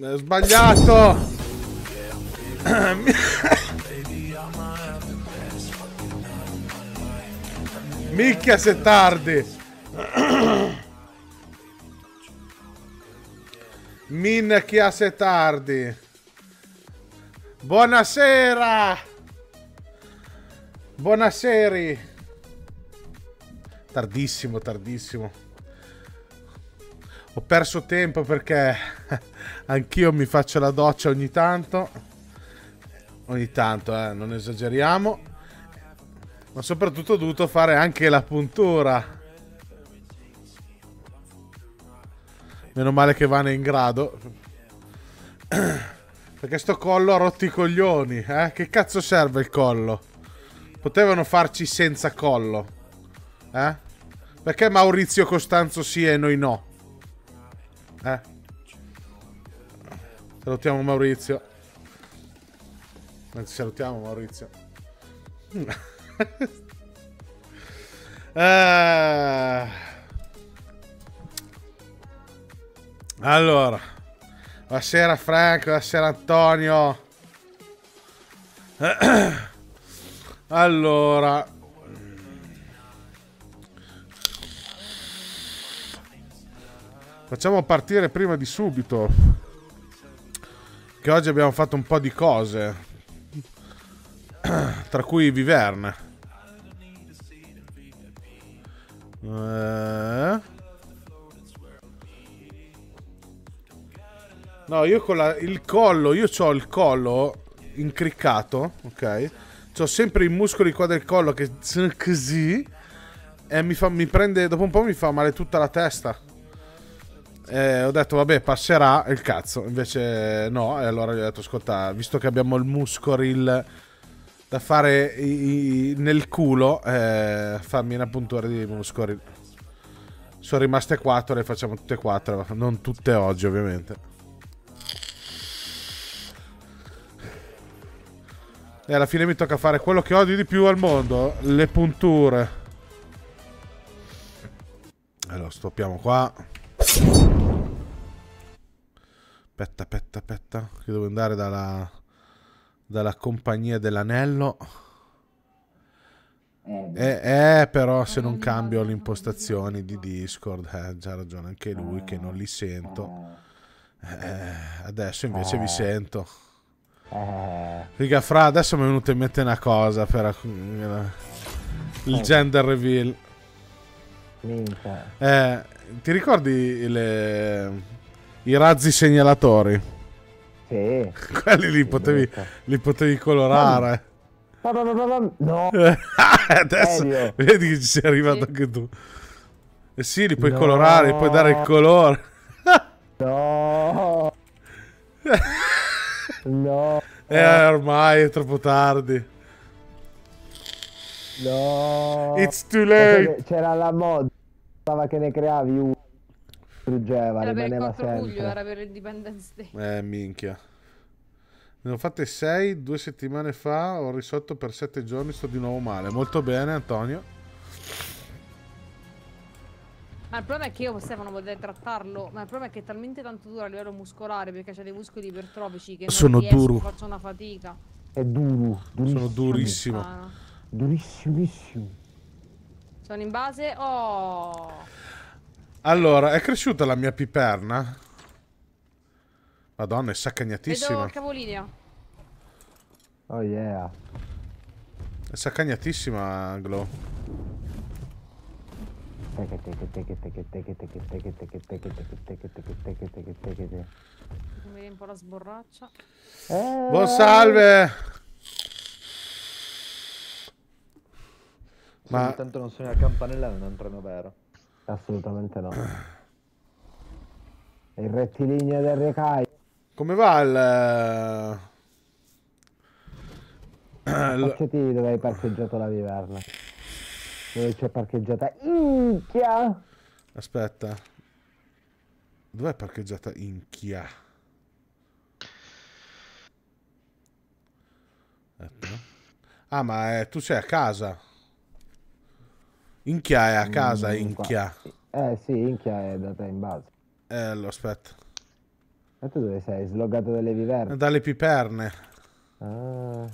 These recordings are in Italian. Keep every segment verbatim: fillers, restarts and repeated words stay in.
Ho sbagliato. Micchia se tardi. Minchia se tardi. Buonasera. Buonasera. Tardissimo, tardissimo. Ho perso tempo perché anch'io mi faccio la doccia ogni tanto. Ogni tanto, eh, non esageriamo. Ma soprattutto ho dovuto fare anche la puntura. Meno male che Vane è in grado. Perché sto collo ha rotto i coglioni, eh? Che cazzo serve il collo? Potevano farci senza collo, eh? Perché Maurizio Costanzo sì e noi no? Eh? Salutiamo Maurizio. Anzi, salutiamo Maurizio. eh... Allora, buonasera Frank, buonasera Antonio. Allora, facciamo partire prima di subito, che oggi abbiamo fatto un po' di cose, tra cui Viverne. Eh... No, io con la, il collo, io ho il collo incriccato, ok? C'ho sempre i muscoli qua del collo che sono così e mi fa, mi prende, dopo un po' mi fa male tutta la testa. E ho detto, vabbè, passerà il cazzo. Invece no, e allora gli ho detto, ascolta, visto che abbiamo il muscoril da fare i, i, nel culo, eh, fammi una puntura di muscoril. Sono rimaste quattro, le facciamo tutte e quattro, non tutte oggi ovviamente. E alla fine mi tocca fare quello che odio di più al mondo, le punture. Allora, stoppiamo qua. Aspetta, aspetta, aspetta, che devo andare dalla, dalla compagnia dell'anello. Eh, eh, però se non cambio le impostazioni di Discord, eh, già ragione anche lui che non li sento. Eh, adesso invece vi sento. Figa fra, adesso mi è venuta in mente una cosa per il gender reveal. Eh, ti ricordi le, i razzi segnalatori? Sì. Quelli li potevi, li potevi colorare. No. Adesso Serio? vedi che ci sei arrivato Sì. anche tu. Eh sì, li puoi No. colorare, li puoi dare il colore. No. No. Eh, ormai è troppo tardi. No. It's too late. C'era la mod. Stava che ne creavi uno. Struggeva, Era per il rimaneva quattro luglio, sempre. era per l'Independence Day. Eh, minchia. Ne ho fatte sei due settimane fa. Ho risolto per sette giorni. Sto di nuovo male. Molto bene, Antonio. Ma il problema è che io Stefano potrei trattarlo. Ma il problema è che è talmente tanto duro a livello muscolare perché c'ha dei muscoli ipertrofici che non Sono riesco, duro. faccio una fatica. È duro. Durissimo. Sono durissimo. Ah, Durissimissimo. sono in base. Oh, Allora, è cresciuta la mia piperna. Madonna, è vedo saccagnatissima. il capolinea. Oh yeah. È saccagnatissima, Glow. Mi vedi un po' la sborraccia. Eh, Buon salve. Ma Ma tanto non suona la campanella, non è un treno vero. Assolutamente no. Il rettilineo del Recai. come va il... il- Facciati dove hai parcheggiato la viverna. Dove c'è parcheggiata Inchia. Aspetta. Dov'è parcheggiata Inchia? Aspetta. Ah, ma è- tu sei a casa. Inchia è a casa, Mm, Inchia. Eh sì, Inchia è data in base. Eh, allora, aspetta. E tu dove sei? Sloggato dalle viverne? Dalle piperne. Ah.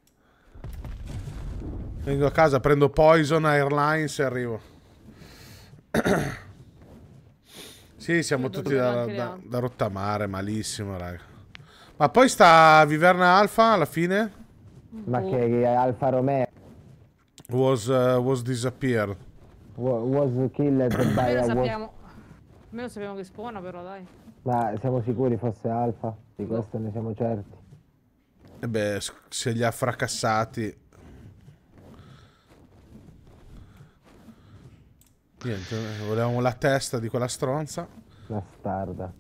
Vengo a casa, prendo Poison Airlines e arrivo. Sì, siamo Io tutti dovevo da, anche le da, altre. da rottamare, malissimo, raga. Ma poi sta Viverna Alpha alla fine? Ma Boh. che, che Alfa Romeo Was, uh, was disappeared. wa- was killed by Almeno a was... sappiamo. Almeno sappiamo che spawna, però, dai. Ma siamo sicuri fosse Alfa? Di Boh. questo ne siamo certi. E beh, s- se li ha fracassati. Niente, volevamo la testa di quella stronza. Bastarda.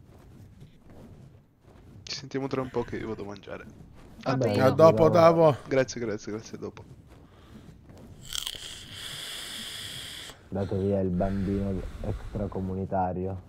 Ci sentiamo tra un po' che io vado a mangiare. Vabbè, Vabbè, io- A dopo, Davo. Grazie, grazie, grazie, a dopo. Dato via il bambino extracomunitario.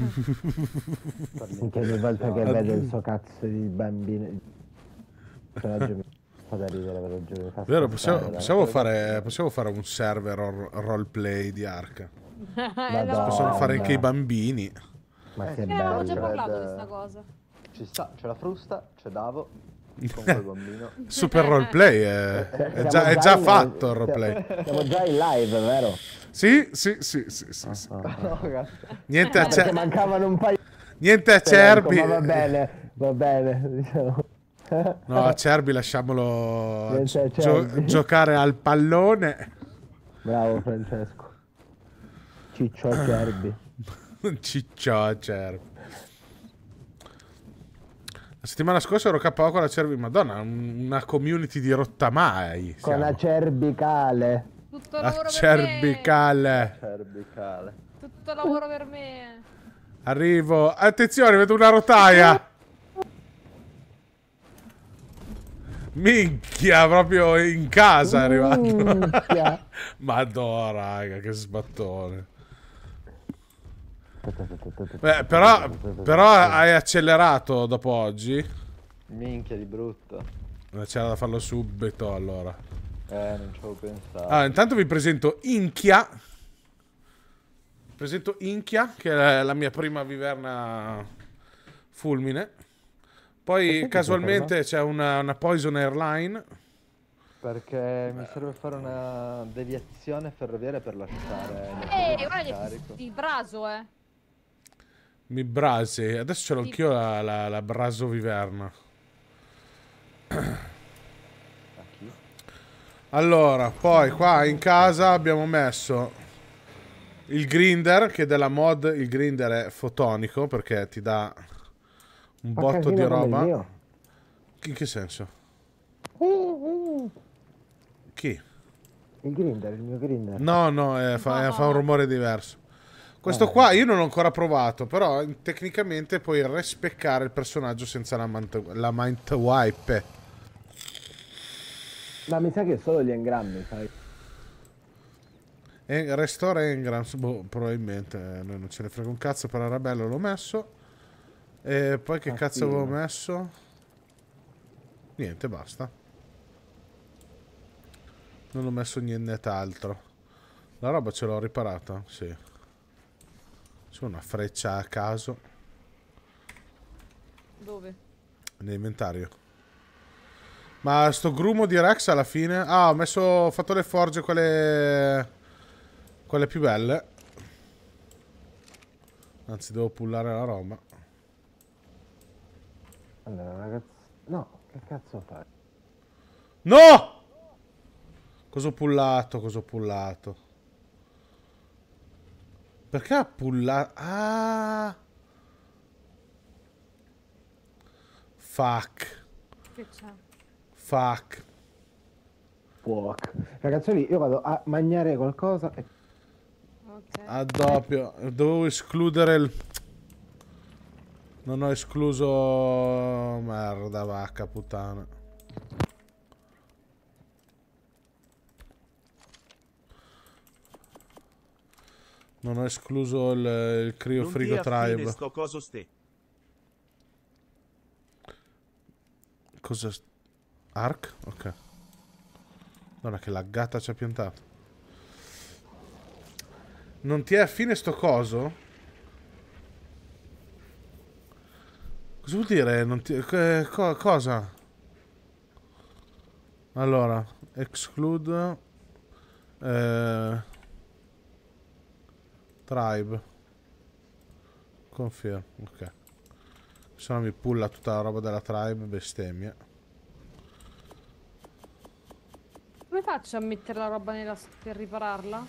Che ogni volta che vede il suo cazzo di bambino... Il personaggio mi fa da ridere, ve lo giuro. Mi fa Vero, scassare, possiamo, dai. possiamo fare, possiamo fare un server ro- roleplay di Ark. Madonna. Possiamo fare anche i Madonna. bambini. Ma che Eh, avevamo già bello. parlato Red- di sta cosa. Ci sta, c'è la frusta, c'è Davo, con quel bambino. Super roleplay, è, è Siamo già, è già in- fatto il roleplay. Siamo già in live, vero? Sì, sì, sì, sì, sì, sì. Ah, ah. No, cazzo. Niente a, Perché Cer- mancavano un paio niente a di Cerbi. Ma va bene, va bene. Diciamo. No, a Cerbi lasciamolo Niente a gio- Cerbi. giocare al pallone. Bravo Francesco. Ciccio Acerbi. Ciccio a Cerbi. La settimana scorsa ero K O con la Cerbi. Madonna, un- una community di rottamai. Con siamo. Acerbicale. Tutto lavoro per me. Acerbicale. Cerbicale. Tutto lavoro per me. Arrivo. Attenzione, vedo una rotaia. Minchia, proprio in casa è arrivato. Minchia. Madonna, raga, che sbattone. Beh, però, però hai accelerato dopo oggi. Minchia di brutto. Eh, C'era da farlo subito, allora. Eh, non ci avevo pensato. Allora, intanto vi presento Inchia. Presento Inchia, che è la mia prima viverna fulmine. Poi casualmente c'è una, una Poison Airline. Perché mi serve fare una deviazione ferroviaria per lasciare il Ehi, guarda che carico. ti braso, eh. Mi brasi. Adesso ce l'ho anch'io la, la, la Braso Viverna. A chi? Allora, poi qua in casa abbiamo messo il grinder, che della mod il grinder è fotonico perché ti dà un Fa botto di casino come il roba. mio. In che senso? Uh, uh. Chi? Il grinder, il mio grinder. No, no, eh, fa, eh, fa un rumore diverso. Questo Vabbè. qua io non l'ho ancora provato, però eh, tecnicamente puoi respeccare il personaggio senza la, mant- la mind wipe. Ma mi sa che solo gli engrammi, sai. E Restore Engrams, boh, probabilmente eh, noi non ce ne frega un cazzo, per Arabello l'ho messo. E poi che cazzo avevo Cattivo. messo? Niente, basta. Non ho messo nient'altro. La roba ce l'ho riparata? Sì. C'è una freccia a caso Dove? nell'inventario. Ma sto grumo di Rex alla fine... Ah, ho messo... Ho fatto le forge quelle... Quelle più belle. Anzi, devo pullare la roba. Allora, ragazzi... No, che cazzo fai? No! Cosa ho pullato? Cosa ho pullato? Perché ha pullato? Ah! Fuck. Che c'è? Fuck. Fuck. Ragazzoli, io vado a mangiare qualcosa e... Ok. A doppio. Dovevo escludere il... Non ho escluso... Merda, vacca, puttana. Non ho escluso il, il Cryo Non Frigo ti affine Tribe. sto coso ste. Cosa... Ark? Ok. Guarda che laggata ci ha piantato. Non ti è affine sto coso? Cosa vuol dire? Non ti... che- co- cosa? Allora, exclude eh, tribe. Confirm, ok. Se no mi pulla tutta la roba della tribe, bestemmia. Come faccio a mettere la roba nella... per ripararla?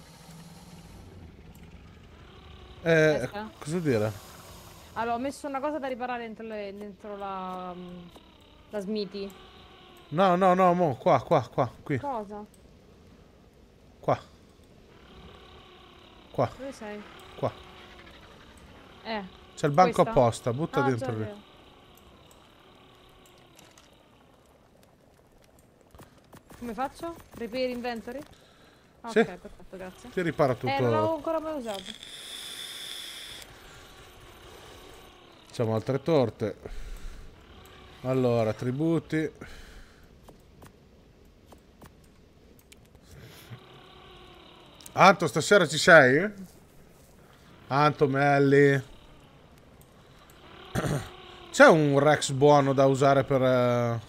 Eh, Aspetta. cosa vuol dire? Allora, ho messo una cosa da riparare dentro, le- dentro la... mm, la Smithy. No, no, no, mo, qua, qua, qua, qui, Cosa? qua. Qua, Dove sei? qua. Eh. C'è il banco Questa? apposta, butta Ah, già, dentro è lì. vero. Come faccio? Repair inventory? Ah, Sì. ok, perfetto, grazie. Ti ripara tutto. Eh, non l'avevo ancora mai usato. Facciamo altre torte. Allora, tributi. Anto, stasera ci sei? Anto, Melli. C'è un Rex buono da usare per... eh,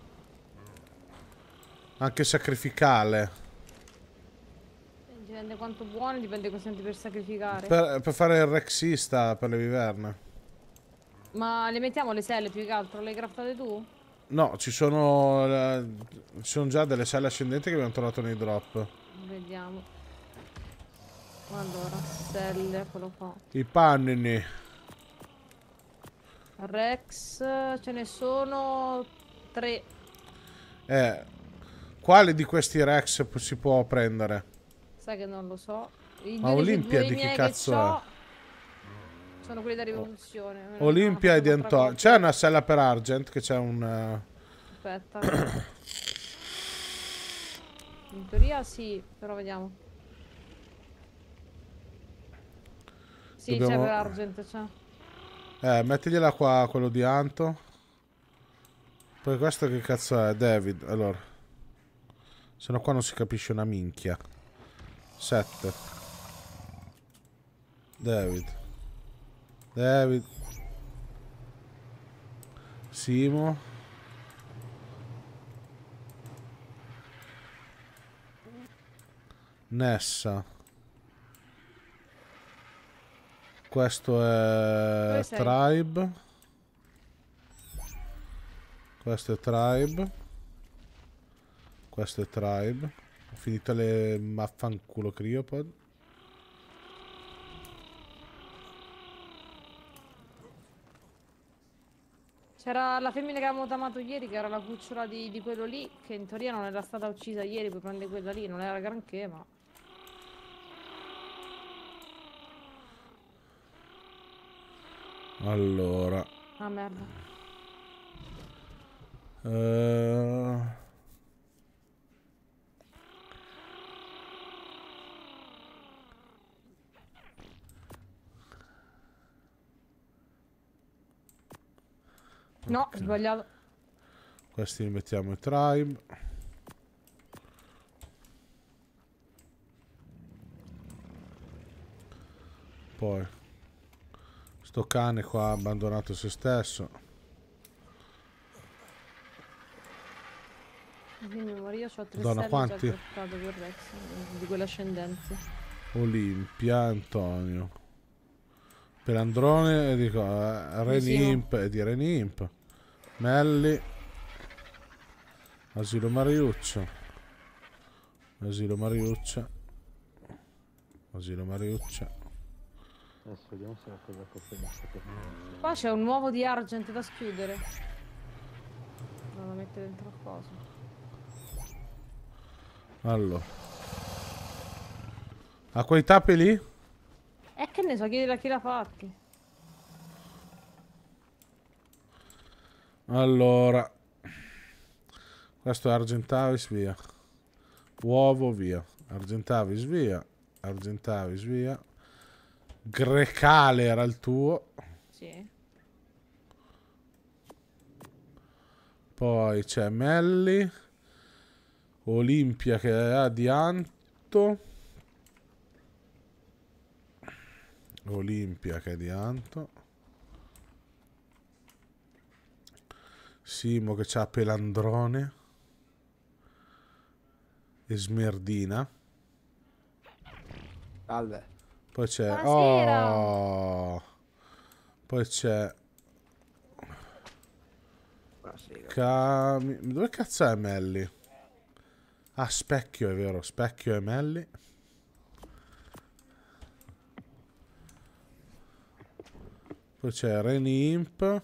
anche sacrificale. Dipende quanto buono, dipende cosa senti per sacrificare. Per, per fare il Rexista per le viverne. Ma le mettiamo le selle più che altro? Le hai craftate tu? No, ci sono... eh, ci sono già delle selle ascendenti che abbiamo trovato nei drop. Vediamo. Allora, selle, eccolo qua. I pannini. Rex, ce ne sono tre. Eh, quale di questi Rex pu- si può prendere? Sai che non lo so. I Ma due dei- Olimpia due di che miei cazzo che è? c'ho sono quelli da rivoluzione. Me ne hanno Olimpia fatto e di un'altra Antonio. copia. C'è una sella per Argent che c'è un... eh, Aspetta. In teoria sì, però vediamo. Sì, Dobbiamo- c'è per Argent, c'è. Eh, mettigliela qua, quello di Anto. Poi questo che cazzo è? David, allora. Se no qua non si capisce una minchia. sette. David. David. Simo. Nessa. Questo è Dove sei? Tribe. Questo è Tribe. Questo è Tribe. Ho finito le maffanculo Cryopod. C'era la femmina che avevamo chiamato ieri, che era la cucciola di, di quello lì, che in teoria non era stata uccisa ieri, puoi prendere quella lì, non era granché, ma... Allora. Ah, merda. Eh, No, ho sbagliato. questi li mettiamo i Tribe. Poi. Sto cane qua ha abbandonato se stesso. Di memoria, io ho tre Madonna, stelle quanti? già craftate per Rex, di quelle ascendenti. Olimpia, Antonio. Pelandrone e dico eh, Renimp e di Renimp. Melli. Asilo Mariuccio. Asilo Mariuccia. Asilo Mariuccia. Adesso vediamo se qualcosa a questo basta. Qua c'è un uovo di Argent da schiudere. Vado a mettere dentro il coso. Allora. Ha quei tappi lì? E che ne so, chiedere a chi l'ha fatti. Allora. Questo è Argentavis, via. Uovo, via. Argentavis, via. Argentavis, via. Grecale era il tuo. Sì. Poi c'è Melli. Olimpia che ha di Anto. Olimpia che è di Anto. Simo che c'ha Pelandrone. E Smerdina. Salve. Poi c'è... Buonasera. Oh. Poi c'è... Buonasera. Cami... Dove cazzo è Melli? Ah, Specchio, è vero. Specchio e Melli. Poi c'è Reni Imp.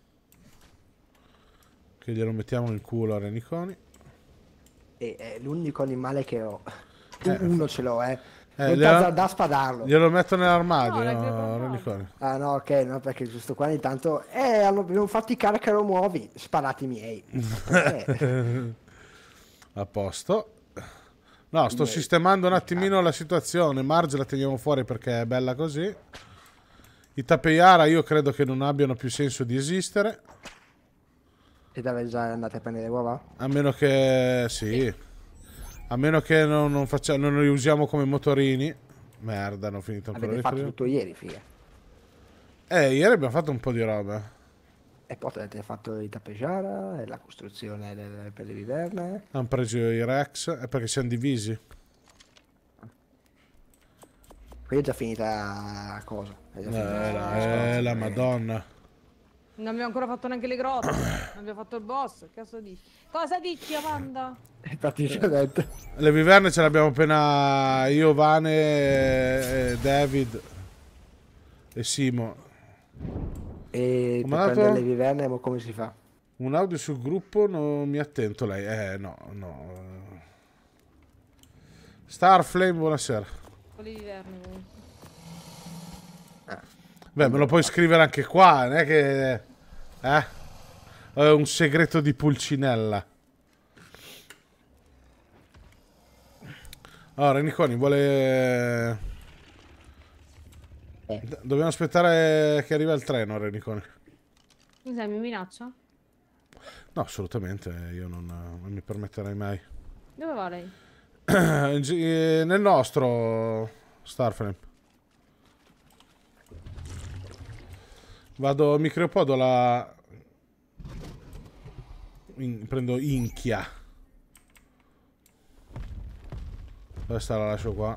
Che glielo mettiamo nel culo a Reniconi. E è l'unico animale che ho. Eh, Uno ce l'ho, eh. Eh, Non glielo- t'azzardare a spadarlo. Glielo metto nell'armadio, No, l'hai no, comprato. Reniconi. Ah no, ok, no, perché giusto qua ogni tanto... Eh, hanno- abbiamo fatto i carica muovi, sparati miei. Eh, A posto. No, sto sistemando un attimino la situazione. Marge la teniamo fuori perché è bella così. I Tapeyara io credo che non abbiano più senso di esistere. e dove già andate a prendere le uova? A meno che... sì. A meno che non, non, faccia- non li usiamo come motorini. Merda, hanno finito ancora Avete di fatto frio. tutto ieri, figa. Eh, ieri abbiamo fatto un po' di roba. E poi avete fatto i tappejara, e la costruzione delle, per le viverne. Hanno preso i Rex. È perché siamo divisi. Qui è già finita la cosa. È già Eh, finita la, eh, la eh. madonna. Non abbiamo ancora fatto neanche le grotte. Non abbiamo fatto il boss. Che cazzo dici? Cosa dici, Amanda? Infatti ci ho detto. Le viverne ce l'abbiamo appena io, Vane, e David e Simo. E Come per ha dato? prendere le viverne mo come si fa? Un audio sul gruppo, non mi attento lei. Eh, no, no. Starflame, buonasera. Con le viverne comunque. Beh, me lo puoi scrivere anche qua, non è che... Eh? È un segreto di Pulcinella. Allora, Niconi vuole... Eh. D- Dobbiamo aspettare che arriva il treno, Reniconi. Mi sai, mi minaccia? No, assolutamente, io non, non mi permetterei mai. Dove va lei? In gi- eh, Nel nostro Starframe. Vado, mi creo podo la... In- prendo Inchia. Dove sta? La lascio qua.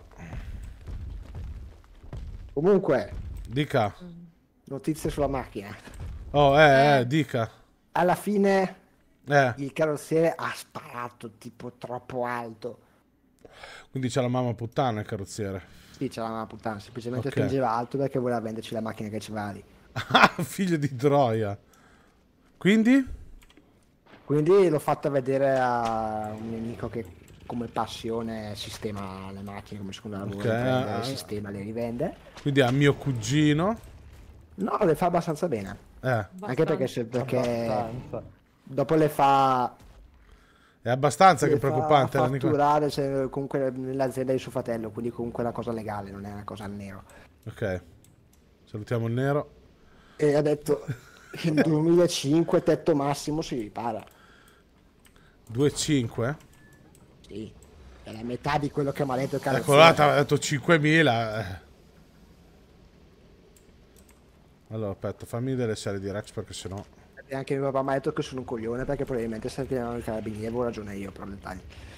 Comunque, Dica. notizie sulla macchina. Oh, eh, eh, dica. Alla fine Eh, il carrozziere ha sparato tipo troppo alto. quindi c'è la mamma puttana il carrozziere. Sì, c'era una puttana, semplicemente Ok. spingeva alto perché voleva venderci la macchina che c'era lì. Ah, figlio di troia. Quindi? Quindi l'ho fatta vedere a un mio amico che come passione sistema le macchine, come secondo lavoro, Ok, prende, ah, le sistema, le rivende. Quindi a mio cugino. No, le fa abbastanza bene. Eh, Anche perché, se, perché Abbastanza. dopo le fa, è abbastanza che le è fa preoccupante. la Nicole. fatturare cioè, comunque nell'azienda di suo fratello, quindi comunque è una cosa legale, non è una cosa al nero. Ok. Salutiamo il nero. E ha detto che nel duemilacinque tetto massimo si ripara. due virgola cinque. Sì, è la metà di quello che mi ha detto il Ecco carrozziere. là, ti aveva detto cinquemila. eh. Allora, aspetta, fammi delle serie di Rex perché sennò... E anche mio papà mi ha detto che sono un coglione perché probabilmente se chiamano i carabinieri avevo ragione io per dettagli.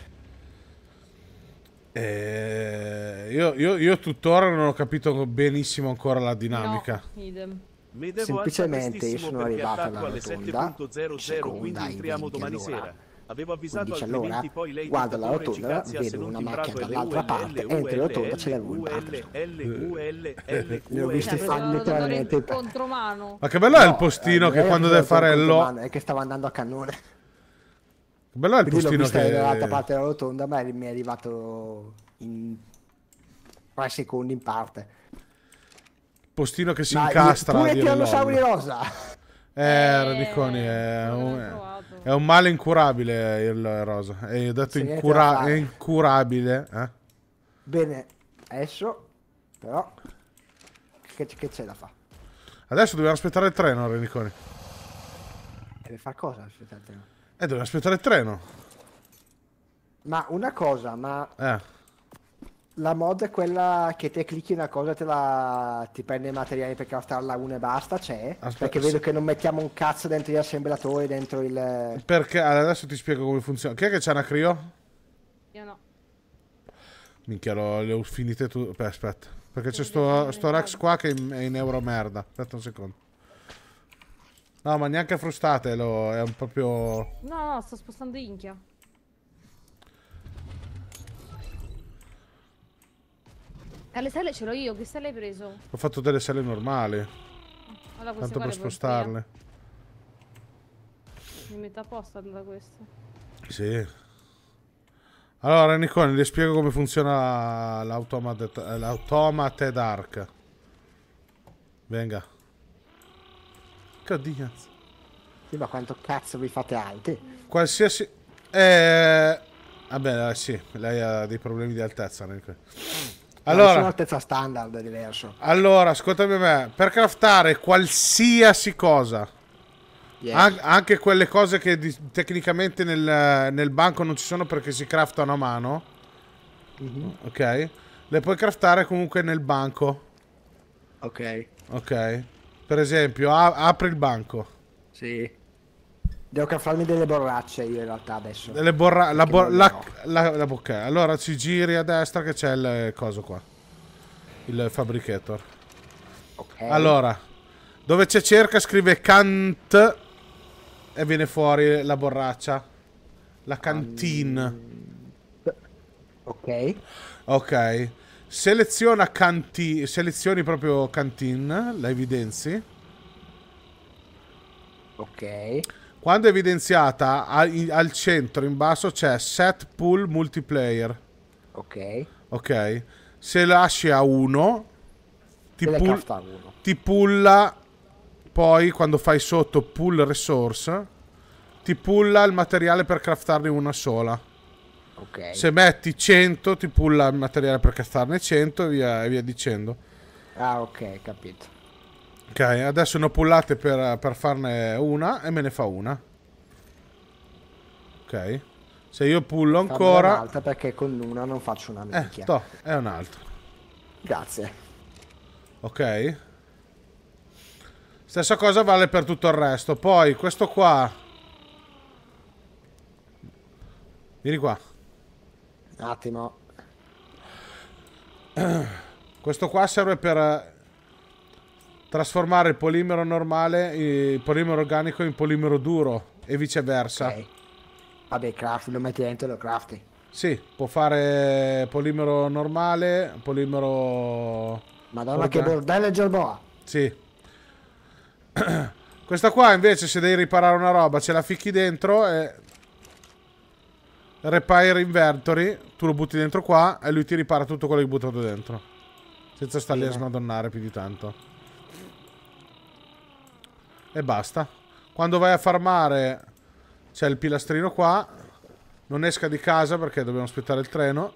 Eh, io, io, io tuttora non ho capito benissimo ancora la dinamica. No, idem. Mi devo Semplicemente alzare io sono prestissimo perché arrivato attacco alla alle rotonda, sette punto zero zero, quindi seconda, entriamo in domani venti all'ora. sera. Avevo avvisato quindici altrimenti all'ora, poi lei guardo la dittatore, rotonda, Gigazzi ha vedo se non una timbrato macchina L dall'altra U L, parte, L entro U la L, rotonda, ce L l'avevo in U L, parte. L U L, L Ne ho U visti L. fare Cioè, letteralmente in per- contromano. Ma che bello è il No, postino eh, che lei quando ha deve fatto il fare il lo... contromano, è che stava andando a cannone. Che bello è il Quindi l'ho postino vista dall'altra che... parte della rotonda, ma mi è arrivato in tre secondi in parte. postino che si Ma incastra a pure i dire tirannosauri lol. rosa. Eh, Reniconi, è quello che un, abbiamo trovato. è un male incurabile il rosa. E ho detto Sì, niente incura- da fare. è incurabile. Eh? Bene, adesso però che, che c'è da fare? Adesso dobbiamo aspettare il treno, Reniconi. Deve fare cosa? Aspettate. Eh, dobbiamo aspettare il treno. Ma una cosa, ma Eh. La mod è quella che te clicchi una cosa e te la... ti prende i materiali per craftarla una e basta, c'è? Aspetta, Perché sì. vedo che non mettiamo un cazzo dentro gli assemblatori, dentro il... Perché adesso ti spiego come funziona. Chi è che c'ha una Crio? Io no. Minchia, lo- le ho finite tu. Beh, aspetta. Perché c'è Sì, sto, sì, sto sì. Rex qua che è in, è in euro merda. Aspetta un secondo. No, ma neanche frustate, lo, è un proprio... No, no, sto spostando Inchia. E le stelle ce l'ho io, che stelle hai preso? Ho fatto delle selle normali. Allora, queste Tanto qua per le porto spostarle. io. Mi metto a posto da queste. Sì. Allora, Nicole, le spiego come funziona l'automate, l'automated arc. Venga. Che cazzo. Sì, ma quanto cazzo vi fate alti? Qualsiasi... Eh... Vabbè, eh, sì, lei ha dei problemi di altezza. Nicole. Allora... Allora, altezza standard è diverso. allora, ascoltami me. Per craftare qualsiasi cosa, Yes. an- anche quelle cose che di- tecnicamente nel, nel banco non ci sono perché si craftano a mano, Mhm. ok? Le puoi craftare comunque nel banco, Ok, ok? Per esempio, a- apri il banco. sì. Devo craftarmi delle borracce io in realtà adesso. Delle borra- la, Perché bor- non la, ne ho. la- la- ok, allora ci giri a destra che c'è il coso qua. Il fabricator. Ok. Allora, dove c'è cerca scrive cant e viene fuori la borraccia. La canteen. Ok. Ok. Seleziona canti, selezioni proprio canteen, la evidenzi. Ok. Quando è evidenziata, a- in- al centro in basso c'è set pool multiplayer. Ok. Ok. Se lasci a uno, ti, Deve pull- craftare uno. ti pulla. Poi quando fai sotto pull resource, ti pulla il materiale per craftarne una sola. Ok. Se metti cento, ti pulla il materiale per craftarne cento e via, e via dicendo. Ah, ok, capito. Ok, adesso ne ho pullate per, per farne una e me ne fa una. Ok. Se io pullo Fammela ancora... un'altra perché con una non faccio una Eh, minchia. to, è un altro. Grazie. Ok. Stessa cosa vale per tutto il resto. Poi questo qua. Vieni qua. Un attimo. Questo qua serve per eh, trasformare il polimero normale, il polimero organico in polimero duro e viceversa. Ok. Vabbè, crafti, lo metti dentro e lo crafti. Sì, può fare polimero normale, polimero... Madonna che orga- bordello Gerboa. Sì. Questa qua invece se devi riparare una roba ce la ficchi dentro e... Repair inventory, tu lo butti dentro qua e lui ti ripara tutto quello che hai buttato dentro. Senza starli a Bene. smadonnare più di tanto. E basta. Quando vai a farmare c'è il pilastrino qua. Non esca di casa perché dobbiamo aspettare il treno.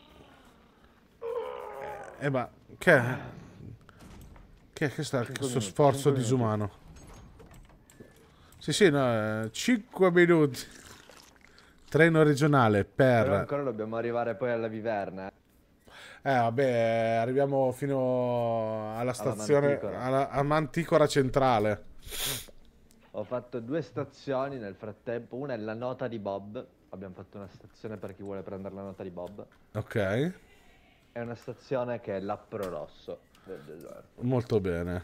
E ma che è? Che è che sta questo sforzo disumano? Sì, sì, no, cinque minuti. Treno regionale Però per... ancora dobbiamo arrivare poi alla Viverna. Eh vabbè, arriviamo fino alla stazione, Manticora. alla a Manticora centrale. Ho fatto due stazioni nel frattempo. Una è la nota di Bob. Abbiamo fatto una stazione per chi vuole prendere la nota di Bob. Ok, E una stazione che è l'Appro Rosso del deserto. molto bene.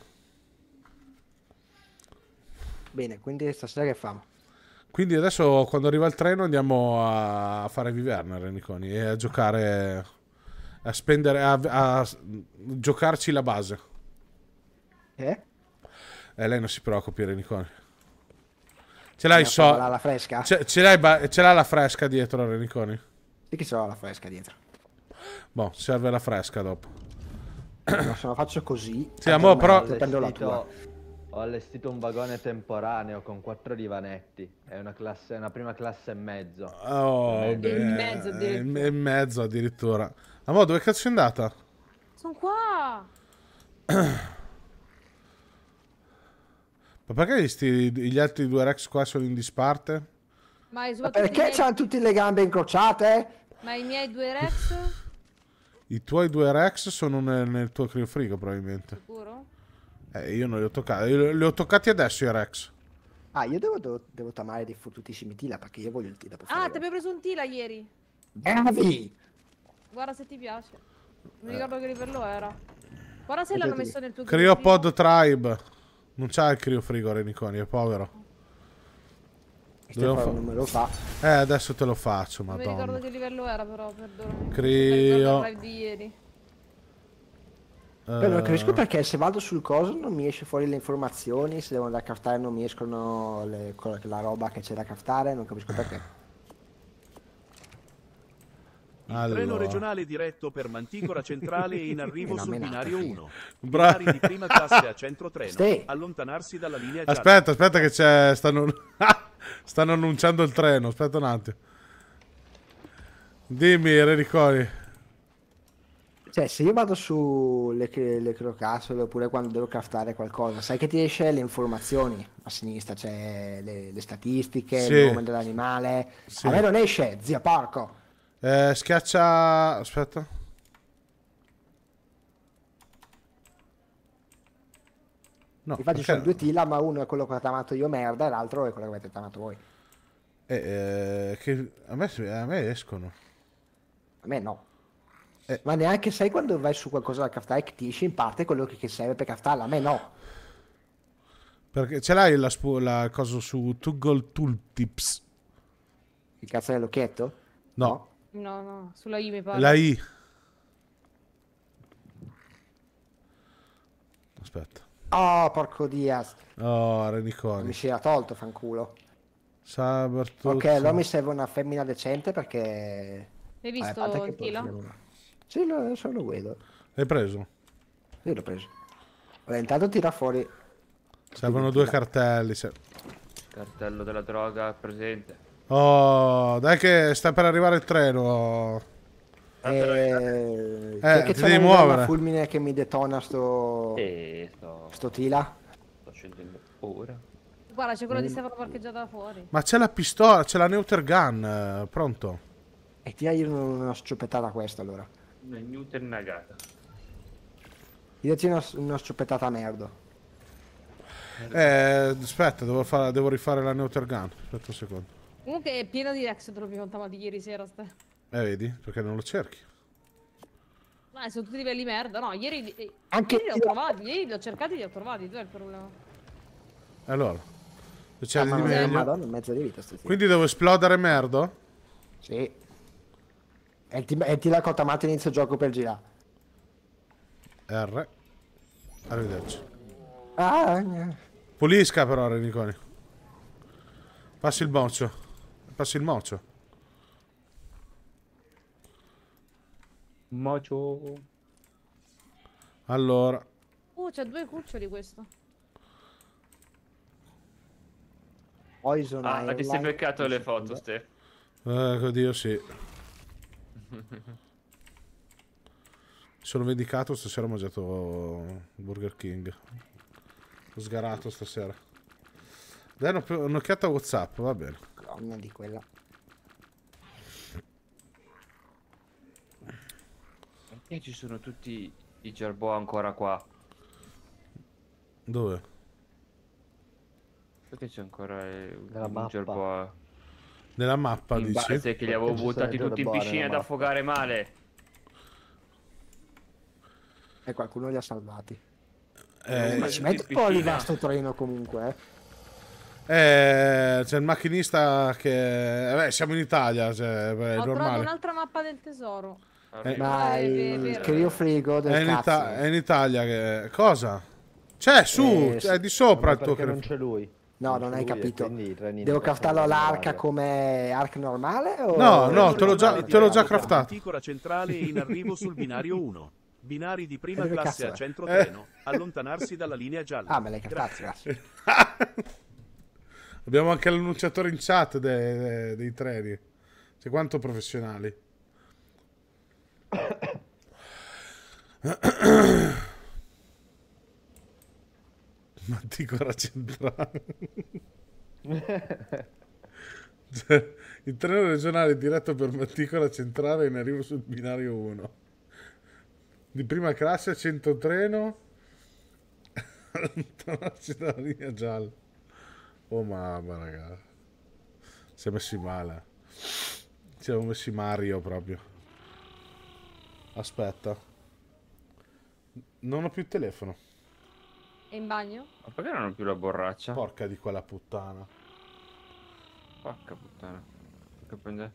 Bene, quindi stasera che famo? Quindi adesso quando arriva il treno andiamo a fare Viverna, Reniconi, e a giocare, a spendere, a, a giocarci la base. Eh? Eh, lei non si preoccupi, Reniconi. Ce l'hai Andiamo a so... farla alla fresca? Ce, ce l'hai ba- ce l'ha la fresca dietro, Reniconi? Sì che ce l'ho la fresca dietro. Boh, serve la fresca dopo. No, se lo faccio così... Sì, amore, però- automaticamente prendo la tua. Allestito- Ho allestito un vagone temporaneo con quattro divanetti. È una classe, una prima classe e mezzo. Oh, E beh, in mezzo addirittura. e in mezzo addirittura. Amore, dove cazzo è andata? Sono qua! Ma perché gli, sti- gli altri due Rex qua sono in disparte? Ma, i Ma soprattutto i perché miei- c'hanno tutte le gambe incrociate? ma i miei due Rex? I tuoi due Rex sono nel, nel tuo criofrigo probabilmente. Sicuro? Eh, io non li ho toccati. Io li ho toccati adesso i Rex. Ah, io devo, devo, devo tamare dei fottutissimi Tila perché io voglio il Tila per Ah, fare. ti abbiamo preso un Tila ieri. Bravi! Guarda se ti piace. Non mi ricordo che livello era. Guarda se l'hanno Vedete. messo nel tuo Criopod Tribe. Non c'ha il criofrigo Reniconi, è povero. Dobbiamo Stefano fa- non me lo fa. Eh, adesso te lo faccio, Non mi ricordo madonna. che livello era però, perdonami. Crio. Non mi ricordo il live di ieri. Però non Eh, capisco perché se vado sul coso non mi esce fuori le informazioni, se devo andare a craftare non mi escono le- co- la roba che c'è da craftare, non capisco perché. Il Allora. treno regionale diretto per Manticora Centrale è in arrivo Una sul menata, binario figa. uno. Bra- Binari di prima classe a centro treno. Sì. Allontanarsi dalla linea gialla. Aspetta, aspetta che c'è. Stanno... stanno annunciando il treno. Aspetta un attimo. Dimmi, Reniconi. Cioè, se io vado su le, cre- le crocassole oppure quando devo craftare qualcosa, sai che ti esce le informazioni a sinistra, c'è le, le statistiche, Sì. il nome dell'animale. Sì. A me non esce, zia porco. Eh, schiaccia. Aspetta. No, Infatti ci perché- sono due Tila, ma uno è quello che ho tamato io merda e l'altro è quello che avete tamato voi. Eh, eh, che... a, me, a me escono. A me no. Eh. Ma neanche sai quando vai su qualcosa da craftare che ti esce in parte quello che, che serve per craftarla, a me no. Perché ce l'hai la, spu- la cosa su Toggle Tooltips? Che cazzo è l'occhietto? No, No, no, sulla I mi pare. la I. Aspetta. Oh, porco Diaz. Oh, Mi Reniconi. si era tolto, fanculo. Sabertuzzo. Ok, allora mi serve una femmina decente perché... Hai Vabbè, a visto parte che il poi Tila? serve una- Sì, lo, adesso lo vedo. L'hai preso? Io l'ho preso. Allora, intanto tira fuori... Servono due cartelli. se- Cartello della droga presente. Oh, dai che sta per arrivare il treno. Eh, Eh, che ti c'è devi una muovere. fulmine che mi detona sto... E sto, sto Tila. sto scendendo ora. Guarda, c'è quello di Stefano parcheggiata da fuori. Ma c'è la pistola, c'è la Neuter Gun. eh, Pronto? E tira io una scioppettata a questo allora. Una Newton Nagata. Tirati una, una scioppettata a merda. Eh, aspetta, devo, fare, devo rifare la Neuter Gun. Aspetta un secondo. Comunque è pieno di Rex, te lo abbiamo contato ieri sera, ste. Eh, vedi? Perché non lo cerchi. Ma sono tutti livelli merda. No, ieri, eh, Anche ieri li ho io. trovati, ieri li ho cercati e li ho trovati, tu è il problema. E allora? Se c'è Ah, di ma meglio. madonna, mezzo di vita sto Tila. Quindi devo esplodere merdo? Sì. E il, team- e il Tila che ho tamato inizio gioco per girare. R. Arrivederci. Ah, eh. Pulisca però, Reniconi. Passi il mocio. Passi il mocio. Mocio. Allora. Uh, c'è due cuccioli questo. Poison Ah, Iron ti sei Light. beccato le foto, Ste. Eh, oddio, sì. Sono vendicato, stasera ho mangiato Burger King. Ho sgarato stasera. Dai un'oc- un'occhiata a WhatsApp, va bene. Madonna di quella. Perché ci sono tutti i Gerbo ancora qua? Dove? Perché c'è ancora eh, Nella un mappa. Gerbo Nella mappa, in dici? base che li avevo Perché ci buttati sono i tutti in Gerbo piscina nella ad mappa. affogare male. E qualcuno li ha salvati. Eh, Ma ci tutti mette in un po' lì piscina. da sto treno comunque, eh. eh, c'è il macchinista che... eh, beh, siamo in Italia, cioè, beh, è Ho trovato normale. un'altra mappa del tesoro. Arriva. Ma Eh, il vero. criofrigo È del in, cazzo. Ita- è in Italia che... Cosa? C'è, su! Eh, è di sopra il tuo perché non cre- c'è lui. No, non c'è hai lui e capito. quindi i treni non Devo possono craftarlo all'arca arrivare. come arc normale o... No, no, te l'ho già, Regionale te l'ho già diretto per craftato. Manticora Centrale è in arrivo sul binario uno. Binari di prima E dove classe cazzo a è? centro Eh. treno. Allontanarsi dalla linea gialla. Ah, me l'hai craftato, grazie. Abbiamo anche l'annunciatore in chat de- de- dei treni. C'è quanto professionali. Manticora centrale. Cioè, il treno regionale diretto per Manticora centrale in arrivo sul binario uno. Di prima classe, cento treno. La linea gialla. Oh mamma, raga. Si è messi male. Ci siamo messi Mario proprio. Aspetta. Non ho più il telefono. È in bagno? Ma perché non ho più la borraccia? Porca di quella puttana. Porca puttana. Che prende?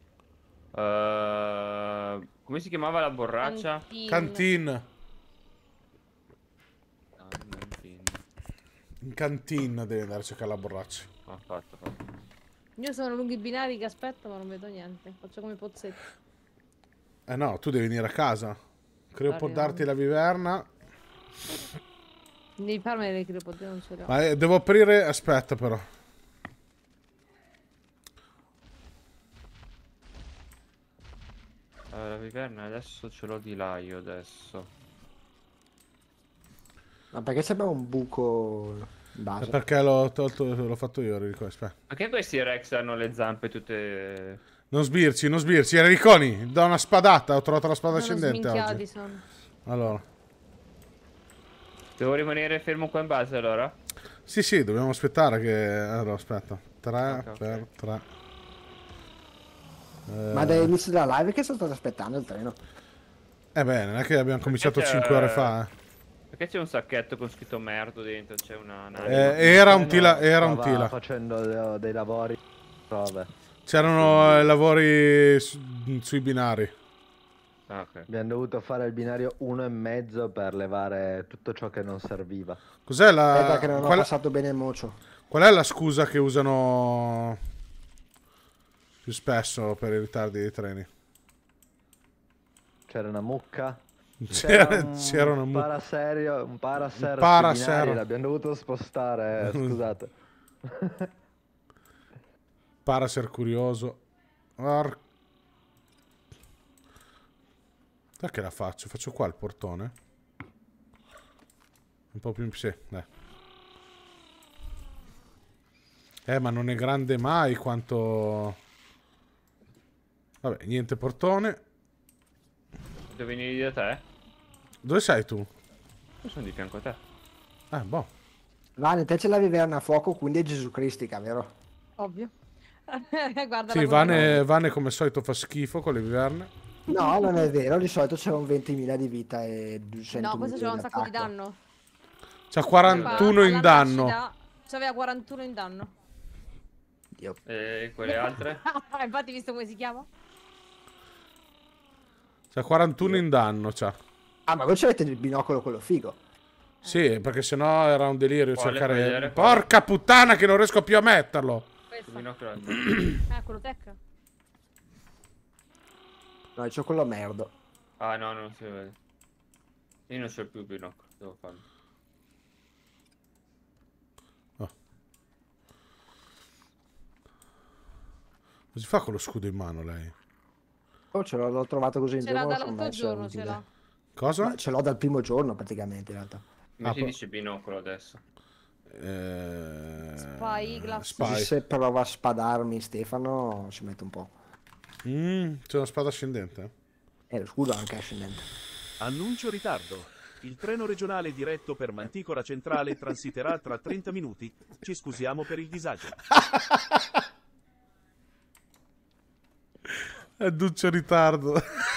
Uh, come si chiamava la borraccia? Cantina. Canteen. Ah, cantina. In cantina devi andare a cercare la borraccia. Ah, fatto, fatto. Io sono lunghi binari che aspetto ma non vedo niente. Faccio come pozzetti. Eh no, tu devi venire a casa. Credo può Arrivando. darti la viverna. Devi farmi le crepodie, non ce l'ho. Ma eh, devo aprire. Aspetta però. Allora, la viverna adesso ce l'ho di là io adesso. Ma perché c'è un buco in È base? perché l'ho tolto, l'ho fatto io, Enrico. Aspetta. Perché questi Rex hanno le zampe tutte... Non sbirci, non sbirci. Enriconi, do una spadata. Ho trovato la spada Sono ascendente sminchiati oggi. sono. Allora. Devo rimanere fermo qua in base allora? Sì, sì, dobbiamo aspettare che... Allora, aspetta. tre Ok, ok. per tre. Ma dall'inizio della live che sono stato aspettando il treno. Eh beh, non è che abbiamo cominciato c'è- cinque ore fa. eh. Perché c'è un sacchetto con scritto merdo dentro? C'è una... una- Eh, era un tila, era un Stava tila. facendo de- dei lavori, prove. C'erano eh, lavori su- sui binari. Ah, ok. Abbiamo dovuto fare il binario uno e mezzo per levare tutto ciò che non serviva. Cos'è la... Aspetta che non ho qual, passato bene il mocio. qual è la scusa che usano più spesso per i ritardi dei treni? C'era una mucca. C'era, un c'era una mu- paraserio, un paraser Un sui paraser. binari, l'abbiamo dovuto spostare, eh, scusate. Paraser curioso. Or... Perché la faccio? Faccio qua il portone? Un po' più... Sì, eh. Eh, ma non è grande mai quanto... Vabbè, niente portone. Devo venire da te? Dove sei tu? Io sono di fianco a te. Eh, boh. Vane, te ce la viverna a fuoco, quindi è Gesù Cristica, vero? Ovvio. Guarda Sì, Vane, Vane come al solito fa schifo con le viverne. No, non è vero, di solito c'è un ventimila di vita e duecentomila No, questo c'era un di sacco di attacco. danno. C'ha quarantuno in danno. C'aveva quarantuno in danno. Dio. E quelle altre? Infatti, visto come si chiama? C'ha quarantuno in danno, c'ha. Ah, ma voi c'avete il binocolo quello figo. Sì, perché sennò era un delirio Quale? cercare... Puoi vedere quale? Porca puttana che non riesco più a metterlo. Questo. Binocolo alto. Eh, quello tecca. No, c'ho quello merdo. Ah no, non si vede. Io non c'ho più il binocolo, devo farlo. Oh. Cosa si fa con lo scudo in mano lei? Oh, ce l'ho, l'ho trovato così in Ce l'ha giorno. l'ho dall'altro messo, giorno, è ce utile. l'ha. Cosa? Ma ce l'ho dal primo giorno praticamente in realtà. Mi Ah, si po- dice binocolo adesso. Eh... Spyglass. Spy. Così se prova a spadarmi Stefano ci mette un po'. Mm, c'è una spada ascendente? E lo scudo anche ascendente. Annuncio ritardo. Il treno regionale diretto per Manticora Centrale transiterà tra trenta minuti. Ci scusiamo per il disagio. È duccio ritardo.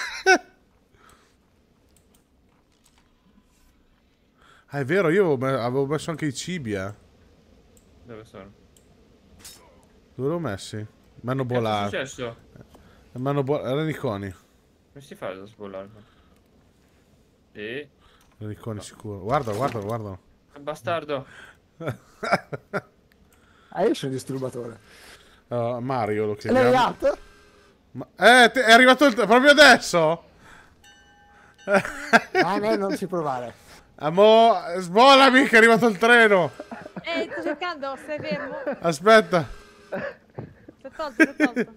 Ah, è vero, io avevo me- avevo messo anche i cibi, eh. Dove sono? Dove l'ho messi? Mi hanno Che è bollato. successo? Mi hanno bollato. Reniconi. Come si fa a sbollarlo? E... Reniconi sicuro. Guarda, guarda, guarda. Bastardo! Ah, io sono il disturbatore. Uh, Mario lo Se l'hai chiediamo. arrivato? Ma- eh, te- è arrivato il... proprio adesso? Ah, no, non ci provare. Amo, sbolami che è arrivato il treno. Ehi, sto cercando, stai fermo. Aspetta. Si è tolto, si è tolto.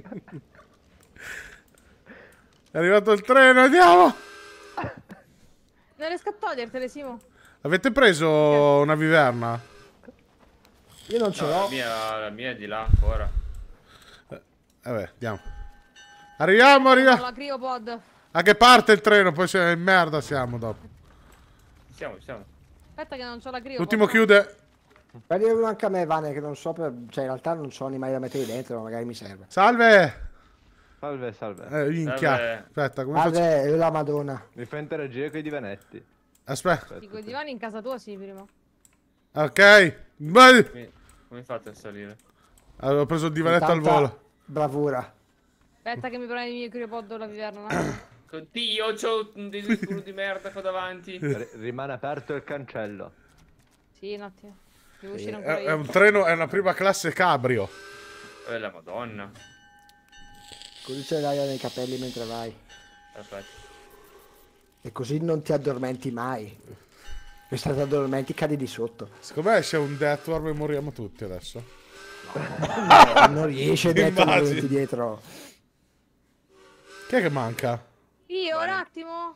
È arrivato il treno, andiamo. Non riesco a togliertele, Simo. Avete preso una viverna? Io non ce No, l'ho. la mia, la mia è di là ancora. Eh, Vabbè, andiamo. Arriviamo, No, arriviamo. la criopod. A che parte il treno? Poi c'è in merda siamo dopo. Ci siamo, ci siamo. Aspetta che non c'ho la grio. L'ultimo forse. chiude. Prendi uno anche a me, Vane, che non so per... Cioè, in realtà non so animali da mettere dentro, ma magari mi serve. Salve. Salve, salve. Eh, minchia. Salve. Aspetta, come faccio? Salve, la Madonna. Mi fa interagire con i divanetti. Aspetta. Dico, i divani in casa tua sì, prima. Ok. Vai. Come, come fate a salire? Allora, ho preso il divanetto al Tanta volo. Bravura. Aspetta che mi prendi il mio criopod la viverna. Oddio, c'ho un disastro di merda qua davanti. R- rimane aperto il cancello. Sì, un attimo. Devo uscire ancora È, è io. un treno, è una prima classe cabrio. Eh, la madonna. Così c'è l'aria nei capelli mentre vai. Aspetta. E così non ti addormenti mai. E se ti addormenti cadi di sotto. Secondo me esce un Deathworm e moriamo tutti adesso. No, non riesci a mettere Immagini. dietro. Chi è che manca? Io, un attimo.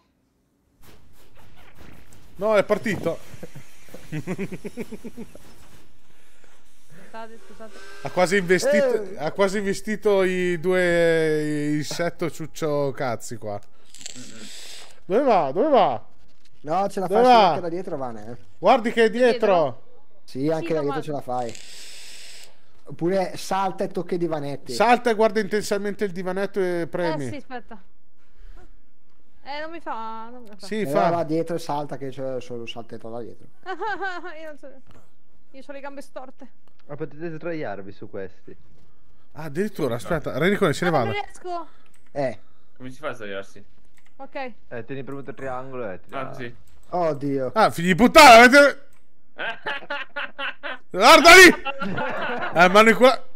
No, è partito. Scusate, scusate. Ha quasi investito, Eh. ha quasi investito i due insetto ciuccio cazzi qua. Dove va? Dove va? No, ce la Dove fai va? anche da dietro, Vane. Eh. Guardi che è dietro. Sì, anche Sì, da ma dietro ce la fai. Oppure salta e tocca i divanetti. Salta e guarda intensamente il divanetto e premi. Eh sì, aspetta. Eh, non mi fa... Non mi fa. Sì, E allora va fa. dietro e salta che c'è solo saltetto da dietro. Io non so... Io ho le gambe storte. Ma potete sdraiarvi su questi. Ah, addirittura, aspetta, Renicone se ne Ah, non vada. riesco. Eh. Come si fa a sdraiarsi? Ok. Eh, tieni premuto il triangolo e ti dà- Ah, sì. Oddio. Ah, figli di puttana, avete... Guarda lì! Eh, mano in qua...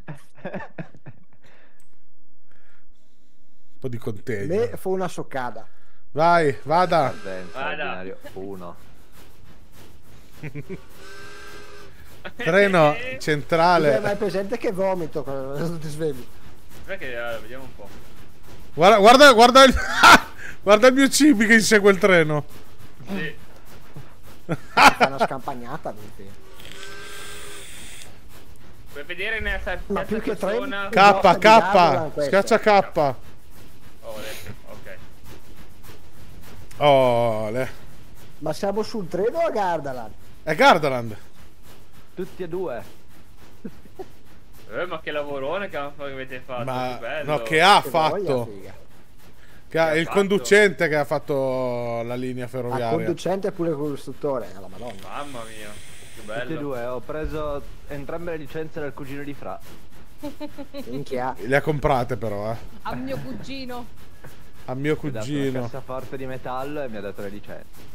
Un po' di contegno. Me fu una soccada. Vai, vada. Partenza, Vada. ordinario. Uno. Treno Tu hai centrale. mai presente che vomito quando ti svegli? Aspetta che allora, vediamo un po'. Guarda, guarda, guarda il... guarda il mio cibi che insegue il treno. Sì. Fai una scampagnata, quindi. Puoi vedere nella terza Ma più che tre- persona. Che botta K, di Gardaland K, questo. schiaccia K. Oh, adesso, ok. Oh, le... Ma siamo sul treno o a Gardaland? È Gardaland. Tutti e due. Eh, ma che lavorone che avete fatto. Ma che bello. no, che ha Che voglia, fatto? figa. Che ha- Che ha il fatto? conducente che ha fatto la linea A ferroviaria. conducente e pure costruttore, alla madonna. Mamma mia, che Tutti e bello. due. Ho preso entrambe le licenze del cugino di Fra. Minchia. Le ha comprate però, eh. A mio cugino. A mio Mi ha dato una cugino. cassaforte di metallo e mi ha dato le licenze.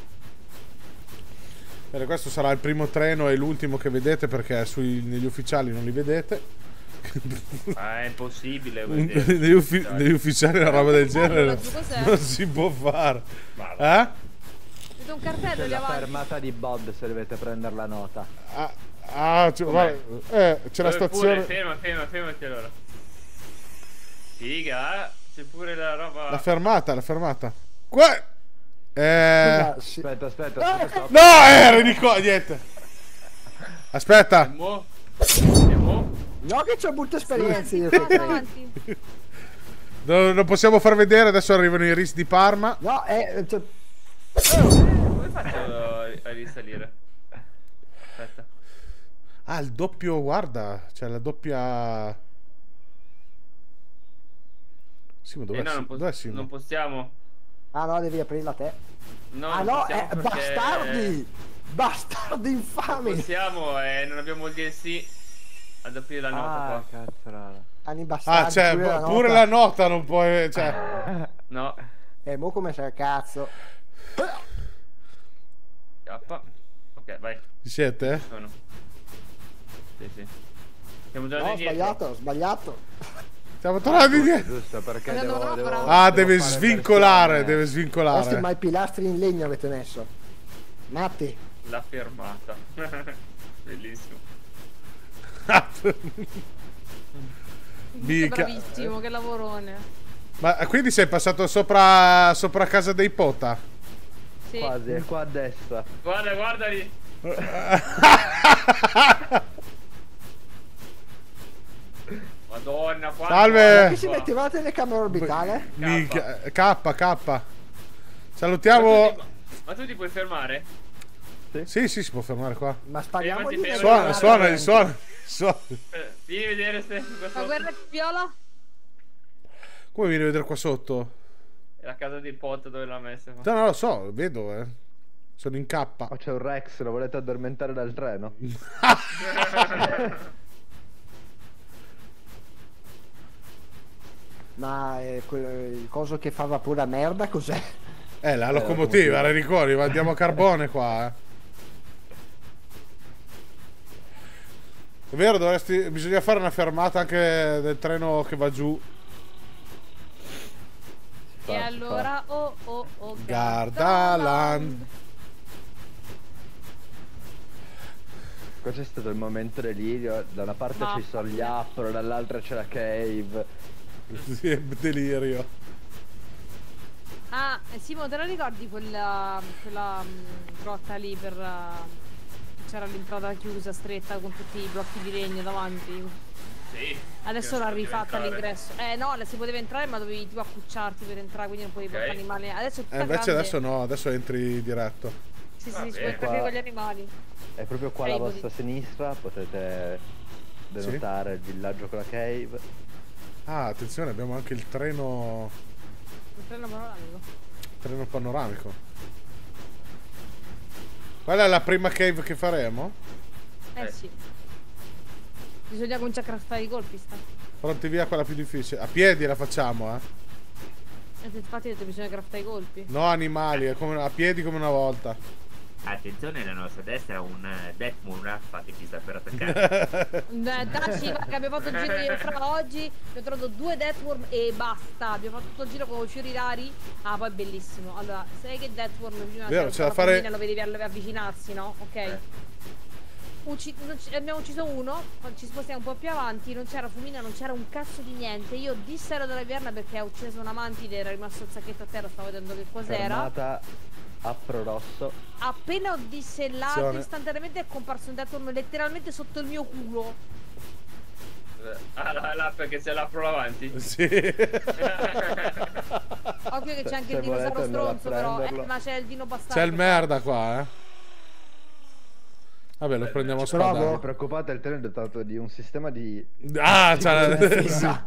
Bene, questo sarà il primo treno e l'ultimo che vedete perché sui, negli ufficiali non li vedete. Ma è impossibile vedere. negli, uffi- negli ufficiali una roba del genere laggiù cos'è? non si può fare. Ma Eh? Vedo un cartello C'è lì la avanti. fermata di Bob se dovete prendere la nota. Ah, ah, c'è, guarda, eh, c'è la Dove stazione. Pure, ferma, ferma, fermati allora. Figa, eh? C'è pure la roba. La fermata, la fermata. Qua. Eh. Scusa, sì. Aspetta, aspetta, aspetta. stop. No, eh, Nico, niente. Aspetta. E mo? E mo? No che c'ho molte esperienze io Avanti, con i treni. avanti. No, non possiamo far vedere, adesso arrivano i RIS di Parma. No, eh, cioè, Come faccio a a risalire? Aspetta. Ah, il doppio, guarda, c'è la doppia. Simo, dov'è, Eh no, non, pos- dov'è Simo? non possiamo. ah no, devi aprirla te. No, Ah non no, possiamo eh, perché- bastardi! Bastardi Non infami! possiamo, eh, non abbiamo il D L C ad aprire la nota Ah, qua. cazzarola. Anni bastardi, Ah, cioè, pure, la pure nota. la nota non puoi. Cioè. No. Eh, mo come sei cazzo? K. Ok, vai. Ci siete? Sono. Sì, sì. Siamo già No, ho indietro. sbagliato, ho sbagliato. Siamo tornati indietro. Giusto, perché Andiamo devo, troppo, devo, però. Ah, devo deve fare svincolare, versione- deve Questi svincolare. ma i pilastri in legno avete messo. Matti. La fermata. Bellissimo. Mica. Bravissimo, che lavorone. Ma quindi sei passato sopra, sopra casa dei Pota? Sì. Quasi, qua a destra. Guarda, guarda lì. Madonna, qua. Salve! Che si metteva la telecamera orbitale? Minchia, K, K. Salutiamo. Ma tu, ti, ma tu ti puoi fermare? Sì, sì, si può fermare qua. Ma spariamo Eh, di ma ti Suona, fermi. suona, suona, suona. Eh, vieni a vedere se qua Ma sotto guarda che viola. Come vieni a vedere qua sotto? è la casa di Pot dove l'ha messa. No, no, lo so, vedo, eh. Sono in K. Oh, c'è un Rex, lo volete addormentare dal treno? Ma eh, quel- il coso che fa vapore a merda cos'è? Eh, la locomotiva, la ricordi? Andiamo a carbone qua, eh. È vero, dovresti... bisogna fare una fermata anche del treno che va giù. E allora, oh oh oh, Gardaland. Qua c'è stato il momento delirio. Da una parte Ma- ci sono gli Apro, dall'altra c'è la Cave. Sì, è delirio. Ah, eh, Simo, te la ricordi quella, quella mh, grotta lì per... uh, c'era l'entrata chiusa, stretta, con tutti i blocchi di legno davanti? Sì. Adesso Che non l'ha si poteva rifatta entrare. all'ingresso. Eh no, la si poteva entrare ma dovevi tipo accucciarti per entrare, quindi non potevi Ok. portare animali. Adesso è tutta Eh, invece grande. adesso no, adesso entri diretto. Sì, sì, Vabbè, si può entrare qua- con gli animali. È proprio qua alla Cave. vostra sinistra, potete denotare il villaggio con la Cave. Ah, attenzione, abbiamo anche il treno... Il treno panoramico. treno panoramico. Quella è la prima cave che faremo? Eh, Eh. sì. Bisogna cominciare a craftare i colpi, sta. Pronti via, quella più difficile. A piedi la facciamo, eh. Eh, infatti ho detto bisogna craftare i colpi. No animali, è come, a piedi come una volta. Attenzione, alla nostra destra un uh, Death Moon, fate pista per attaccare. Eh, Dacci, va, che abbiamo fatto il giro io fra oggi. Abbiamo trovato due Deathworm e basta. Abbiamo fatto tutto il giro con usciri rari. Ah, poi è bellissimo. Allora, sai che Deathworm prima Vero, c'era c'è da la fare- femmina, lo vedevi alle- avvicinarsi, no? Ok. Ucci- non c- abbiamo ucciso uno, poi ci spostiamo un po' più avanti, non c'era fumina, non c'era un cazzo di niente. Io disero dalla vierna perché ha ucciso una mantide, era rimasto il sacchetto a terra, stavo vedendo che cos'era. Fermata Apro Rosso. Appena ho dissellato, Attenzione. istantaneamente è comparso un Deathworm letteralmente sotto il mio culo. Ah, là, là, perché c'è l'Apro avanti. Sì. Occhio che c'è anche Se il dinosauro volete andare a stronzo però, eh, prenderlo. ma c'è il dino bastardo. C'è il merda qua, eh. Vabbè, lo prendiamo a Non vi spadare. preoccupate, il treno è dotato di un sistema di... Ah, c'è la... Fissa.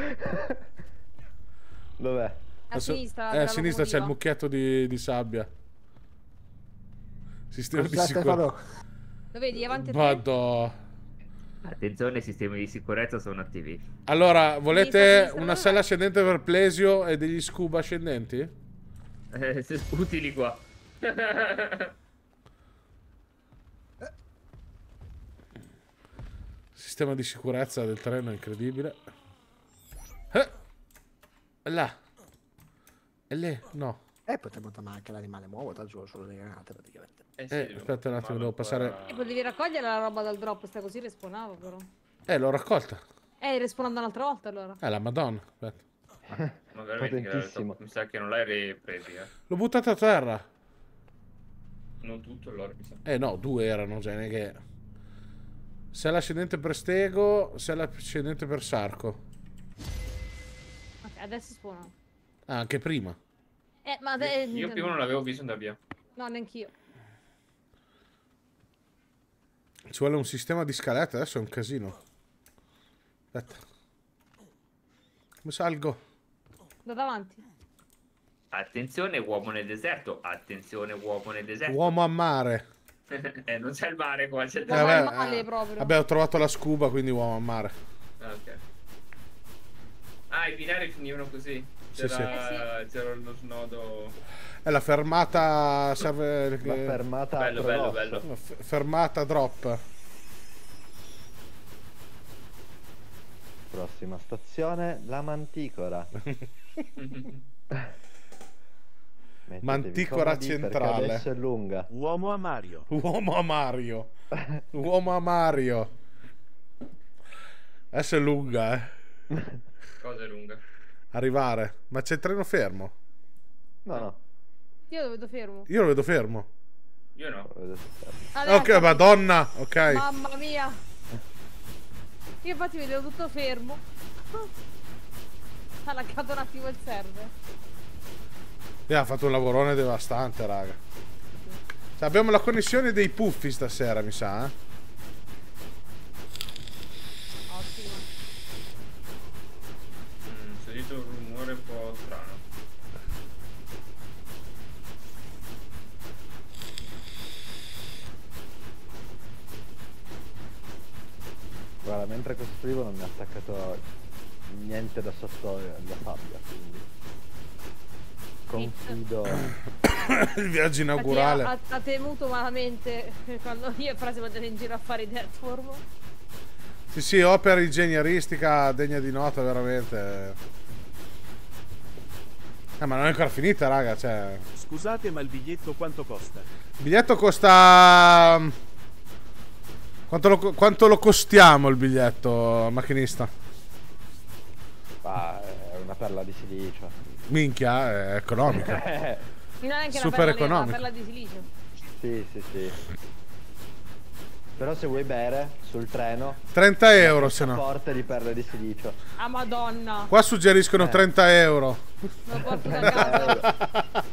Dov'è? A sinistra, Eh, della a sinistra c'è il locomotiva. mucchietto di, di sabbia. Sistema di Scusa, sicurezza. Stefano. Lo vedi, avanti a te? Vado. Attenzione, i sistemi di sicurezza sono attivi. Allora, Sinistra, volete sinistra, una dov'è? sella ascendente per Plesio e degli scuba ascendenti? Eh, se utili qua. Sistema di sicurezza del treno è incredibile. Eh. Là. E lì? No. Eh, potremmo trovare anche l'animale nuovo, da giù solo le granate praticamente. Eh, Eh, aspetta un attimo, devo passare- E potevi raccogliere la roba dal drop, sta così respawnava però. Eh, l'ho raccolta. Eh, respawnando un'altra volta allora. Eh, la madonna. Aspetta. Ma veramente che Potentissimo. mi sa che non l'hai ripresi, eh. L'ho buttata a terra. Non tutto allora, mi sa. Eh no, due erano, cioè non è che... Sella ascendente per Stego, sella ascendente per Sarco. Ok, adesso spawna. Ah, anche prima. Eh, ma te... Io prima non l'avevo visto andare via. No, neanch'io. Ci vuole un sistema di scalette, adesso è un casino. Aspetta. Come salgo? Da davanti. Attenzione, uomo nel deserto. Attenzione, uomo nel deserto. Uomo a mare. eh, non c'è il mare qua, c'è il Eh, Eh, vabbè, vabbè, male eh, proprio. vabbè, ho trovato la scuba, quindi uomo a mare. Ah, ok. Ah, i binari finivano così. Sì, C'era, sì. c'era lo snodo. È la fermata... serve... La fermata Bello, Apro bello, Rosso. bello. la f- fermata drop. Prossima stazione, la Manticora. Mettetevi Manticora comodi perché centrale. adesso è lunga. Uomo a Mario. Uomo a Mario. Uomo a Mario. Adesso è lunga, eh. Cosa è lunga. Arrivare. Ma c'è il treno fermo. No, no. Io lo vedo fermo. Io lo vedo fermo. Io no. Adesso, Ok, madonna. Ok. Mamma mia. Io infatti vedevo tutto fermo. Ha laggato un attimo il server. E ha fatto un lavorone devastante, raga. Cioè, abbiamo la connessione dei puffi stasera, mi sa, eh? Ottimo. Mm, ho sentito un rumore un po' strano. Guarda, mentre costruivo non mi ha attaccato niente da sotto la sabbia, quindi confido. Il viaggio Infatti inaugurale. Ha, ha temuto malamente quando io e Fra siamo andati in giro a fare i Deathworm. Sì, sì, opera ingegneristica degna di nota, veramente. Eh, ma non è ancora finita, raga, cioè... Scusate, ma il biglietto quanto costa? Il biglietto costa... Quanto lo, quanto lo costiamo il biglietto, macchinista? Ah, è una perla di silicio. Minchia, è economica. Non è neanche Super una perla, economico. una perla di silicio. Sì, sì, sì. Però se vuoi bere sul treno, trenta euro, se no. porte di perle di silicio. Ah, madonna. Qua suggeriscono Eh. trenta euro. Lo porto da casa.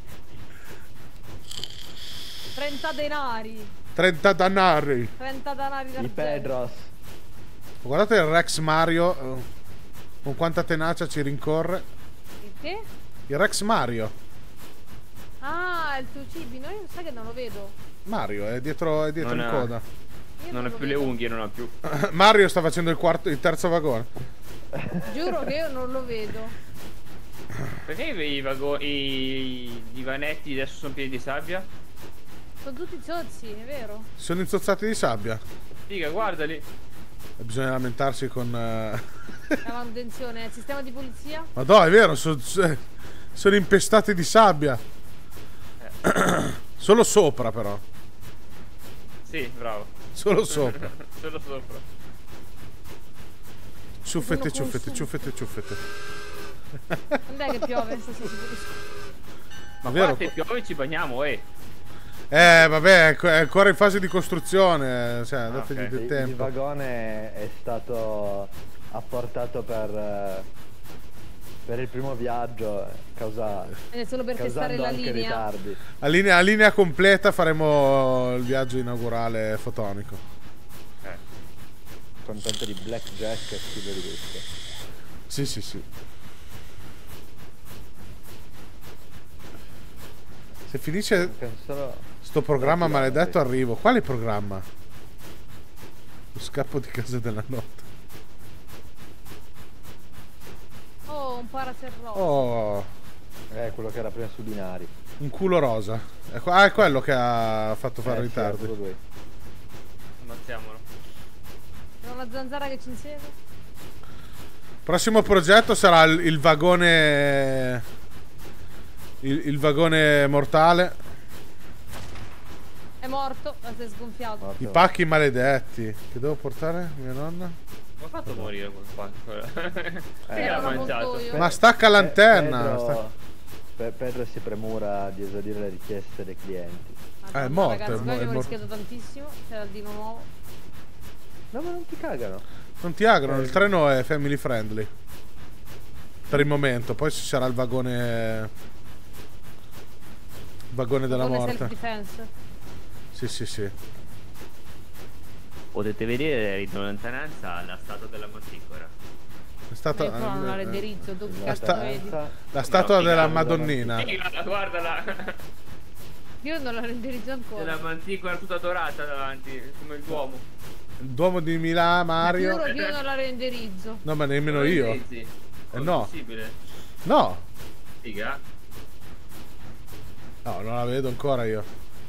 trenta denari. trenta danari. trenta denari I d'argento. Pedros. Guardate il Rex Mario. eh, Con quanta tenacia ci rincorre. Il che? Il Rex Mario. Ah, il tuo cibi. No, io sai che non lo vedo. Mario è dietro, è dietro Non in ha- coda. Io Non ha lo più le vedo. unghie, non ha più. Mario sta facendo il quarto, il terzo vagone. Giuro che io non lo vedo. Perché i, vago- i, i vanetti adesso sono pieni di sabbia? Sono tutti zozzi, è vero. Sono inzozzati di sabbia. Figa, guardali. E bisogna lamentarsi con... eh, La manutenzione, il sistema di pulizia. Ma no, è vero, sono, sono impestati di sabbia. Solo sopra, però. Sì, bravo. Solo sopra. Solo sopra. Ciuffette, Sono ciuffette, consumi. ciuffette, ciuffette. Quando è che piove? Stasera si pulisce. Ma È vero, qua se piove ci bagniamo, eh. Eh, vabbè, è co- è ancora in fase di costruzione. Cioè, dategli ok. del Il, il tempo. vagone è stato apportato per, eh, per il primo viaggio, causa, Ed è solo per testare causando la anche linea. ritardi. A linea, a linea completa faremo il viaggio inaugurale fotonico. Contento di Blackjack e stile di questo. Sì, sì, sì. Se finisce Manca solo- sto programma Sì, maledetto sì. arrivo. Quale programma? Lo scappo di casa della notte. Oh, un paraterroso. Oh, Eh, quello che era prima su binari. un culo rosa. È qua- Ah, è quello che ha fatto fare Eh, sì, era ritardi. solo lui. Ammazziamolo. C'è una zanzara che ci insegue. Prossimo progetto sarà il, il vagone. Il, il vagone mortale. È morto, ma si è sgonfiato. Morto. I pacchi maledetti. Che devo portare? Mia nonna? Come ha fatto a morire quel pacco? Eh, Che l'ha non lo mangiato? conto io. Ma stacca l'antenna. Pedro, sta- Pe- Pedro si premura di esaudire le richieste dei clienti. Madonna, è morto, Ragazzi, è poi mo- è abbiamo morto. rischiato tantissimo. C'era il dino nuovo. No, ma non ti cagano. Non ti aggro, il treno è family friendly. Per il momento, poi ci sarà il vagone. Il vagone della Con morte. self defense. Sì, sì, sì. Potete vedere in lontananza la statua della manticora. È stata. Io però non la eh, renderizzo, tu che La cazzo sta- vedi? La statua No, della figa, Madonnina. Figa, guardala. Io non la renderizzo ancora. Della manticora tutta dorata davanti, come il Duomo. Il Duomo di Milano, Mario. Giuro che io non la renderizzo. No, ma nemmeno io. Sì. Eh, no. Possibile. No, Figa. no, non la vedo ancora io.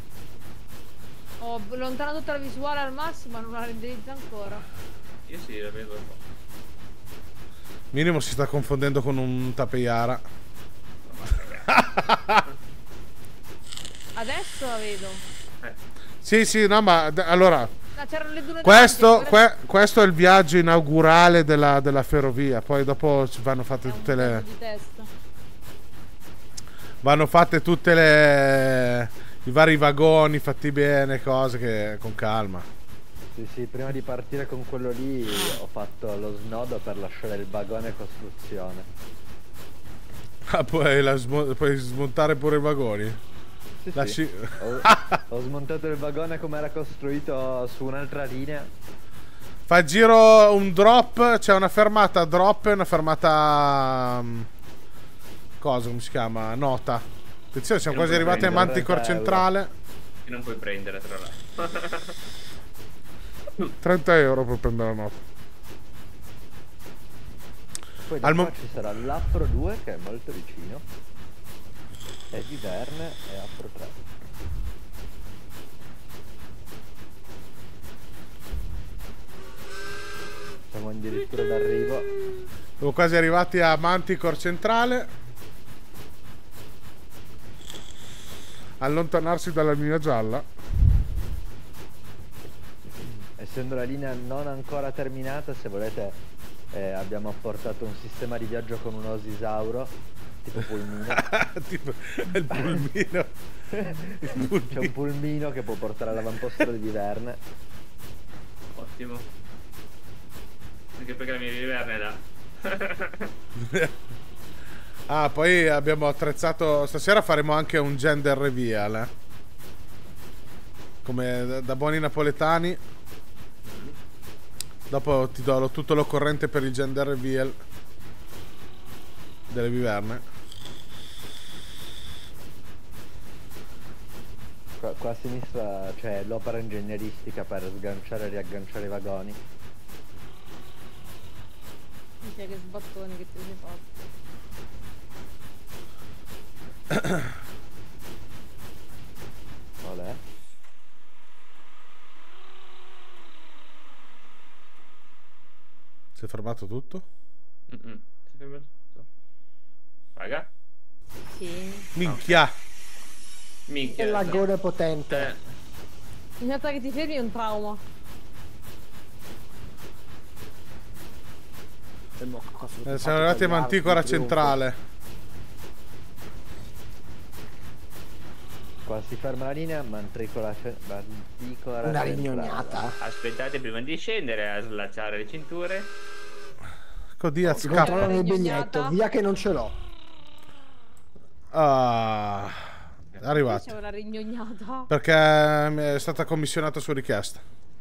Ho lontanato tutta la visuale al massimo, ma non la renderizzo ancora. Io sì, la vedo un po'. Minimo si sta confondendo con un Tapeyara. Adesso la vedo. Sì, sì, no, ma d- allora. Ah, c'erano le dune Questo, davanti, guarda- que- questo è il viaggio inaugurale della, della ferrovia. Poi dopo ci vanno fatte è un tutte pezzo le. di testa. Vanno fatte tutte le. I vari vagoni fatti bene, cose che con calma. Sì, sì, prima di partire con quello lì ho fatto lo snodo per lasciare il vagone costruzione. Ah, puoi, la smo- puoi smontare pure i vagoni? Sì, Lasci- sì. Ho, ho smontato il vagone come era costruito su un'altra linea. Fa giro un drop, c'è una fermata drop e una fermata... um, cosa, come si chiama? Nota. Attenzione, siamo Che non quasi puoi arrivati a prendere Manticore trenta euro. Centrale. Che non puoi prendere, tra l'altro. trenta euro per prendere la nota. Poi da Al qua mo- ci sarà l'Afro due che è molto vicino. E di Verne e Afro tre. Siamo addirittura d'arrivo. Siamo quasi arrivati a Manticore Centrale. Allontanarsi dalla linea gialla. Essendo la linea non ancora terminata, se volete eh, abbiamo apportato un sistema di viaggio con un osisauro tipo pulmino. Tipo il pulmino. Il pulmino. C'è un pulmino che può portare all'avamposto di Verne. Ottimo. Anche perché la mia viverna è là. Ah, poi abbiamo attrezzato. Stasera faremo anche un gender reveal. Eh? Come da, da buoni napoletani. Dopo ti do lo- tutto l'occorrente per il gender reveal delle viverne. Qua, qua a sinistra c'è l'opera ingegneristica per sganciare e riagganciare i vagoni. Minchia, che sbattone che ti sei fatto. Olè. Si è fermato tutto? Mm-mm. Si ferma tutto. Raga? Sì. Minchia. Minchia. Che lagone potente. Eh, In realtà che ti fermi è un trauma. Eh, mo, cosa ti Eh, ho siamo fatto arrivati a tagliare? Manticora Un trionfo. Centrale. Qua si ferma la linea, mantricola, ce- manticora Una centrale. rignognata. aspettate prima di scendere a slacciare le cinture. Codia Ti scappa. controllano il Rignognata. biglietto, via che non ce l'ho. Ah, è C'è arrivato. una rignognata. Perché è stata commissionata su richiesta.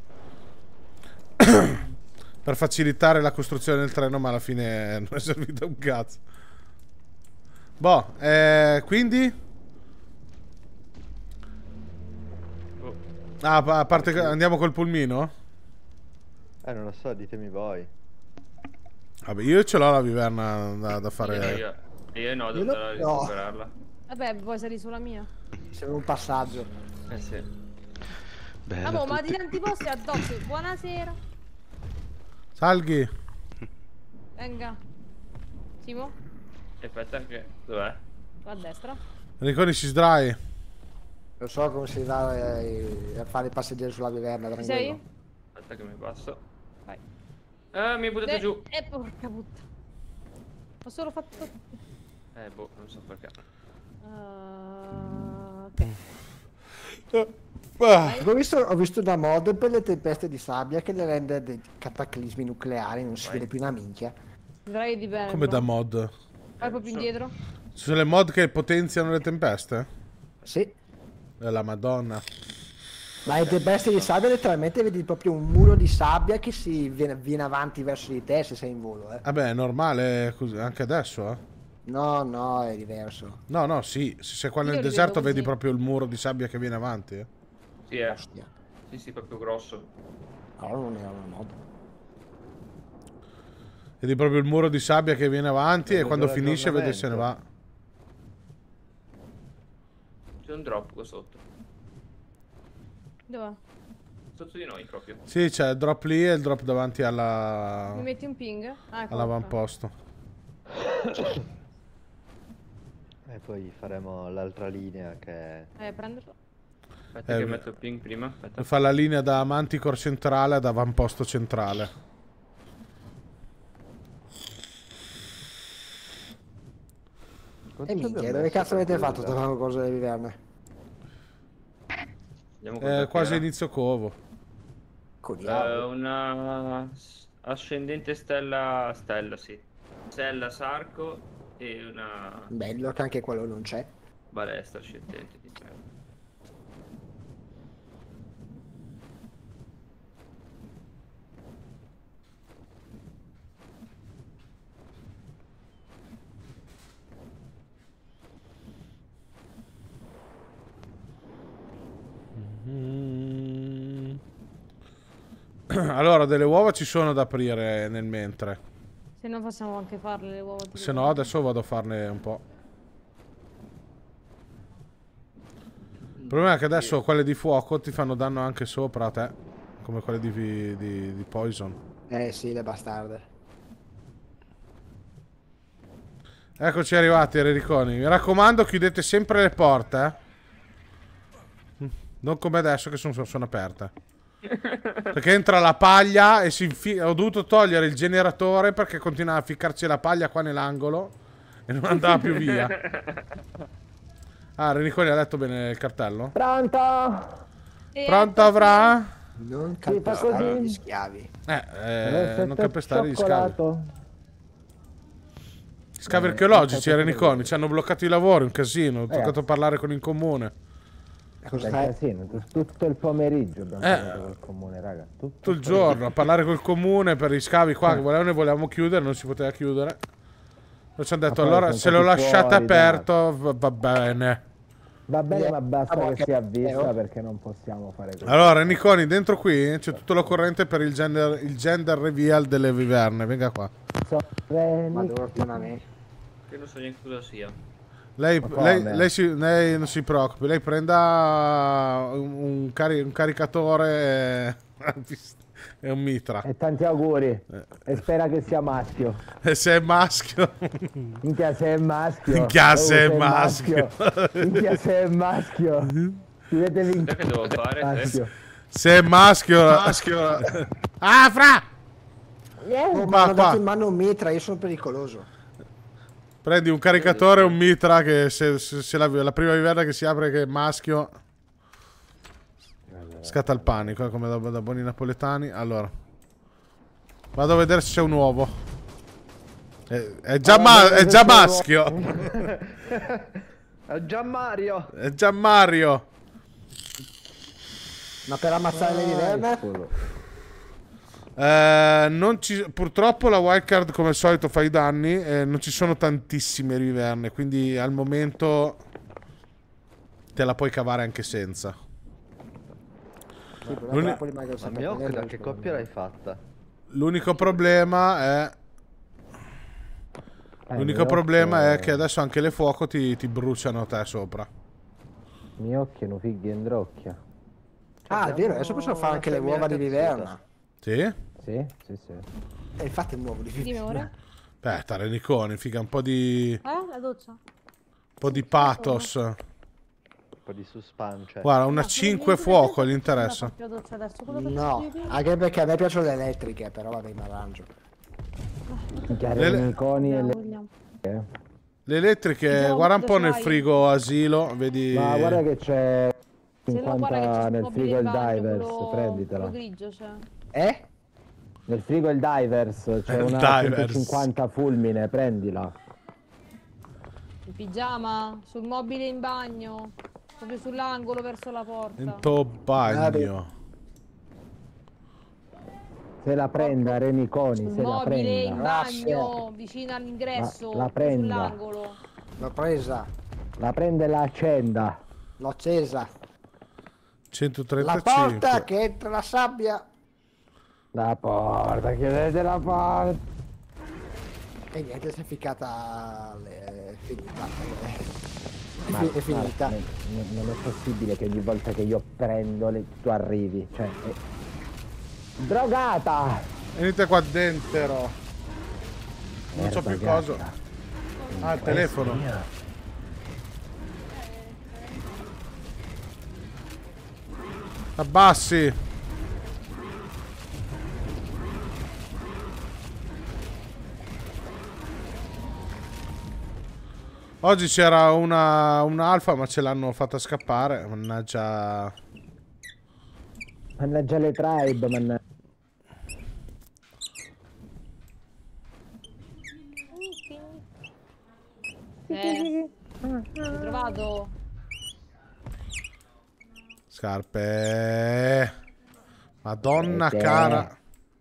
Per facilitare la costruzione del treno, ma alla fine non è servito un cazzo. Boh, eh, quindi? Oh, Ah, a parte che andiamo col pulmino? Eh, non lo so, ditemi voi. Vabbè, io ce l'ho la viverna da, da io, fare. io, io no, Io devo no. recuperarla. Vabbè, puoi salire sulla mia. Serve un passaggio. Eh sì. Bella Ah, boh, ma tutti. di tanti posti addosso. Buonasera. Salghi. Venga. Simo? Aspetta che... Dov'è? Va a destra. Ricconi si sdrai. Non so come si va eh, a fare i passeggeri sulla viverna. Ci tranquillo. sei? Aspetta che mi passo. Vai. Ah, mi hai buttato Eh, giù. eh, porca puttana. Ho solo fatto... Eh, boh, non so perché. Uh, ok. Ah, Ho visto, ho visto una mod per le tempeste di sabbia che le rende dei cataclismi nucleari, non si Vai. vede più una minchia. Vedrai di bene. come bro. da mod. Vai proprio so- indietro. Ci sono le mod che potenziano le tempeste? Sì, Eh, La madonna. ma le tempeste di sabbia letteralmente vedi proprio un muro di sabbia che si viene, viene avanti verso di te se sei in volo, eh. Vabbè, è normale così, anche adesso, eh. No, no, è diverso. No, no, sì. Se sei qua Io nel li deserto vedo vedi così. proprio il muro di sabbia che viene avanti. Eh. Sì, eh. Ostia. Sì, sì, proprio grosso. Allora non era una mod. Vedi proprio il muro di sabbia che viene avanti Vedo e quando già finisce vedi se ne va. C'è un drop qua sotto. Dov'è? Sotto di noi proprio. Sì, c'è il drop lì e il drop davanti alla... Mi metti un ping? Ah, ecco. all'avamposto. E poi faremo l'altra linea che... Eh, prenderlo. Aspetta Eh, che metto il ping prima. Aspetta. Fa la linea da Manticore centrale ad avamposto centrale. E minchia, dove cazzo avete fatto tutta la cosa delle viverne? Andiamo con Eh, la quasi fiera. inizio covo. Codiamo. Eh, una ascendente stella, stella sì. Stella Sarco e una Bello che anche quello non c'è. balestra ascendente di ferro. Mm. Allora, delle uova ci sono da aprire nel mentre. Se no possiamo anche farle le uova. Se no, adesso vado a farne un po'. Il problema è che adesso quelle di fuoco ti fanno danno anche sopra a te. Come quelle di, di, di poison. Eh sì, le bastarde. Eccoci arrivati, Rericoni. Mi raccomando, chiudete sempre le porte, eh. Non come adesso che sono, sono aperte. Perché entra la paglia e si infila. Ho dovuto togliere il generatore perché continuava a ficcarci la paglia qua nell'angolo e non andava più via. Ah, Reniconi ha letto bene il cartello? Pronto? E Pronto eccoci. avrà? Non Sì, fa calpestare così. gli schiavi. Eh, eh non calpestare gli scavi. cioccolato. Scavi Eh, archeologici, eh, Reniconi. Ci hanno bloccato i lavori, un casino. Ho toccato Ragazzi. parlare con il comune. Scusa, Cos'è? è casino, tu- tutto il pomeriggio abbiamo Eh. parlato col comune, raga. Tutto, Tutto il giorno a parlare col comune per gli scavi qua che volevano e volevamo chiudere, non si poteva chiudere. Poi ci hanno detto Ma poi allora sono se lo stati lasciate fuori, aperto va, va bene. Va bene, ma basta Ah, che che- sia vista eh, perché non possiamo fare così. Allora Niconi, dentro qui c'è tutto l'occorrente per il gender, il gender reveal delle viverne. Venga qua. So, Reni- Ma dove torna a me? Che non so neanche cosa sia. Lei, Ma come? lei, lei, si, lei non si preoccupi, lei prenda un, un cari- un caricatore e, e un mitra. E tanti auguri. E spera che sia maschio. E se è maschio... Minchia se è maschio. Minchia, Oh, se è maschio. Minchia se è maschio. Chiudetevi Sai che devo fare? Eh? maschio. Se è maschio... Maschio. Ah, fra! Oh, Ma ma hanno qua. dato in mano un mitra, io sono pericoloso. Prendi un caricatore e un mitra che se, se, se la, la prima viverna che si apre che è maschio scatta il panico, eh, come da, da buoni napoletani. Allora vado a vedere se c'è un uovo. È, è già, ma, è già maschio. È già Mario. È già Mario. Ma per ammazzare le viverne? Scusa. Eh, non ci, purtroppo la wildcard come al solito fa i danni e non ci sono tantissime viverne, quindi al momento te la puoi cavare anche senza. Sì, però L'uni- troppo rimangono Ma sempre mio quelle, da non che so. coppia l'hai fatta? L'unico problema è Eh, L'unico mio problema occhio- è che adesso anche le fuoco ti, ti bruciano a te sopra. Mi occhio non figli in drocchia. Ah, è vero, adesso possiamo fare anche le uova di viverna. Sì? Sì, sì, sì. E infatti è un uovo di Dimmi viverna. ora. Aspetta, Reniconi, figa, un po' di... Eh, la doccia? un po' di pathos. Un po' di suspense. Guarda, una No, cinque sono fuoco gli niente, interessa. la doccia adesso, cosa No, pensi di- anche perché a me piacciono le elettriche, però vabbè, mi arrangio. Minchia, Le- Reniconi e le... Vogliamo. Le elettriche, Diciamo, guarda un po' cosa nel c'hai? frigo asilo, vedi... Ma guarda che c'è Se no, guarda che c'è cinquanta sul nel mobile frigo in il bagno, divers, quello- prenditela. quello grigio c'è. Eh? Nel frigo il divers, c'è Il una divers. centocinquanta fulmine, prendila. In pigiama, sul mobile in bagno, proprio sull'angolo verso la porta. In tuo bagno. Se la prenda Reniconi, Sul se la mobile in prenda. bagno, vicino all'ingresso, La- la proprio prenda. sull'angolo. L'ho presa, La prende e la accenda. l'ho accesa. La centotrentacinque. porta che entra la sabbia. La porta, chiudete la porta. E niente, si è ficcata. le- È finita. È Ma- fi- È finita. ma non, non è possibile che ogni volta che io prendo le, tu arrivi. Cioè, è... Drogata! Venite qua dentro. Non so Merda più gatta. cosa. Ah, il telefono. Mia. Abbassi. Oggi c'era una, una alfa ma ce l'hanno fatta scappare. Mannaggia. Mannaggia le tribe, mannaggia. Eh, l'ho trovato. Scarpe. Madonna Eh, cara.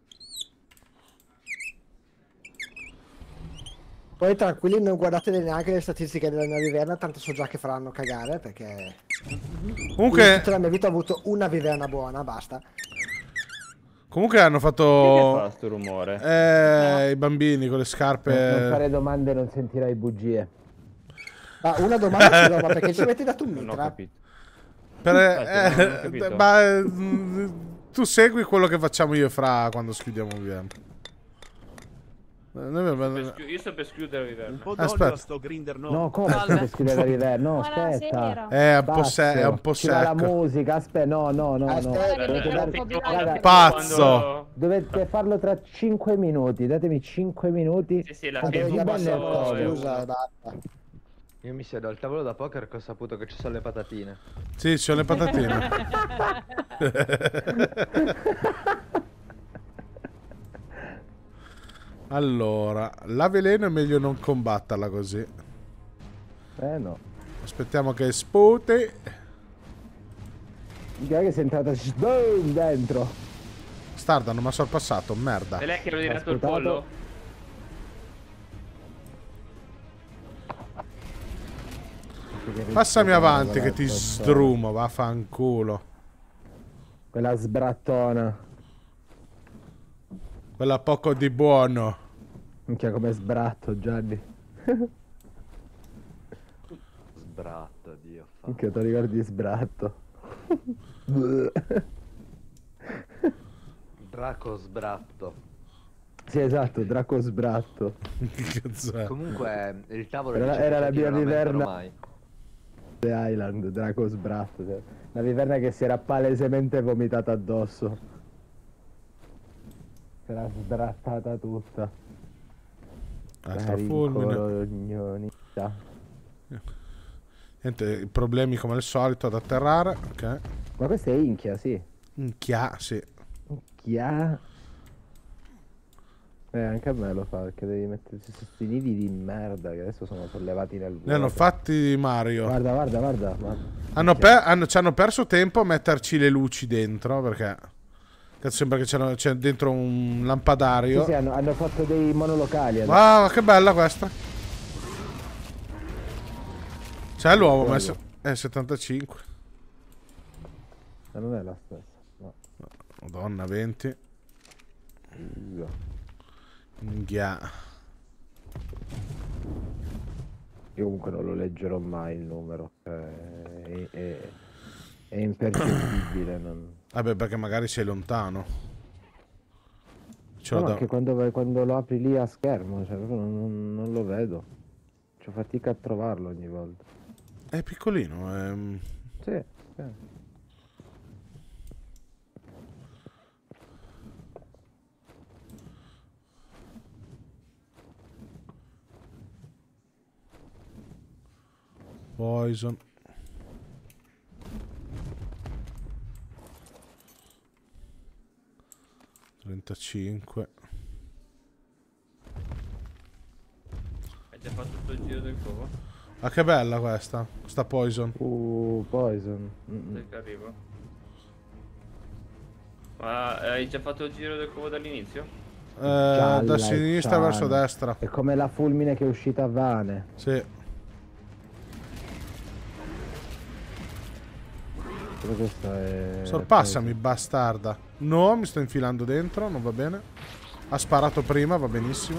Poi tranquilli, non guardate neanche le statistiche della nuova viverna, tanto so già che faranno cagare, perché io Comunque, tutta la mia vita ho avuto una viverna buona, basta. comunque hanno Chi è che fatto fa sto rumore? eh, i bambini con le scarpe. Non fare domande, non sentirai bugie. Ah, una domanda ce l'ho, ma perché ci metti da tu Non ho mitra? capito. Per, Aspetta, non ho eh, capito. ma eh, tu segui quello che facciamo io e Fra quando schiudiamo viverna. Noi abbiamo- Per schi- Io sto per schiudere Un viverna. po' d'olio Aspetta. a sto grinder no. No, come Vabbè. per scrivere la river? No, aspetta. Buonasera. È un po', se- Basso. è un po' Ci va la secco. musica, aspetta, no, no, no, no. Aspetta, Dovete, eh, dar- un po' raga, Pazzo. Quando- dovete farlo tra cinque minuti, datemi cinque minuti. Sì, sì, la Quando fine vi Vabbè, un gli bene passo il abbasso, coso. è uno. scusa, e basta. Io mi siedo al tavolo da poker che ho saputo che ci sono le patatine. Sì, ci sono le patatine. Allora, la veleno è meglio non combatterla così. Eh no. Aspettiamo che sputi. Guarda che sei entrata boom, dentro. Starda, non mi ha sorpassato, merda. È lei che aveva tirato il sputato. pollo? Passami avanti che ti sdrumo, vaffanculo. Quella sbrattona. Quella poco di buono. Minchia come sbratto, Gianni. Sbratto, Dio. Fa. Minchia, ti ricordi sbratto. Draco sbratto. Sì, esatto, Draco sbratto. Che cazzo è? Comunque il tavolo Era- dice che era la tutti mia non aumentano viverna. mai. The Island, Draco sbratto. Cioè. La viverna che si era palesemente vomitata addosso. Se l'ha sbrattata tutta. Altro fulmine. Rincoglionita. Niente, problemi come al solito ad atterrare. Ok. Ma questa è Inchia, sì. Minchia, sì. Inchia. Eh, anche a me lo fa, perché devi metterci questi nidi di merda che adesso sono sollevati nel vuoto. Li hanno fatti Mario. Guarda, guarda, guarda. guarda. Hanno per- hanno- ci hanno perso tempo a metterci le luci dentro, perché cazzo sembra che c'è, c'è dentro un Sì, lampadario. sì, hanno, hanno fatto dei monolocali. adesso. Wow, che bella questa. C'è l'uovo messo. È settantacinque. Ma non è la stessa. No. Madonna, venti. Scusa. Minchia. Io comunque non lo leggerò mai il numero. Cioè, è, è, è impercettibile. Non... Vabbè, perché magari sei lontano. Ce No, l'ho ma da- anche quando, vai- quando lo apri lì a schermo, cioè, proprio non, non- non lo vedo. C'ho fatica a trovarlo ogni volta. È piccolino. È... Sì, sì. Poison. trentacinque. Hai già fatto tutto il giro del covo? Ah, che bella questa. Questa Poison. Uh, Poison. Mm-mm. Dai che arrivo. Ma hai già fatto il giro del covo dall'inizio? Eh, Gialla da e sinistra ciano. verso destra. È come la fulmine che è uscita a Vane. Sì. Però questa è... Sorpassami, bastarda. No, mi sto infilando dentro, non va bene. Ha sparato prima, va benissimo.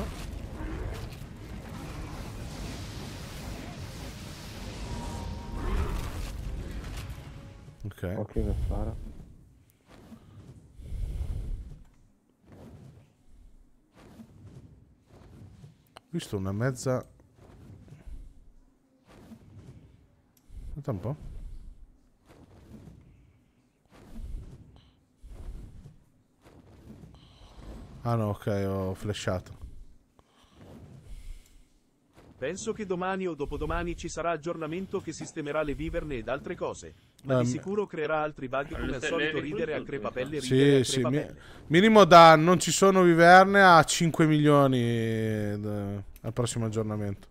Ok. Occhio che spara. Ho visto una mezza... Aspetta un po'. Ah no, ok, ho flashato. Penso che domani o dopodomani ci sarà aggiornamento che sistemerà le viverne ed altre cose. Ma di Um, sicuro creerà altri bug come Alle al stelle solito ridere a reclute, crepapelle Sì, ridere a sì, mi- crepapelle. minimo da non ci sono viverne a cinque milioni eh, al prossimo aggiornamento.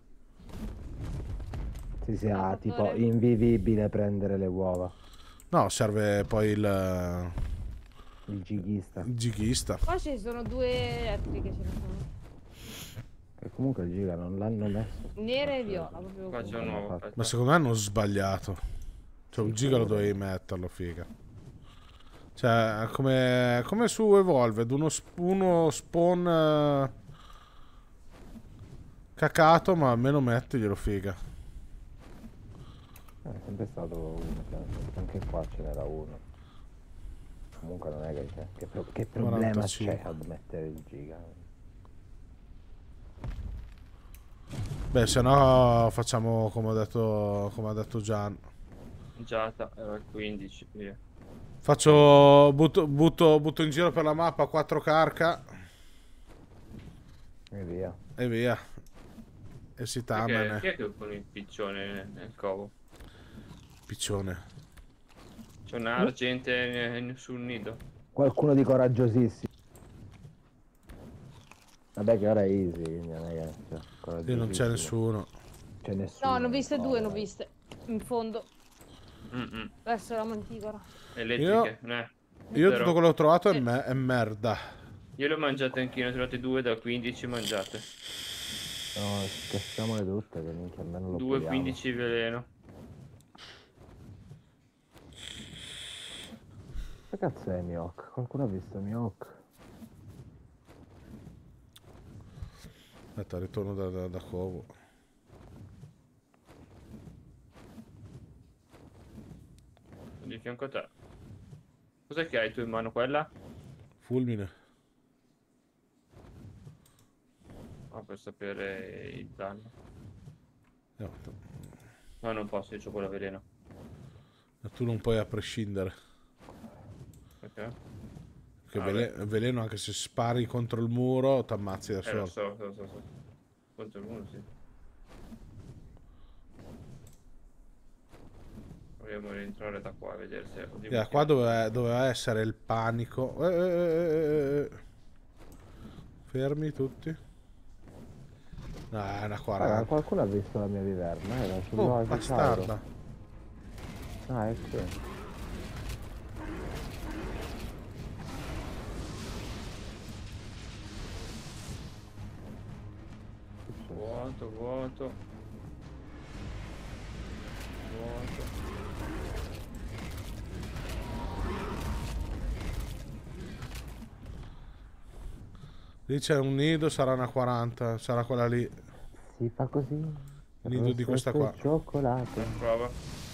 Sì, sì, ah, tipo Dottore. invivibile prendere le uova. No, serve poi il, Il gighista. il gighista. Qua ci sono due elettriche, ce ne sono. Che comunque il giga non l'hanno messo. Nere e viola, proprio Qua c'è come. un nuovo. Ma aspetta. Ma secondo me hanno sbagliato. Cioè, un Sì, giga lo pure. dovevi metterlo, figa. Cioè, come, come su Evolved, uno, sp- uno spawn eh, cacato, ma almeno mettiglielo, figa. Eh, È sempre stato uno, cioè, anche qua ce n'era uno. Comunque non è che c'è. Che, pro- che problema quarantacinque. c'è ad mettere il giga? Beh, se no facciamo come ha detto, come ha detto Gian. Giata, era il quindici. Via. Faccio, butto, butto, butto in giro per la mappa quattro carca E via. e via. E si Chi è, che, tamene. chi è che con il piccione nel, nel covo? Piccione. C'è una argente nel- sul nido. Qualcuno di coraggiosissimo. Vabbè che ora è easy, quindi non è che cioè, Lì non c'è coraggiosissimo. nessuno. C'è nessuno. No, ne ho viste due, ne ho dai. viste. In fondo, Mm-mm. verso la manticora. Elettriche, eh. Io Però- tutto quello che ho trovato è, Sì. me- è merda. Io le ho mangiate anch'io, ne ho trovate due da quindici mangiate. No, schiacciamole tutte che minchia almeno lo due puliamo. quindici veleno. Che cazzo è Miok? Qualcuno ha visto Miok? Aspetta, ritorno da, da, da Covo. Di fianco a te. Cos'è che hai tu in mano quella? Fulmine. Ah, per sapere il danno. No, No, non posso, io ho quella veleno. ma tu non puoi a prescindere. Perché? Perché Ah, vele- veleno, anche se spari contro il muro, ti ammazzi da Eh, lo solo. so, lo so, lo so. Contro il muro, sì. Proviamo a rientrare da qua a vedere se... oddio, Yeah, mi qua chiama. doveva, doveva essere il panico. Eh, eh, eh, eh. Fermi tutti. No, è una Ah, quaranta. qualcuno ha visto la mia viverna? Era sul Oh, Noise bastarda. Ah, è qui. Vuoto, vuoto. Vuoto. Lì c'è un nido, sarà una quaranta. Sarà quella lì. Si fa così. Nido di questa qua. Rossette e cioccolato. Prova.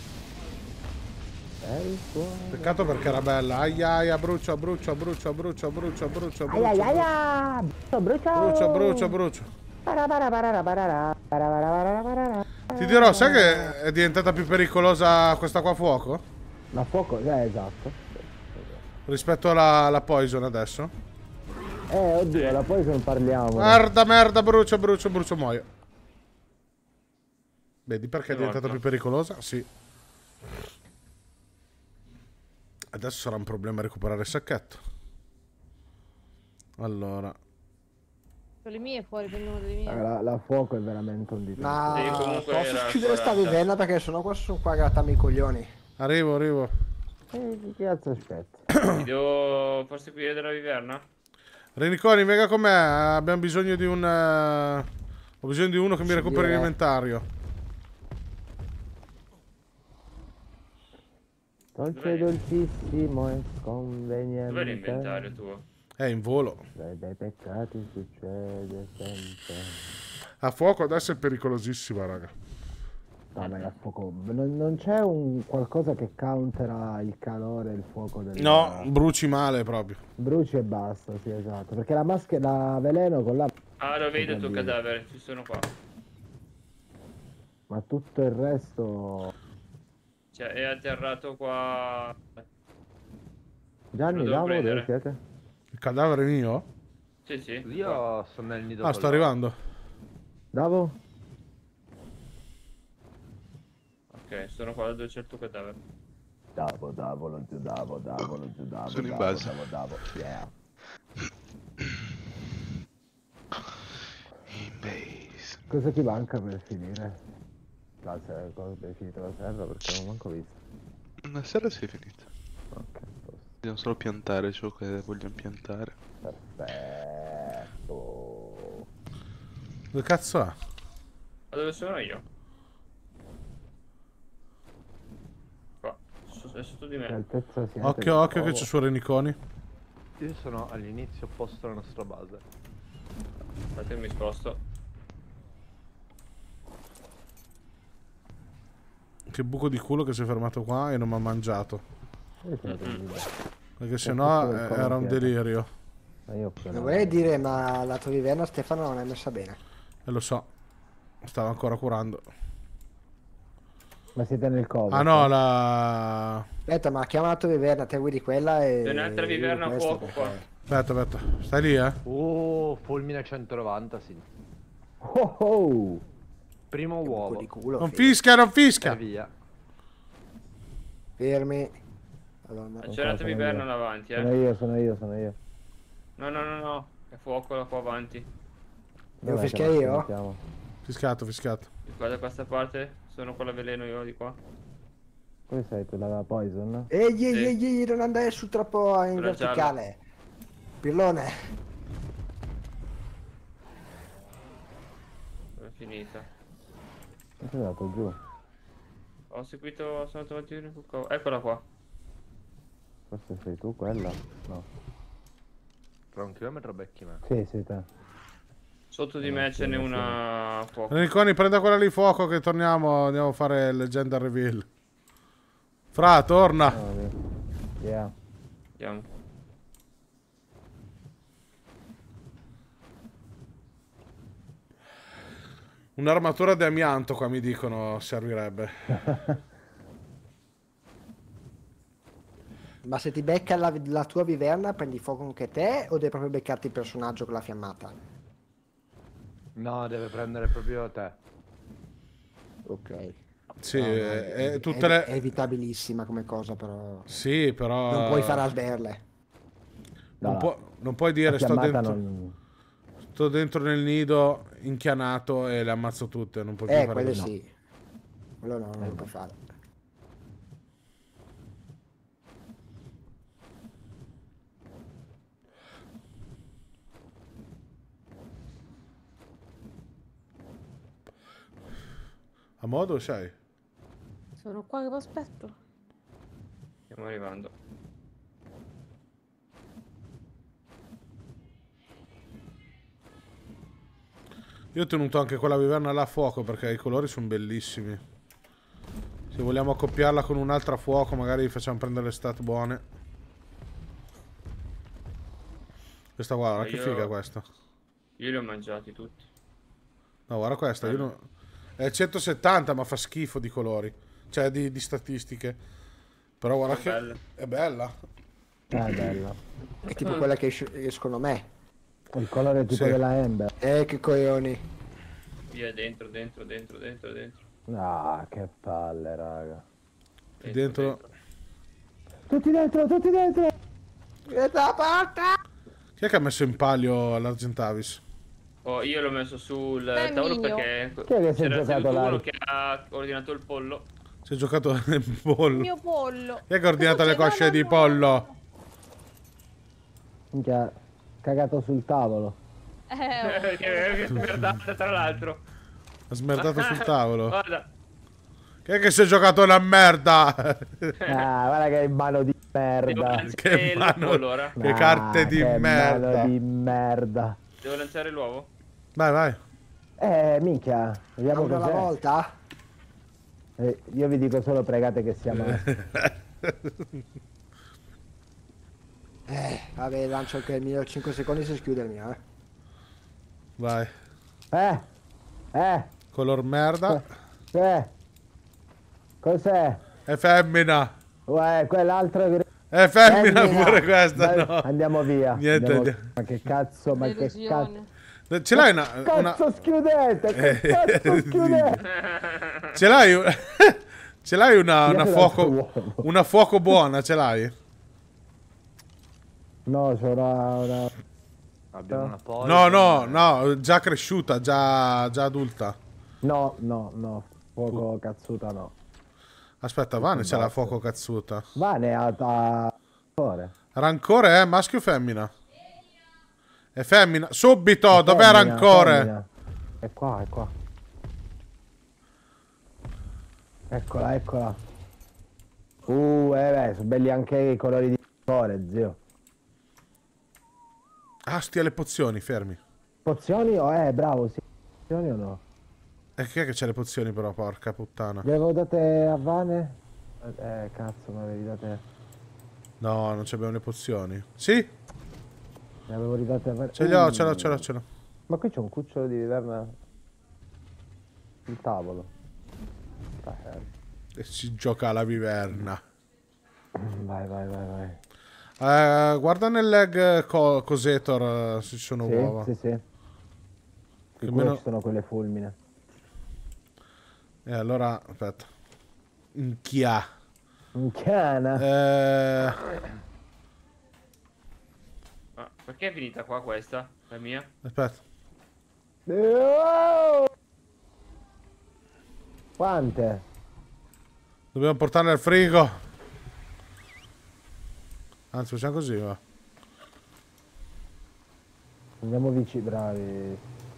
È il suono. Peccato perché era bella. Aia, aia, brucia, brucia, brucia, brucia, brucia, brucia, Ai ai brucia. ai ai! Brucio, brucio! Brucia, brucia, brucia. Para, para, para, para, para, para, para, para. Ti dirò, sai che è diventata più pericolosa questa qua a fuoco? Ma fuoco, eh, esatto. Rispetto alla, alla Poison adesso? Eh, oddio, la poi se non parliamo. Merda, merda, brucia, brucia, brucia, muoio. Vedi perché è È diventata morto. più pericolosa? Sì. Adesso sarà un problema recuperare il sacchetto. Allora. Sono le mie fuori, prendono delle mie. La, la fuoco è veramente un dito. Ma Sì, comunque posso era chiudere sta quaranta. viverna perché sennò qua sono qua a grattarmi i coglioni. Arrivo, arrivo. Eh, che cazzo aspetta? Ti devo far seguire della viverna? Reniconi, venga con me. Abbiamo bisogno di un... eh, Ho bisogno di uno che mi Sì, recuperi eh. l'inventario. Dolce, dolcissimo e Dov'è conveniente. l'inventario tuo? È in volo. Dai, dai peccati succede sempre. A fuoco adesso è pericolosissima, raga. No, ma a fuoco. Non, non c'è un qualcosa che countera il calore e il fuoco del. No, bruci male proprio. Bruci e basta, sì, esatto. Perché la maschera da veleno con la. Ah, lo vedo il tuo Sopravvive. cadavere, ci sono qua. Ma tutto il resto. Cioè, è atterrato qua. Gianni, Lo devo Davo, dove prendere. siete? Il cadavere mio? Sì, sì. Io sono nel nido. Ah, con sto loro. arrivando. Davo? Ok, sono qua dove c'è il tuo cadavere. Davo, davo, lo zio davo, davo, lo zio davo. Sono in davo, base. Davo, davo, yeah. In base. Cosa ti manca per finire? La serra, cosa hai finito la serra? Perché non ho manco visto. Una sera si è finita. Ok, posto. Dobbiamo solo piantare ciò che vogliamo piantare. Perfetto. Dove cazzo è? Ma dove sono io? Qua, su- è sotto di Che me. altezza siete? Occhio, occhio che Oh, c'è su Reniconi. Io sono all'inizio opposto alla nostra base. Aspetta, mi sposto. Che buco di culo che si è fermato qua e non mi ha mangiato. io sono tranquillo. Perché sennò tutto del eh, collo era un pieno. delirio. Ma io più Non no. vorrei dire, ma la tua viverna Stefano non è messa bene. E lo so. Stavo ancora curando. Ma siete nel covo? Ah no, la... Aspetta, ma chiama la tua viverna, te guidi quella e... C'è un'altra viverna a questo fuoco perché- qua. Aspetta, aspetta. Stai lì, eh? Oh, fulmine centonovanta, sì. Oh oh! Primo Buco uovo. di culo, Non figlio. fischia, non E fischia! via. Fermi. Madonna. C'è un'altra sono viverna io. là avanti, Sono eh. io, sono io, sono io. No, no, no, no. È fuoco là qua avanti. Devo Dov'è che fischiare la io? sentiamo? Fischiato, fischiato. Qua da questa parte sono con la veleno io di qua. Dove sei tu? La poison? Ehi, ehi, Sì. ehi, ehi, non andare su troppo in Quella verticale. Pirlone. È finita. Non sei andato giù. Ho seguito, sono andato avanti sul covo. Eccola qua. Forse sei tu quella? No. Tra un chilometro becchi me. Sì, sei te. Sotto di me ce n'è una a fuoco. Reniconi, prenda quella lì fuoco che torniamo, andiamo a fare il Legendary Reveal. Fra, torna! Oh, vedi. Yeah. Andiamo. Un'armatura di amianto qua mi dicono servirebbe. Ma se ti becca la, la tua viverna, prendi fuoco anche te o devi proprio beccarti il personaggio con la fiammata? No, deve prendere proprio te. Ok. Sì, No, no, è, è è, tutte è le... evitabilissima come cosa, però. Sì, però... Non puoi fare alberle. Non, No, può- non puoi dire la sto fiammata dentro, non... sto dentro nel nido inchianato e le ammazzo tutte. Non puoi più Eh, fare quello così. sì. Quello no, non lo puoi fare. A modo sei? Sono qua che vi aspetto. Stiamo arrivando. Io ho tenuto anche quella viverna là a fuoco perché i colori sono bellissimi. Se vogliamo accoppiarla con un'altra a fuoco magari gli facciamo prendere le stat buone. Questa guarda, Ma che io- figa questa. Io li ho mangiati tutti. No, guarda questa, io non... è centosettanta ma fa schifo di colori. Cioè di, di statistiche. Però guarda È che bella. è bella. Ah, è bella. È tipo quella che esce- escono me. Il colore tipo Sì. della Ember. Eh, che coglioni. Via dentro, dentro, dentro, dentro, dentro. Ah, che palle, raga. Qui dentro... Tutti dentro, tutti dentro! Da porta! Chi è che ha messo in palio l'Argentavis? Oh, io l'ho messo sul Beh, tavolo Migno. perché Chi è che si è c'era giocato seduto uno là? che ha ordinato il pollo. Si è giocato nel Il pollo. mio pollo. Chi è che ha ordinato le Cosa cosce c'è? di No, no, no. pollo? Minchia, cagato sul tavolo. Eh, Che è merdata tra l'altro. Ha smerdato sul tavolo. Guarda. Chi è che si è giocato una merda? Ah, guarda che mano di Devo merda. lanciare Che mano- l'uovo ora. Che carte di che merda. mano di merda. Devo lanciare l'uovo. Vai, vai. Eh, minchia, vediamo Uno alla cos'è. volta? Eh, io vi dico solo pregate che sia male. Eh, vabbè, lancio anche il mio cinque secondi se schiude il mio, eh. Vai. Eh, eh, Color merda. eh. Cos'è? È femmina. Uè, quell'altro che... È femmina Femmina. pure questa, Dai, no. Andiamo via. Niente, Andiamo- andiamo. Ma che cazzo, ma che cazzo. Delusione. Ce l'hai una... una... Cazzo schiudete, che cazzo schiudete. Ce l'hai un... Ce l'hai una, una Tirate fuoco... l'altro uovo. Una fuoco buona, ce l'hai? No, c'è una... una... Abbiamo una poi. No, no, no, già cresciuta, già, già adulta. No, no, no. Fuoco cazzuta no. Aspetta, Vane c'è la fuoco cazzuta. Vane ha... ha... Rancore è maschio o femmina? È femmina. Subito, È dov'è femmina, Rancore? femmina. È qua, è qua. Eccola, eccola. Uh, eh beh, sono belli anche i colori di cuore, zio. Ah, stia le pozioni, fermi. Pozioni o eh, bravo, sì. Pozioni o no? E chi è che c'è le pozioni però, porca puttana? Le avevo date a Vane? Eh, cazzo, me le avevi date... No, non ci abbiamo le pozioni. Sì? Le avevo ridate a Vane... Ce l'ho, Uh, ce l'ho, ce l'ho, ce l'ho. Ma qui c'è un cucciolo di viverna... sul tavolo. Ah, eh. E si gioca alla viverna. Vai, vai, vai, vai. Eh, guarda nel leg co cosetor se ci sono Sì, uova. sì, sì. Più o Sicuro meno... ci sono quelle fulmine. E allora, aspetta. Inchia. Inchiana. Eh... Ah, perché è finita qua questa? La mia? Aspetta. Oh! Quante? Dobbiamo portarle al frigo. Anzi, facciamo così, va. Andiamo vicini, bravi.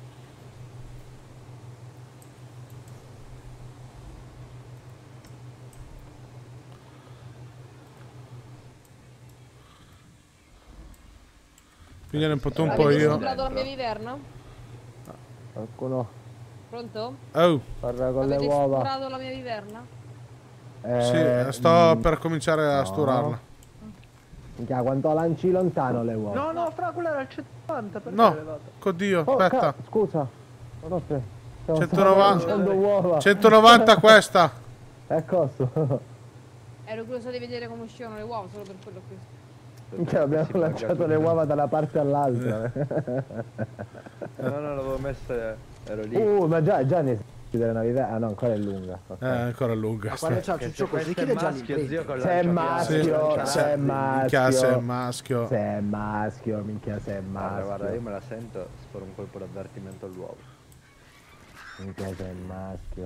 Pigliare un po' un po' Avete io. superato la mia viverna? Qualcuno Pronto? Oh, parla con Avete le uova. superato la mia viverna? Eh, sì, sto mm, per cominciare a no. sturarla. minchia, quanto lanci lontano le uova. No, no, fra, quella era il centonovanta, perché No, l'hai levata? oddio, Oh, aspetta. ca- scusa. Non so se- stiamo centonovanta. facendo uova. centonovanta questa. È costo. Ero curiosa di vedere come uscivano le uova, solo per quello qui. Minchia, abbiamo Si lanciato paga le tutto. uova da una parte all'altra. No, no, l'avevo messa, ero lì. uh, ma già, già ne chiudere una viverna. Ah no, ancora è lunga. Ok. Eh, ancora lunga. Ma quando sta. c'ha il ciuccio così chiede già maschio, zio, l'impresa. con Se è la maschio, Sì, se è minchia, se è maschio. maschio. Se è maschio, minchia, se è Guarda, maschio. guarda, io me la sento, sparo un colpo d'avvertimento all'uovo. Minchia, se è maschio.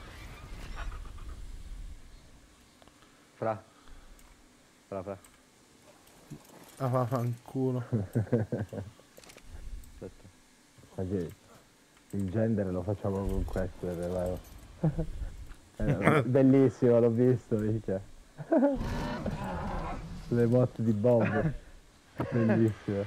Fra. Fra, fra. Ah, va, fanculo. Aspetta. Oggi il gender lo facciamo con questo, è vero. Eh, bellissimo, l'ho visto, minchia. Le botte di Bob. Bellissimo.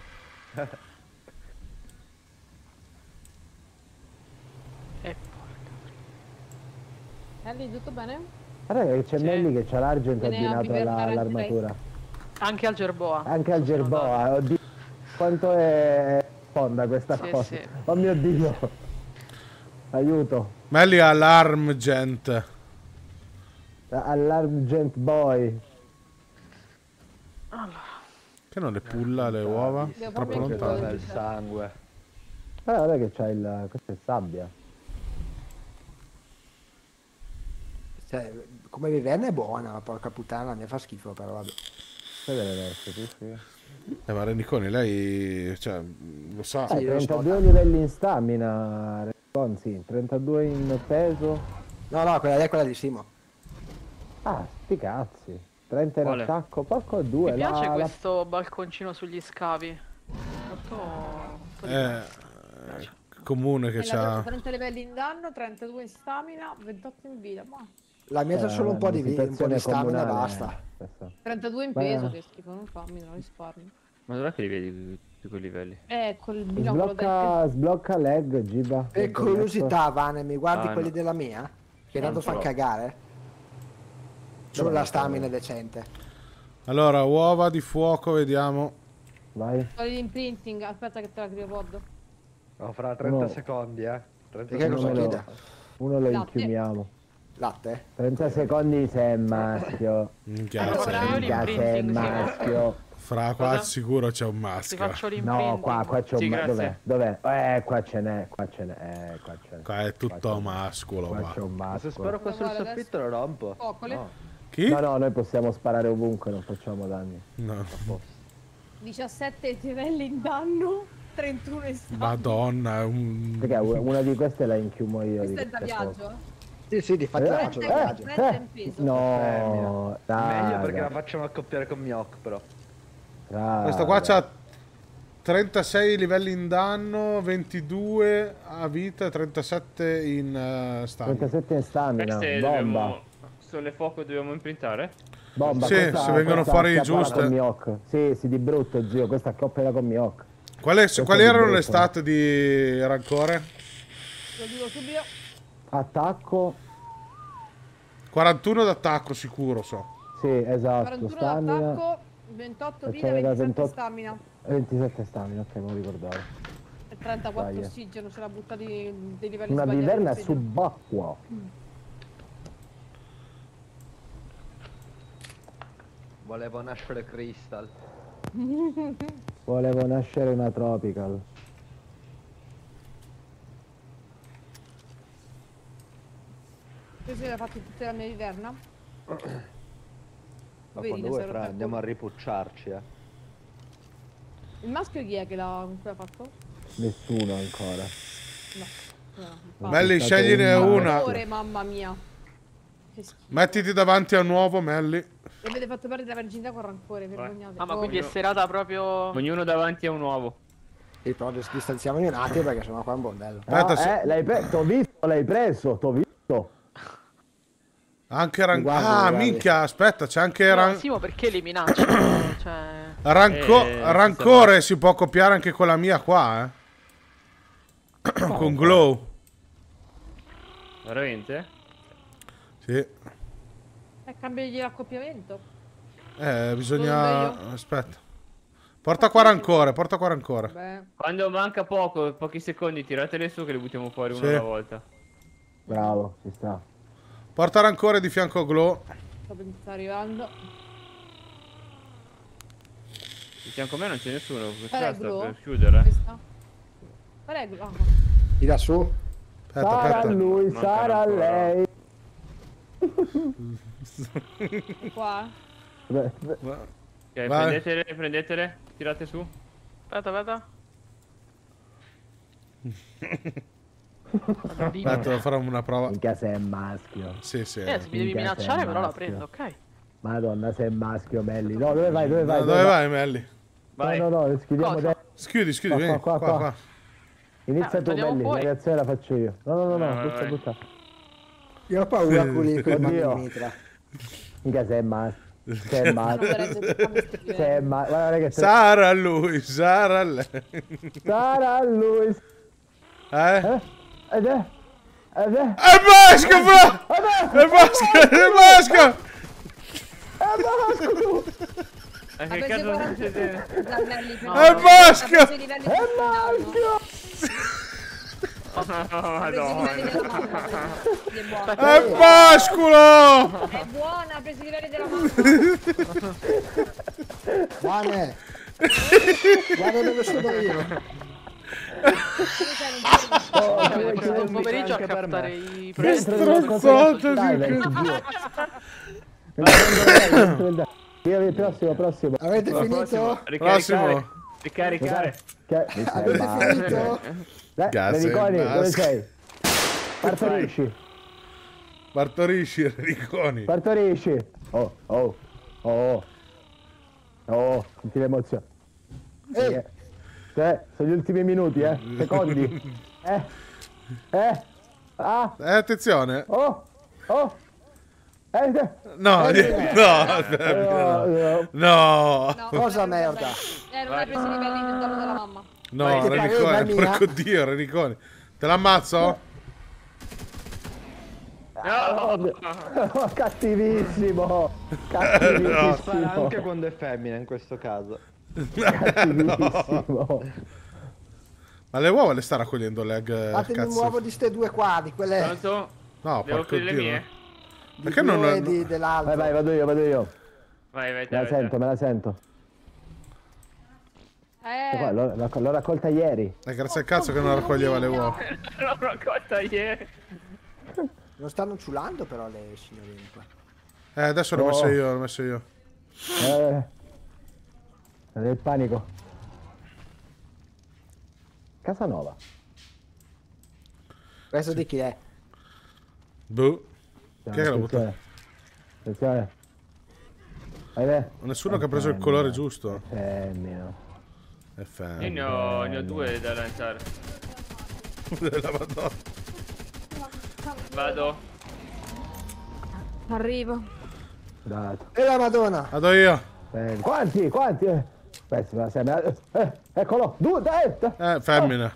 Ellie, tutto bene? Guarda che c'è Sì. Melli che c'ha l'argent Me ne abbinato apri per alla- fare anche all'armatura. Anche al Gerboa. Anche al Gerboa, oddio. Quanto è fonda questa Sì, cosa. sì. Oh mio Dio. Aiuto. Melli allarm, gente. All'argent boy. Che non le pulla le uova? Devo Troppo proprio lontano. chiudere. Nel sangue. Guarda, guarda che c'ha il... questa è sabbia. Cioè, come viverna è buona, ma porca puttana, mi fa schifo però, vabbè. Vedere adesso, sì, sì. Eh, ma Reniconi, lei, cioè, lo sa. Eh, Sì, lo so, trentadue dai. livelli in stamina, Recon, sì, trentadue in peso. No, no, quella lì è quella di Simo. Ah, sti cazzi. trenta in Quale? attacco, porco due. Mi piace la, la... questo balconcino sugli scavi. Molto... molto Eh, comune che E la c'ha. trenta livelli in danno, trentadue in stamina, ventotto in vita. Ma La mia c'ha Eh, solo un po' di, vi- un po' situazione di stamina e comunale, basta. questa. trentadue in Ma- peso, che schifo, non fa, mi non risparmio. Ma dov'è che li vedi tutti quei livelli? Eh, col binocolo del... Sblocca, sblocca leg, Giba. Per curiosità, Vane, mi guardi Ah, quelli no. della mia? Che Non tanto ce fa l'ho. cagare. Solo la stamina è decente. Allora, uova di fuoco, vediamo. Vai. Quelli di imprinting, aspetta che te la criopodo. No, fra trenta No. secondi, eh. trenta Perché cosa Uno secondi. chiede? lo, uno lo Latte. inchiumiamo. Latte? trenta secondi se è maschio. Minchia, Allora, sei- io li- Minchia, se è imprinting, sì. maschio. Fra qua Cosa? sicuro c'è un Ti maschio. faccio l'imprinting. No, qua, qua c'è Sì, un ma- grazie. dov'è? Dov'è? Eh, qua ce n'è, qua ce n'è, eh, qua ce n'è. Qua è tutto mascolo. Qua Qua. c'è un Ma se maschio. sparo qua sul Guarda, adesso- soffitto lo rompo. Coccole. No, Chi? No, no, noi possiamo sparare ovunque, non facciamo danni. No. a posto. diciassette livelli in danno, trentuno in stato. Madonna, è un... Perché una una di queste la inchiumo io. Questo di è da queste viaggio, cose. eh? Sì, sì, di fatti Eh, la faccio da eh, viaggio. Prende in peso. No, raga, Meglio perché la facciamo accoppiare con Miok però. raga. Questo qua c'ha trentasei livelli in danno, ventidue a vita e trentasette in uh, stamina. trentasette in stamina, Queste bomba. dobbiamo... Sulle fuoco dobbiamo imprintare? Bomba, Sì, questa- se vengono questa fuori acchiappata giuste. con Miok. Sì, sì, di brutto, zio, questa accoppiata con Miok. Quali, Questo quali è di erano le brutto. stat di rancore? Lo dico subito. Attacco, quarantuno d'attacco sicuro so. sì, esatto, quarantuno stamina, d'attacco, ventotto vita, Facciamo da ventisette ventotto. stamina. ventisette stamina, ok, non ricordavo. E trentaquattro Dai. ossigeno, ce l'ha buttati dei livelli Una sbagliati. viverna è di ossigeno. subacquea. Volevo nascere Crystal. Volevo nascere una tropical. Questo l'ha fatto tutta la mia viverna. Ma Poverina, quando vuoi se lo fra fa andiamo a come- ripucciarci, eh. Il maschio chi è che l'ha che l'ha fatto? Nessuno ancora. No. no. Melli, è stato scegliene un- una. Ore, mamma mia. Che schifo. Mettiti davanti a un uovo, Melli. E avete fatto perdere la virginità con rancore, vergognate. Ah, ma Oh, quindi è serata proprio... Ognuno davanti a un uovo. Sì, però ci distanziamo un attimo perché sennò qua è un bordello. Aspetta, Ah, se- eh, l'hai preso, t'ho visto, l'hai preso, t'ho visto. Anche ran- Guardi, Ah, guardi. minchia, aspetta, c'è anche No, ran- Simo, perché li minacci? Cioè... ranco- Eh, rancore, si può copiare anche con la mia qua, eh. Con glow. Veramente? Sì. E cambiagli l'accoppiamento. Eh, Dove bisogna... io? Aspetta. Porta qua rancore, porta qua rancore. Beh, Quando manca poco, pochi secondi, tiratele su che le buttiamo fuori una Sì. alla volta. Bravo, ci sta. Porta rancore di fianco a glow. sta, sta arrivando. Di fianco a me non c'è nessuno, Qual è questa il sta blu? per chiudere. Questa? Qual è il blu? Ah, Di da su. Aspetta, Sarà aspetta. lui, Manca sarà ancora. lei. qua? Beh, beh, Va- Ok, Vai. prendetele, prendetele, tirate su. Aspetta, aspetta. Aspetta, devo fare una prova. Minchia sei maschio. Sì, sì. Eh, se mi devi Minchia, minacciare sei però la maschio. prendo, ok? Madonna, sei maschio, Melli. No, dove vai, dove vai? No, dove vai, Melli? Vai. No, no, no, schiudiamo Cosa? te. Schiudi, schiudi, Qua, vieni. qua, Qua, qua, qua. Inizia Eh, tu, andiamo Melli, la fuori. reazione la faccio io. No, no, no, no, Vai, butta, vai. butta. Io ho paura con i con i Oddio. mitra. Minchia sei maschio. Sei Non maschio. verrebbe più come sti Sei livelli. maschio. Guarda che sei... Sarà lui, sarà lei. Sarà lui. Eh? Eh? Ed è? Ed è? È maschio, bro! È maschio, è maschio! Eh, Ha che preso cazzo quaranta succede? Zanelli, però. È maschio! Ha preso i livelli È di maschio! Oh, Ha preso i livelli Madonna. della mamma. Quindi è buona. È masculo! È buona, ha preso i livelli della mamma. Guarda. Guarda dove sono io. Oh, Cioè, come c'è c'è un pomeriggio a anche per captare me. i Che prezzi. stronzato, Dai, sì, vai, che- zio. Me la prendo lei, me la prendo. Io il prossimo, prossimo. Avete finito? Prossimo. Ricaricare. Ricaricare. Che... Mi sei Avete maschio. finito? Eh, Gas Reniconi, e dove maschio. sei? Partorisci, Partorisci, Reniconi. partorisci. Oh, oh, oh, oh, senti l'emozione. Ehi, Eh, eh, sono gli ultimi minuti, eh, secondi. Eh, eh, ah, Eh, attenzione. oh, oh. Eh, eh. No, Eh, di- eh. no, No, no. no, No, Cosa non è merda? bello. Eh, non hai preso i livelli del danno della mamma. no, Vai, che Reniconi, pareva mia. porco dio, Reniconi. Te l'ammazzo? Oh, cattivissimo, Spara cattivissimo, anche quando è femmina in questo caso. cattivissimo. Ma le uova le sta raccogliendo leg, eh, fatemi un cazzo. uovo di ste due qua, di quelle Pronto? No, Devo porco aprire le dio. mie? di Perché blu non- e di, dell'altro. Vai, vai, vado io, vado io. Vai, vai, Me la vai. sento, me la sento. Eh, L'ho, l'ho- l'ho raccolta ieri. È grazie al cazzo che non raccoglieva le uova. L'ho raccolta ieri. Non stanno ciulando però le signorine qua. Eh, adesso l'ho Oh. messo io, l'ho messo io. Eh, è del panico. Casanova. Questo di chi è? Boh. Chi è che l'ha buttato? Attenzione. Attenzione. Vai, vai. Nessuno che ha preso il colore giusto. Femmina. È Io femmina. ne ho, ne ho due da lanciare. Della Madonna. Vado. arrivo. Dato. E la Madonna! Vado io. Eh, quanti? Quanti? Eh, Questo me la sembra. Eh, eccolo. Due, tre. tre. Eh, femmina.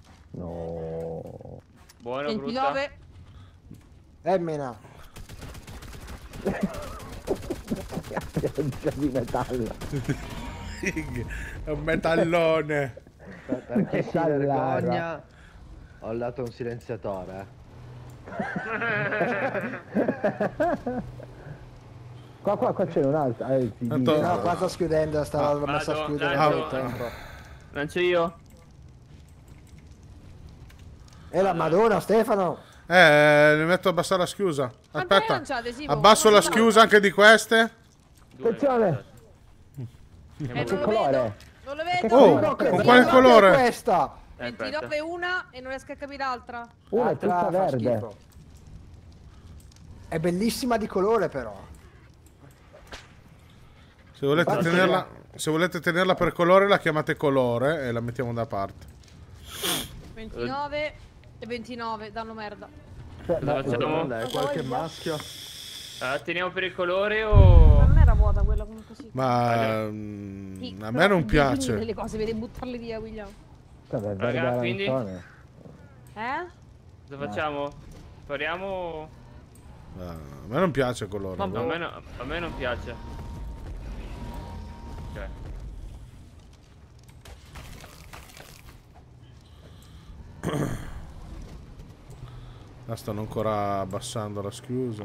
No. Buono, ventinove. Femmina! Pioggia di metallo. È un metallone. Per chi si Metallaro. vergogna, ho dato un silenziatore. Qua, qua, qua c'è un altro. Eh, ti Tanto- dico. No, qua sto chiudendo, stavo Ah, messo a vado, chiudere lancio. il tempo. Lancio io. E la Madonna, Stefano! Eh, mi metto a abbassare la schiusa. Quante ne Aspetta. lanciate, Simo? Abbasso la Quante- schiusa anche di queste. Due. Attenzione. Eh, Che non lo colore? vedo. Non lo vedo. Oh, No, con che- quale no, colore? che è questa? Eh, aspetta. ventinove una e non riesco a capire l'altra. Una è Altra tutta fa verde. schifo. È bellissima di colore però. Se volete Basta, tenerla, se volete tenerla per colore la chiamate colore e la mettiamo da parte. ventinove e ventinove, danno merda. Cioè, Cosa ma- facciamo? Dai, qualche maschio. Ah, teniamo per il colore o... Non era vuota quella come così. Ma mm, Sì, a però me non devi piace. delle cose, vedi buttarle via, William. cioè, verde Raga, quindi? arancione. Eh? Cosa facciamo? Spariamo? Ah, a me non piace il colore. A me, no- a me non piace. Ok. La stanno ancora abbassando la schiusa.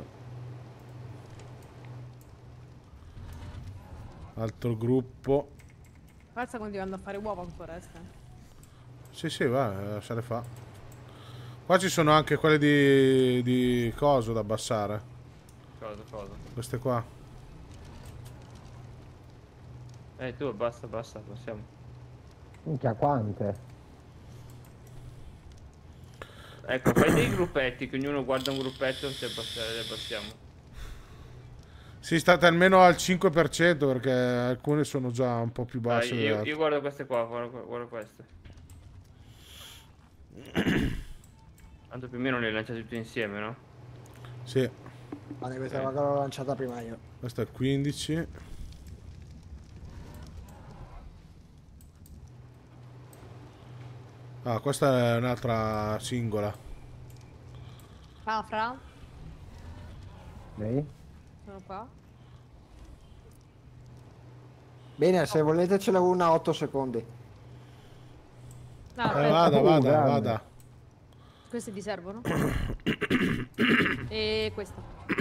Altro gruppo. Forza continuando a fare uova ancora, eh. Sì, sì, va, lasciare fa. Qua ci sono anche quelle di, di coso da abbassare. Cosa, cosa? Queste qua. Eh, tu, basta, basta, possiamo. Minchia, quante? Ecco, fai dei gruppetti, che ognuno guarda un gruppetto se pass- le passiamo. Sì, state almeno al cinque per cento perché alcune sono già un po' più Dai, basse. delle io, altre. io guardo queste qua, guardo, guardo queste. Tanto più o meno le lanciate tutte insieme, no? Sì, Ma ne pensavo che l'ho lanciata prima io. questo è quindici. Ah, questa è un'altra singola. Ah, fra? Lei? Sono qua. Bene, se volete ce l'ho una a otto secondi. No, Eh, aspetta, vada, Uh, vada, grande. vada. queste ti servono? E questa.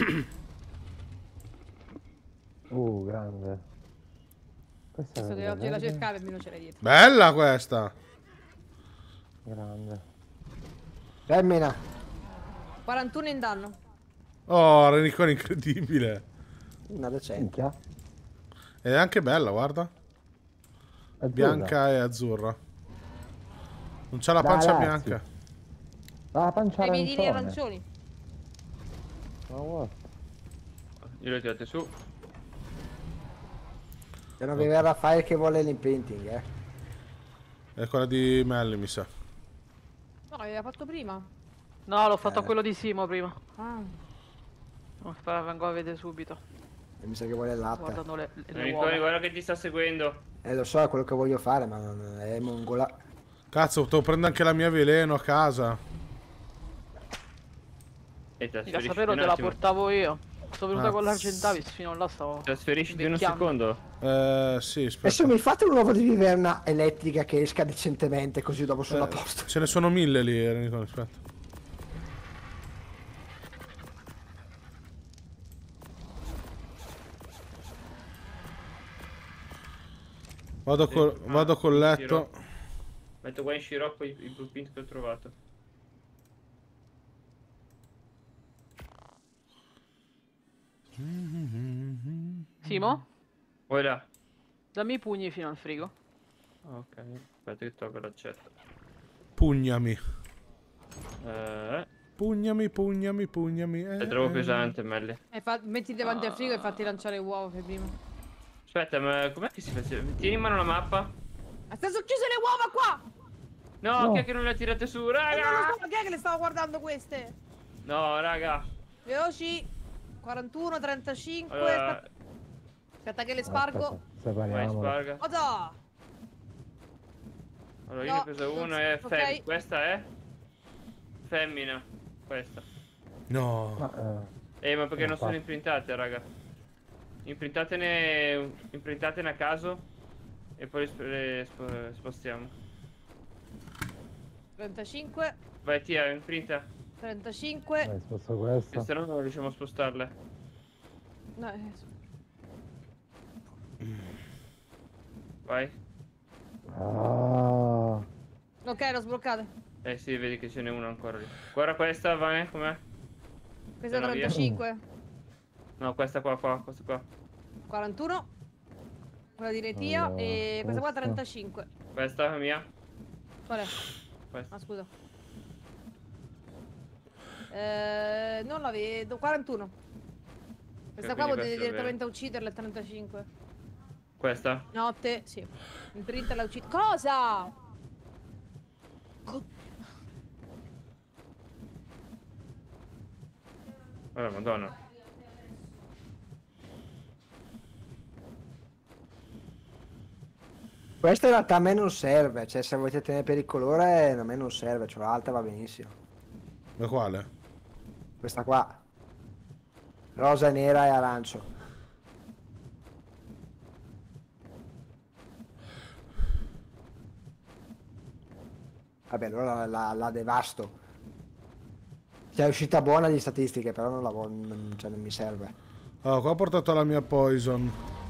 Uh, grande. Questa Visto è che oggi la verde. cercavi almeno ce l'hai dietro. Bella questa. Grande. Femmina. quarantuno in danno. Oh, Renicone incredibile. Una decente. Minchia. Ed è anche bella, guarda. Azzurra. Bianca e azzurra. Non c'ha la Dai, pancia Lazio. bianca. Ah, la pancia E i miedini arancione. arancioni. Ma guarda. Io le ho tirate su. Che non vi verrà a fare che vuole l'imprinting, eh. È quella di Melly, mi sa. No, l'aveva fatto prima. No, l'ho fatto a Eh. quello di Simo prima. Ah. Aspetta, vengo a vedere subito. E mi sa che vuole il latte. Guardando le, le Nicole, uova. guarda che ti sta seguendo. Eh, lo so, è quello che voglio fare, ma non è mongola. Cazzo, potevo prendere anche la mia veleno a casa. E Mica trasferisci sapevo un te la attimo. portavo io. Sono venuta Ah. con l'Argentavis fino là stavo. Trasferisci di uno invecchiando. secondo. Eh, sì, aspetta. Adesso mi fate un uovo di viverna elettrica che esca decentemente, così dopo sono a Eh, posto. ce ne sono mille lì, Renicone, aspetta. Vado, col, Ah, vado col in letto. scirocco. Metto qua in scirocco i, i blueprint che ho trovato. Simo? Poi là. Dammi i pugni fino al frigo. Ok, aspetta che tolgo l'accetto. Pugnami. Eh, Pugnami, pugnami, pugnami. Eh, è troppo eh. pesante, Melli. E fa... metti davanti al frigo e fatti lanciare uova per prima. Aspetta, ma com'è che si faceva? Tieni in mano la mappa. Ma sta chiuse le uova qua! No, No. chi è che non le ha tirate su, E non lo raga? so, chi è che le stavo guardando queste? No, raga. Veloci. quarantuno, trentacinque. Allora, Aspetta, aspetta che le spargo. Aspetta, vai, separiamolo. sparga. Oda! Allora, io No, ne ho preso non uno si- e fem- ok. questa è femmina. Questa. No. Ma, eh, Eh, ma perché Oh, non sono fa- imprintate, raga? Imprintatene, imprintatene a caso e poi le sp- le sp- spostiamo. trentacinque. Vai, Tia, imprinta. trentacinque. Vai, sposto questa. Se no non riusciamo a spostarle. No, eh, Vai. Ah, ok, l'ho sbloccata. Eh sì, vedi che ce n'è una ancora lì. Guarda questa, vai, com'è? Questa è Sono via. trentacinque. No, questa qua, qua, questa qua. quarantuno. Quella di Retia. Allora, E questa qua questa. trentacinque. Questa è mia. Qual è? Questa. Ah, scusa. Eh, non la vedo. quarantuno. Questa Ok, qua quindi potete questa è direttamente ucciderla. trentacinque. Questa? Notte, sì. Imprinta la uccide. Cosa? Co- Oh, madonna. Questa in realtà a me non serve, cioè se volete tenere per il colore a me non serve, cioè l'altra va benissimo. Ma quale? Questa qua. Rosa, nera e arancio. Vabbè, allora la, la, la devasto. Cioè è uscita buona di statistiche, però non, la, vo- non, cioè, non mi serve. Allora, qua ho portato la mia poison.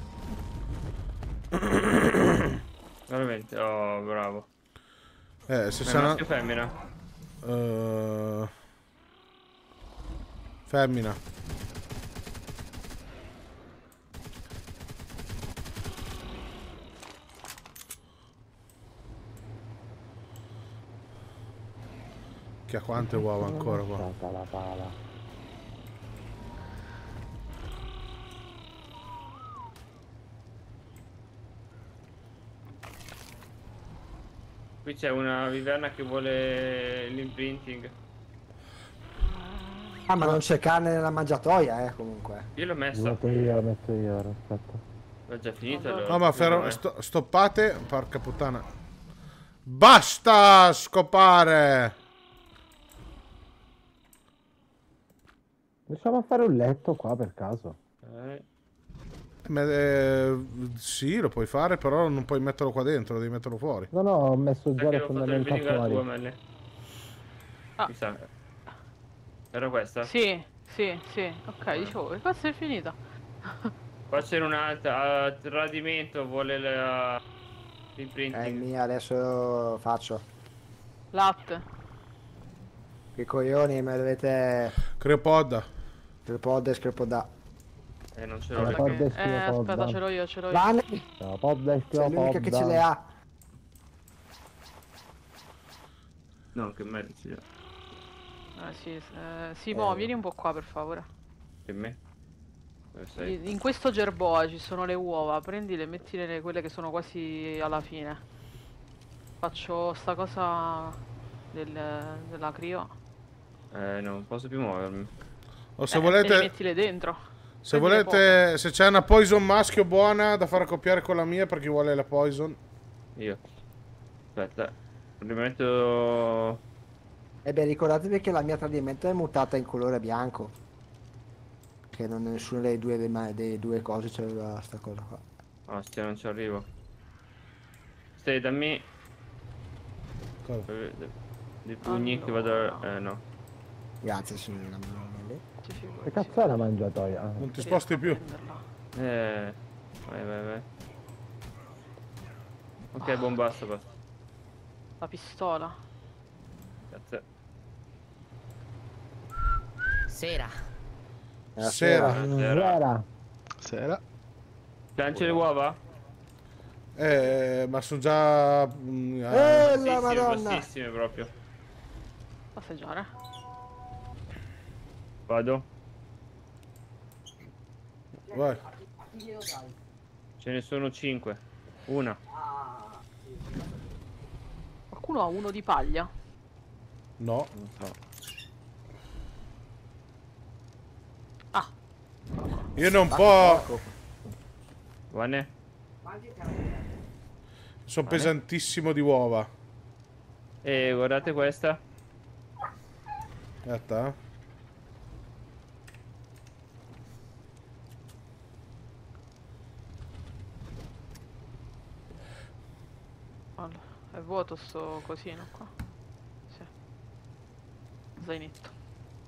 Veramente, oh, bravo. Eh, se Ma è c'è una... maschio o femmina? Eh, Femmina. Che ha quante uova ancora qua? stata la pala. Qui c'è una viverna che vuole l'imprinting. Ah, ma non c'è carne nella mangiatoia, eh, comunque. Io l'ho Lo messa. metto io, lo metto io, ora, aspetta. L'ho già finita. allora. No, ma fermo, Eh. sto- stoppate, porca puttana. Basta scopare! Riusciamo a fare un letto qua per caso? Eh, Ma, eh, sì, lo puoi fare, però non puoi metterlo qua dentro, devi metterlo fuori. No, no, ho messo già Perché le ho fatto il fondamenta vinegar tua, fuori. Melle? Ah. Mi sa. Era questa? Sì, sì, sì. Ok, dicevo, che cosa è finita? Qua c'era un'altra. A tradimento vuole la... Eh, l'imprinting. mia, adesso faccio. Latte. Che coglioni, me dovete... Creopodda. Crepodda e screpodà. Eh, non ce l'ho. La perché- podda Eh, e schiopodda. aspetta, ce l'ho io, ce l'ho io. Vane, La podda e sei l'unica che ce le schiopodda. ha. No, che merda ce l'ho. Eh, sì, eh, Simo, Eh. vieni un po' qua per favore. Che me? Dove sei? In in questo gerboa ci sono le uova, prendile e mettile quelle che sono quasi alla fine. Faccio sta cosa del, della crio. Eh, no, non posso più muovermi. O se Eh, e volete, mettile dentro. se prendine volete, se c'è una poison maschio buona da far accoppiare con la mia per chi vuole la poison. Io. Aspetta. Rimetto... E beh, ricordatevi che la mia tradimento è mutata in colore bianco. Che non nessuna delle due, dei ma- delle due cose c'era sta cosa qua. Ah, stia, non ci arrivo. Stai, dammi Cosa? eh, dei pugni che vado... Eh, no. Grazie signorina Melli. Ci figuri, Che sì. cazzo è la mangiatoia? Ah. Non ti Riesco sposti a più. prenderla. Eh... Vai, vai, vai. Ok, buon basta, basta. La pistola. Grazie. Sera. Sera. Sera. Sera. Lanci le uova? Eh, ma sono già... mm, Eh, ah, la madonna. Bassissime proprio. Passeggiare. Vado. vai. Ce ne sono cinque. Una. Qualcuno ha uno di paglia? No. Non so. Ah. Io non può... Guane? Sono pesantissimo di uova. E guardate questa. Aspetta. Allora, è vuoto sto cosino qua. Sì. Zainetto.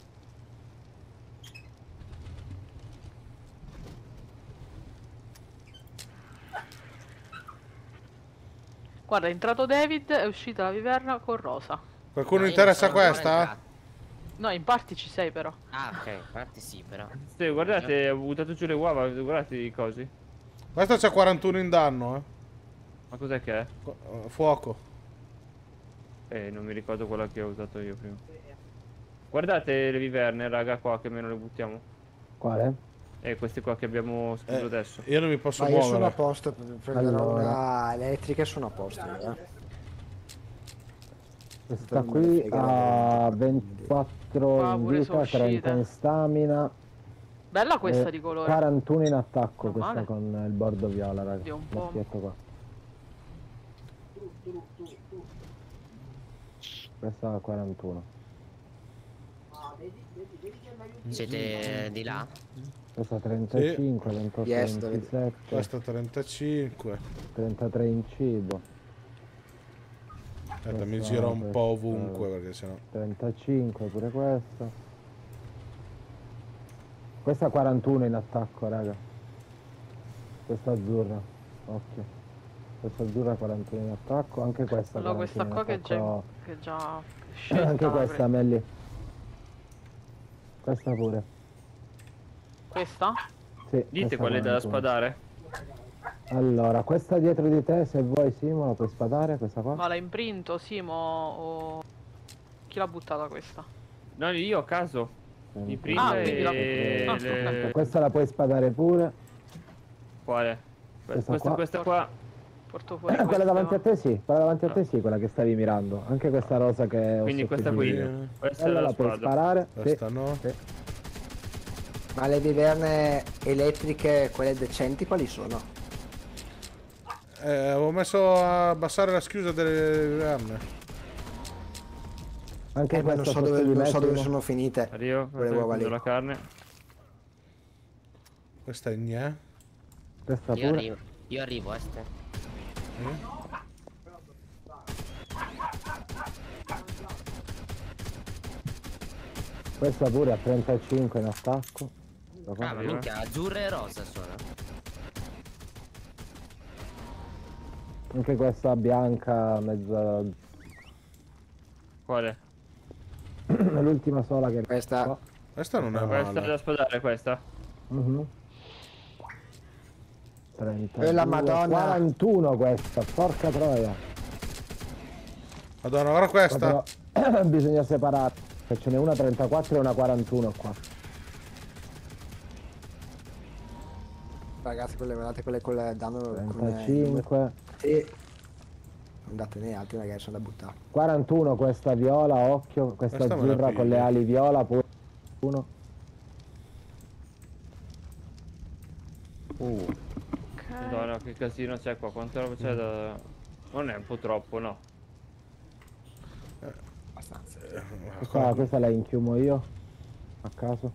Guarda, è entrato David, è uscita la viverna con Rosa. Qualcuno No, io interessa non sono ancora questa? entrato. No, in parte ci sei però. Ah, ok, a parte sì, però. Sì, guardate, ho buttato giù le uova, guardate i cosi. Questa c'ha quarantuno in danno, eh. Ma cos'è che è? Fu- Fuoco. Eh, non mi ricordo quella che ho usato io prima. Guardate le viverne, raga, qua che meno le buttiamo. Quale? E queste qua che abbiamo speso Eh, adesso. Io non mi posso Ma io sono a muovere. posto per prendere Allora. una elettrica e sono a posto. Eh. Questa qui ha ventiquattro Ah, in pure sono vita, trenta in uscite. stamina. Bella questa e di colore. quarantuno in attacco, Non questa male. con il bordo viola, raga. Oddio, un po'. L'occhietto qua. Questa ha quarantuno. Siete di là? Questa trentacinque, ventotto, Yes, Davide. ventisette, Questa trentacinque. trentatré in cibo, Aspetta, mi Questa- giro un questa- po' ovunque perché sennò... trentacinque pure questa. Questa ha quarantuno in attacco, raga. Questa azzurra, occhio. Questa azzurra ha quarantuno in attacco, anche questa Allora, questa quarantuno qua in che è già, attacco. che è già scelta. Anche la questa, pre- Melli. Questa pure. Questa? Sì, Dite questa qual è da quarantuno. spadare? Allora, questa dietro di te, se vuoi Simo, la puoi spadare, questa qua? Ma la imprinto, Simo o... Chi l'ha buttata questa? No, io a caso. Mi Ah, prima quindi la- e... Ah, le- Questa la puoi spadare pure. Quale? Questa Questa, qua. questa qua. Porto fuori Quella questa. davanti a te sì, quella davanti a te sì, quella che stavi mirando. Anche questa rosa che ho Quindi questa qui. sottolineato. Questa è Quella la la puoi spada. sparare. Sì. Questa no. Sì. Ma le viverne elettriche, quelle decenti, quali sono? Eh, avevo messo a abbassare la schiusa delle viverne. Anche Eh, ma non questa so, sotto dove, di non me, so dove Simo. sono finite. Arrivo, Quelle uova lì. prendo la carne. Questa è gnè. Questa Io pure. arrivo. Io arrivo, eh, ste. Questa pure a trentacinque in attacco. La Ah, qua. ma minchia, azzurra e rosa sono. Anche questa bianca, mezza. Quale? L'ultima sola che. Questa. qua. Questa non è Questa è male. da spadare, questa. Mhm. trenta. E la Madonna. quarantuno questa, porca troia. Madonna, guarda questa. Però bisogna separare. Ce n'è una trentaquattro e una quarantuno qua. Ragazzi, quelle guardate, quelle con il danno con trentacinque. e andatene altri, magari sono da buttare. quarantuno questa viola, occhio, questa, Questa me la azzurra con le piglio. ali viola, pure uno. Uh, Ok. Madonna, che casino c'è qua. Quanta roba c'è da. Non è un po' troppo, no? Abbastanza. questa, questa la inchiumo io a caso.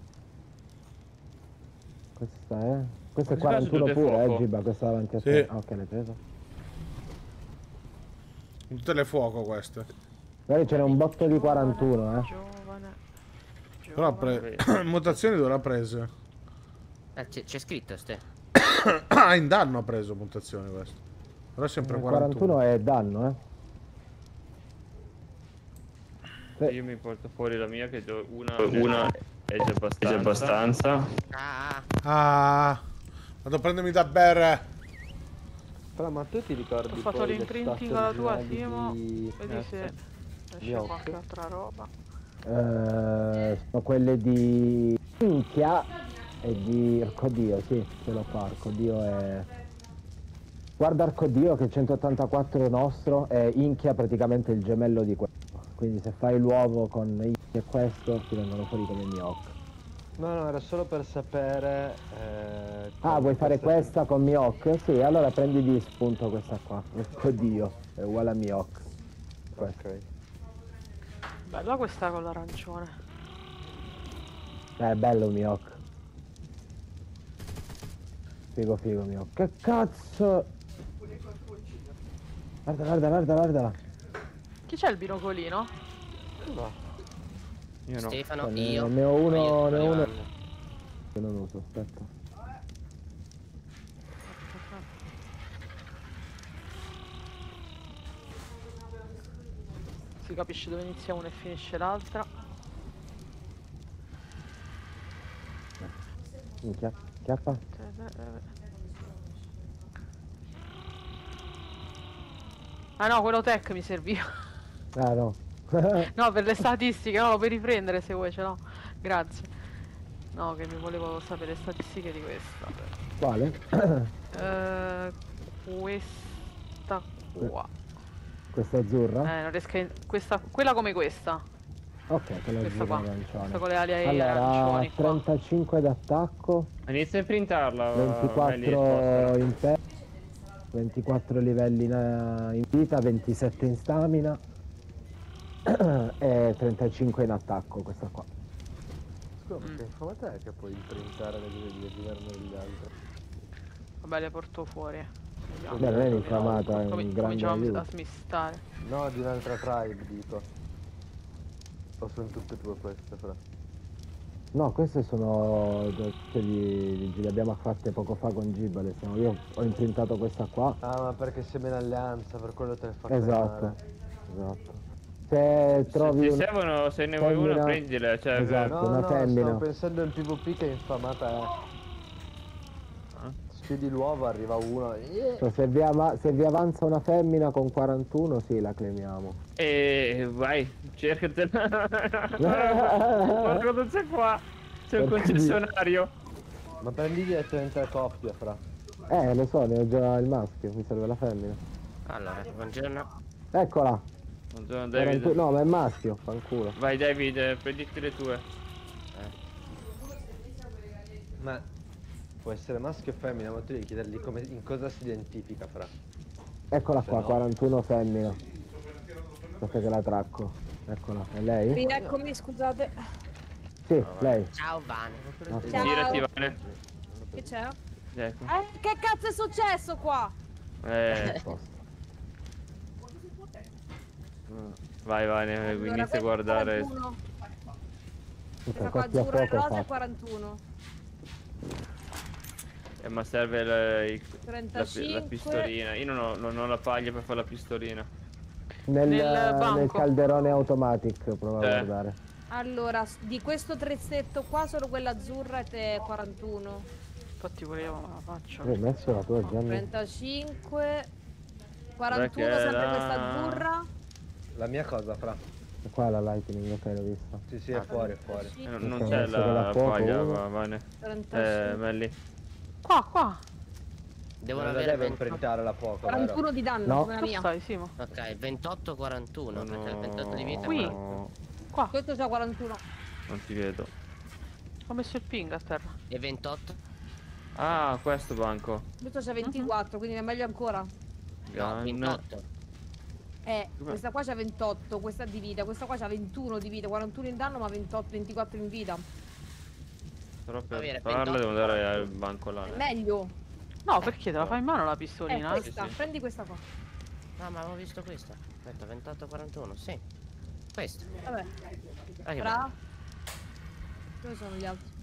Questa è. Questa è Quasi quasi quarantuno tutte pure, fuoco. eh, Giba, questa davanti a Sì. te. Ah, ok, l'hai preso. Tutte le fuoco queste. Magari ce n'è un botto di quarantuno, eh. Giovane. Però ha Giovane. pre... mutazioni dove l'ha prese? Eh, c'è c'è scritto, ste. Ah, in danno ha preso mutazioni questo. Però è sempre Eh, quarantuno. quarantuno è danno, eh. E io mi porto fuori la mia che do una, una è già abbastanza. È già abbastanza. Ah, Ah, vado a prendermi da bere. Però ma tu ti ricordi Ho fatto poi le l'imprinting stat alla tua, originali Simo. di- Vedi eh, se sì. esce Gnocchi? qualche altra roba. Eh, sono quelle di Minchia e di Arcodio, sì, ce l'ho qua, Arcodio è... Guarda Arcodio che centottantaquattro nostro e Inchia praticamente il gemello di questo. Quindi se fai l'uovo con Inchia e questo ti vengono fuori come gnocchi. No, no, era solo per sapere... Eh, Ah, vuoi fare questa con Miok? Sì, allora prendi di spunto questa qua. Arcodio, è uguale a Miok. Ok. Bella questa con l'arancione. Eh, bello Miok. Figo figo Miok. Che cazzo! Guarda, guarda, guarda, guarda. Chi c'è il binocolino? No. Io no. Stefano, Ne, io. ne ho uno, io, ne ho io, uno. io. Che non uso, aspetta. Si capisce dove inizia una e finisce l'altra. Minchia, chiappa. Ah no, quello tech mi serviva. Ah no. No, per le statistiche, no, lo puoi riprendere se vuoi, ce l'ho. Grazie. No, che mi volevo sapere le statistiche di questa. Quale? Eh, questa qua. Questa azzurra? Eh, non riesco a... questa, quella come questa. Ok, quella Questa azzurra qua. arancione. Questa con le ali ai Allora, arancioni qua. trentacinque d'attacco, Inizia a printarla. ventiquattro in pe... ventiquattro livelli in, in vita, ventisette in stamina e trentacinque in attacco questa qua. Scusa, Mm. che informata è che puoi imprintare le griglie di governo degli altri? Vabbè, le porto fuori. Vediamo. Beh, non è un'infamata, è un Comi- grande cominciamo a, aiuto. a smistare. No, di un'altra tribe, dico. O sono tutte e due queste, fra? No, queste sono tutte di, le abbiamo fatte poco fa con Gibale. Io ho imprintato questa qua. Ah, ma perché siamo in alleanza, per quello te le fa Esatto, chiamare. esatto. Se trovi Se ti una servono, se ne vuoi femmina- una, prendile. Cioè, Esatto. No, una no, femmina. stavo pensando in PvP che infamata è. Sfidi l'uovo, arriva uno. Yeah. Cioè, se, vi ama- se vi avanza una femmina con quarantuno, sì, la claimiamo. E vai, cercatela. Guarda cosa c'è qua. C'è un Perché concessionario. Ma prendi direttamente la coppia, fra. Eh, lo so, ne ho già il maschio, mi serve la femmina. Allora, buongiorno. Eccola! Buongiorno David. quarantuno No, ma è maschio, fanculo. Vai David, prenditi le tue. Ma può essere maschio o femmina, ma tu devi chiedergli come, in cosa si identifica, fra. Eccola Se qua, no- quarantuno femmina. Aspetta che la tracco. Eccola, è lei? Rieccomi, scusate. Sì, lei. Ciao Van. Ok. Ciao. Girati, Vane. Che c'è? Ecco. Eh, che cazzo è successo qua? Eh, Posto. vai Vane, Allora, inizia a questo guardare. quarantuno. Ok, Questa qua costi a azzurra e poco rosa è fa. quarantuno. Eh, ma serve la, il- la, trentacinque. la pistolina. Io non ho, non ho la paglia per fare la pistolina. Nel, Nel banco. nel calderone automatic, prova a Eh. guardare. Allora, s- di questo trezzetto qua solo quella azzurra ed è quarantuno. Infatti volevo, ma la faccio. Hai messo la tua Gianni? trentacinque. quarantuno Perché sempre la- questa azzurra. La mia cosa, fra. E qua la lightning, ok, l'ho vista. Sì, sì, è fuori, è fuori. Eh, non non Ok, c'è adesso che la la fuoco, paglia, uno. va- Vane. trentacinque. Eh, Melli. Qua, qua. Devono Non la avere deve ventotto. imprintare la poco, vero? quarantuno di danno, No. come la Dove mia. stai, Simo? Ok, ventotto quarantuno, perché il ventotto di vita è Qui. quarantuno. Qua. Questo c'ha quarantuno. Non ti vedo. Ho messo il ping a terra. E ventotto? Ah, questo banco. Questo c'ha ventiquattro, quindi è meglio ancora. No, Gun. ventotto. Eh, questa qua c'ha ventotto, questa di vita, questa qua c'ha ventuno di vita, quarantuno in danno ma ventotto, ventiquattro in vita. Però per bene, farla ventotto. devo andare al banco là. È meglio. No, perché te la fai in mano la Eh, pistolina? questa, sì, sì. prendi questa qua. No, ma avevo visto questa. Aspetta, ventotto quarantuno, sì. Questo. Vabbè. Ah, che Tra. Dove sono gli altri?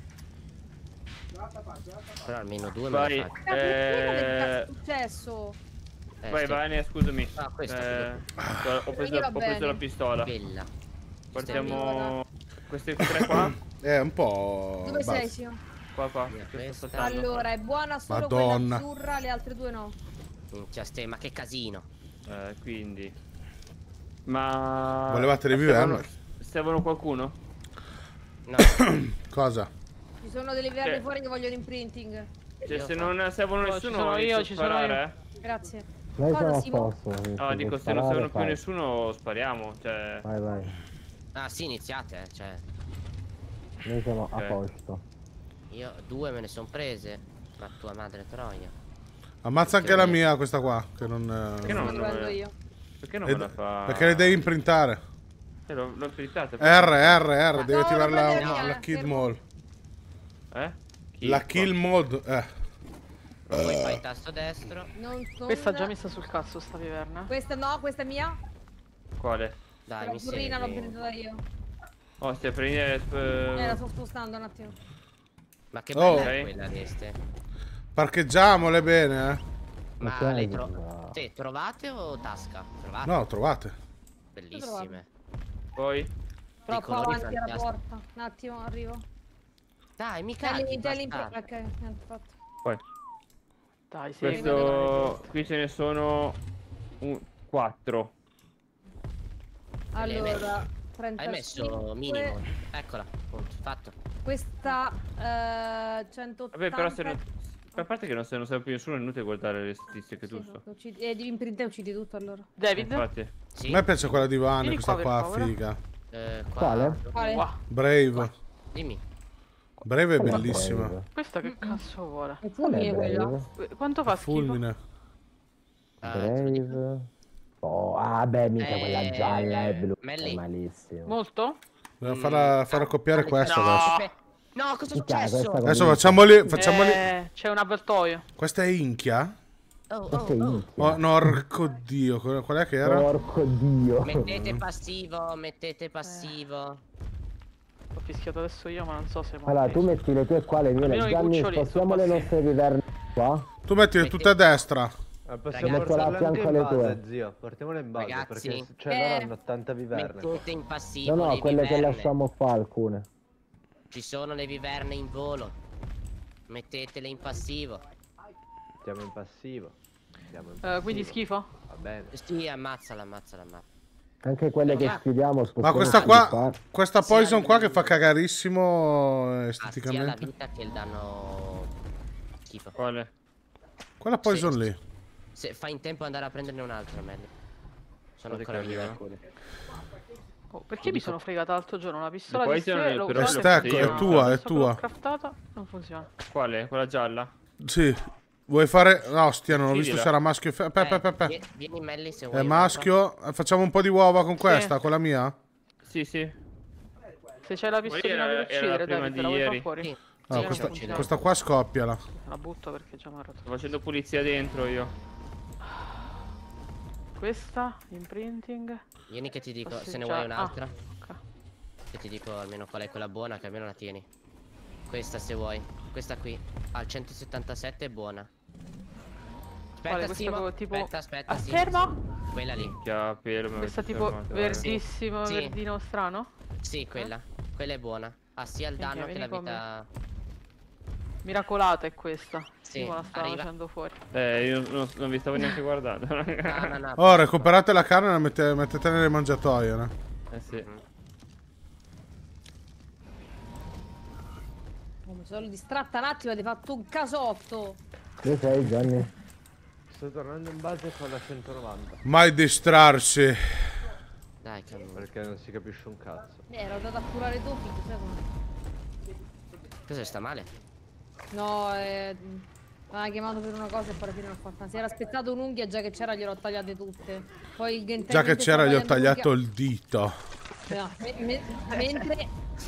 bello. Però almeno due me Vai. ne fa. Cazzo, che Eh, cazzo è successo? Eh, Vai, sti- Vane, scusami. Ah, questo, Eh, quello. ho, preso, Io va ho preso bene. la pistola. Bella. Portiamo queste tre qua. È un po'... Dove basta. sei, Sio? Qua, qua. Via che sto questa. saltando. Allora, è buona solo Madonna. quella azzurra, le altre due no. Minchia ste, ma che casino. Eh, quindi. Ma. Volevate le servono- viverne? Servono qualcuno? No. Cosa? Ci sono delle verde Cioè- fuori che vogliono imprinting. Cioè, Io se fa- non servono Oh, ci nessuno, sono io, inizio a ci sono sparare, Grazie. Noi Cosa, siamo a Simo? posto. eh. se No, vuoi dico, se non sparare, servono più fai. nessuno, spariamo. Cioè. Vai, vai. Ah sì, iniziate, eh, cioè. Noi siamo Ok. a posto. Io due me ne sono prese. Ma tua madre troia. Ammazza anche la mia, questa qua. Che non... Perché eh, non, Sto prendendo io. perché non eh, me la fa? Perché le devi imprintare. Eh, l'ho, l'ho imprintato. R, R, R. Devi No, attivare non la, prendere la, mia, kill fermo. mode. Eh? Chi? La Qua. kill mode. Eh. Poi fai il tasto destro. Non, non... Questa già mi sta sul cazzo, sta viverna. Questa no, questa è mia. Quale? Dai, La mi burrina l'ho segui. presa io. Oh, stai prendendo. Eh, la sto spostando un attimo. Ma che Oh. bella è Ok. quella queste. Parcheggiamole bene, eh. Ma Ok, le tro- no. sì, trovate o tasca? Trovate? No, trovate. Bellissime. Poi? Troppo colori avanti alla fantastici. porta. Un attimo, arrivo. Dai, mi Dai, caghi, dai, bastardo. ok, niente fatto. Poi. Dai, sì. Questo. Qui ce ne sono. Un... quattro. Allora, Hai trentacinque. messo minimo. Eccola, punto, fatto. Questa eh, centottanta. Vabbè, però se non. A parte che non se non serve più nessuno, è inutile guardare le statistiche, Sì, giusto? uccidi- eh, devi imprintare e uccidi tutto allora. David? Infatti. A Sì. me piace quella di Vane, Vieni questa qua, qua, per favore. figa. Eh, qua. Quale? Quale? Qua. Brave. Dimmi. Brave è Quella bellissima. breve. Questa che cazzo vuole? È Qual è fulmine quella. breve? Eh, Quanto fa schifo? Fulmine. Ah, te lo dico. Brave. Oh, ah beh, mica Eh, quella gialla è blu. Melli. È malissimo. Molto? Devo farla, farla copiare questa No. adesso. No, cosa è Minchia, successo? questa con- Adesso facciamoli, facciamoli. Eh, c'è un avvoltoio. Questa è Inchia? Oh, oh, Questa è oh. Inchia. Oh, no, orco dio. Qual qual è che era? Porco dio. Mettete passivo, mettete passivo. Ho fischiato adesso io, ma non so se... Allora, tu metti le tue qua, le mie, Almeno le i Gianni, cuccioli spostiamo le sono nostre viverne qua. Tu mettile tutte a destra. Eh, possiamo Ragazzi, portarle a anche fianco in alle base, tue. zio. Portiamole in base, Ragazzi. perché cioè loro Eh. hanno ottanta viverne. Mettete in passivo No, no, le quelle che viverne. lasciamo qua alcune. Ci sono le viverne in volo. Mettetele in passivo. Mettiamo in passivo. Mettiamo in Eh, passivo. quindi schifo? Va bene. Sì, ammazzala, ammazzala, ammazzala. Anche quelle che Ma- sfidiamo, Ma spostiamo questa di qua, questa Sì, poison al- qua che fa cagarissimo eh, Ha sia la esteticamente. vita che il danno schifo. Quale? Quella poison Sì. lì. Se fa in tempo ad andare a prenderne un'altra, meglio. Sono Guarda ancora che vive arriva. alcune. Oh, perché mi sono fregata l'altro giorno una pistola Poi di se non sé, è l'ho però usata e Questa ecco, funziona. è tua, è Adesso che l'ho tua. craftata, non funziona. Quale? Quella gialla? Sì. Vuoi fare... No, ostia, non ho Sì, visto là. se era maschio o fe... Pe, pe, pe, Eh, pe. vie- Vieni Melli se vuoi. È un maschio. Eh, Facciamo un po' di uova con questa, con la mia? Sì, sì. Se c'è la pistolina era- per era uccidere, la prima David, di te la vuoi far ieri. fuori? Sì. Ah, Sì, questa, non funziona. questa qua scoppiala. La butto perché già mi ha rotto. Sto facendo pulizia dentro io. Questa, imprinting. Vieni che ti dico, Posso se ne già- vuoi un'altra. Ah, ok. Che ti dico almeno qual è quella buona, che almeno la tieni. Questa se vuoi. Questa qui. Al centosettantasette è buona. Aspetta, Quale, questa Simo. proprio tipo- Aspetta, aspetta, Ah, sì. ferma? Quella lì. Minchia, pelo, mi Questa avete tipo fermato, eh. verdissimo, Sì. verdino strano? Sì, quella. Quella è buona. Ha sia il Minchia, danno che vieni la con me. vita. Miracolata è questa. Sì, Sì, me la stava arriva. facendo fuori. Eh, io non, non vi stavo neanche guardando. No, no, no. Oh, recuperate la carne e la mette- mettetela nelle mangiatoie, no? Eh sì. Mhm. Oh, mi sono distratta un attimo, avete fatto un casotto. Dove sei, Gianni? Sto tornando in base con la centonovanta. Mai distrarsi. Dai, cavolo. Perché non si capisce un cazzo. Eh, ero andata a curare Topi, sai come? Cosa sta male? No, eh, mi ha chiamato per una cosa e poi alla fine l'ho fatta. Si era aspettato un'unghia già che c'era, gliel'ho tagliate tutte. Poi il Gentile Già che mentre c'era stava gli ho tagliato tagliando il dito. l'unghia- No, me- me- mentre...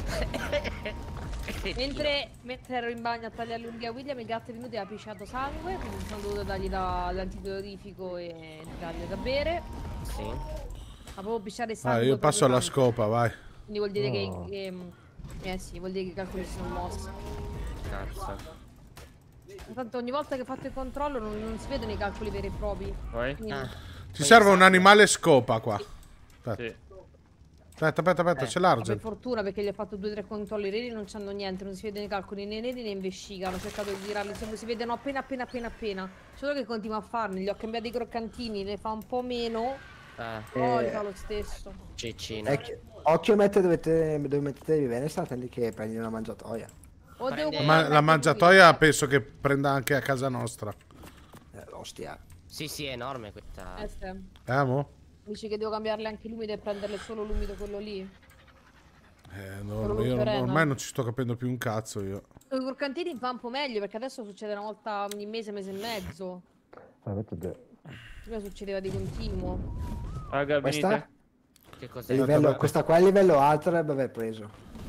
mentre... mentre ero in bagno a tagliare l'unghia a William, il gatto è venuto e ha pisciato sangue, quindi mi sono dovuto dargli da, l'antidolorifico e dargli da bere. Sì. Ma proprio pisciare Ah, sangue. io passo proprio alla tanto. scopa, vai. Quindi vuol dire No. che, che... Eh sì, vuol dire che i calcoli si sono mossi. Cazzo. Tanto ogni volta che ho fatto il controllo non, non si vedono i calcoli veri e propri. Vai. Quindi- Ah, Ci serve un animale scopa qua. Aspetta, Sì. aspetta, aspetta, aspetta, Eh, c'è Per l'argent. fortuna perché gli ho fatto due o tre controlli neri non c'hanno niente, non si vedono i calcoli né neri né in vescica. Hanno cercato di girarli, insomma, si vedono appena appena appena appena. Solo che continua a farne, gli ho cambiato i croccantini, ne fa un po' meno, eh, però Eh. li fa lo stesso. ciccino. È che- occhio mette dove, dove mettete i viveni, state lì che prendi una mangiatoia. O devo Prende- Ma comprare la anche mangiatoia lui. penso che prenda anche a casa nostra. Eh, ostia. Sì, sì, è enorme questa. Eh, sì. Eh, mo? Dici che devo cambiarle anche l'umido e prenderle solo l'umido quello lì? Eh, no, Quello io non- perenne. ormai non ci sto capendo più un cazzo io. Con i croccantini fa un po' meglio perché adesso succede una volta ogni mese, mese e mezzo. Ah, metto due. Prima succedeva di continuo. Raga, Questa? venite. Che Il cos'è? livello- questa qua è il livello alto, dovrebbe aver preso.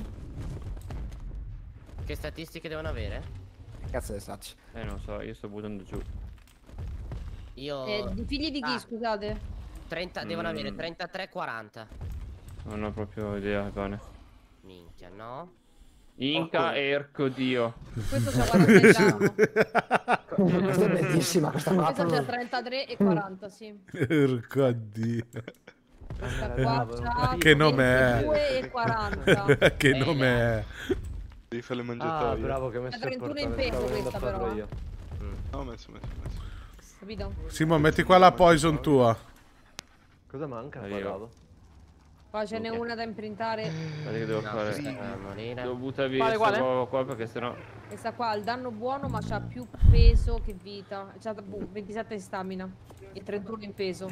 Che statistiche devono avere? Che cazzo è stato? Eh, non so, io sto buttando giù. Io. Eh, di figli di chi, Ah. scusate? trenta, devono Mm. avere trentatré quaranta. Non ho proprio idea, Ivane. Minchia, no? Inca e Ercodio. Questo c'ha quaranta danno. Questa è bellissima, questa qua. Questo c'ha trentatré e quaranta, sì. Porco Dio. Questa qua c'ha Che nome è? ventidue e quaranta. Che Eh, nome è? Devi fare le Ah, mangiatoie. bravo che mi hai È messo il trentuno in portale, peso stavo venendo questa, a farlo però. io. No, ho messo, messo, messo. Capito? Simo, metti qua la poison tua. Cosa manca? Arrivo. Bravo. Qua ce n'è una da imprintare. Guarda che devo No, fare. questa deve morire. Devo buttare via Quale, questa quale? uova qua perché sennò. Questa qua ha il danno buono ma c'ha più peso che vita. C'ha boh, ventisette in stamina e trentuno in peso.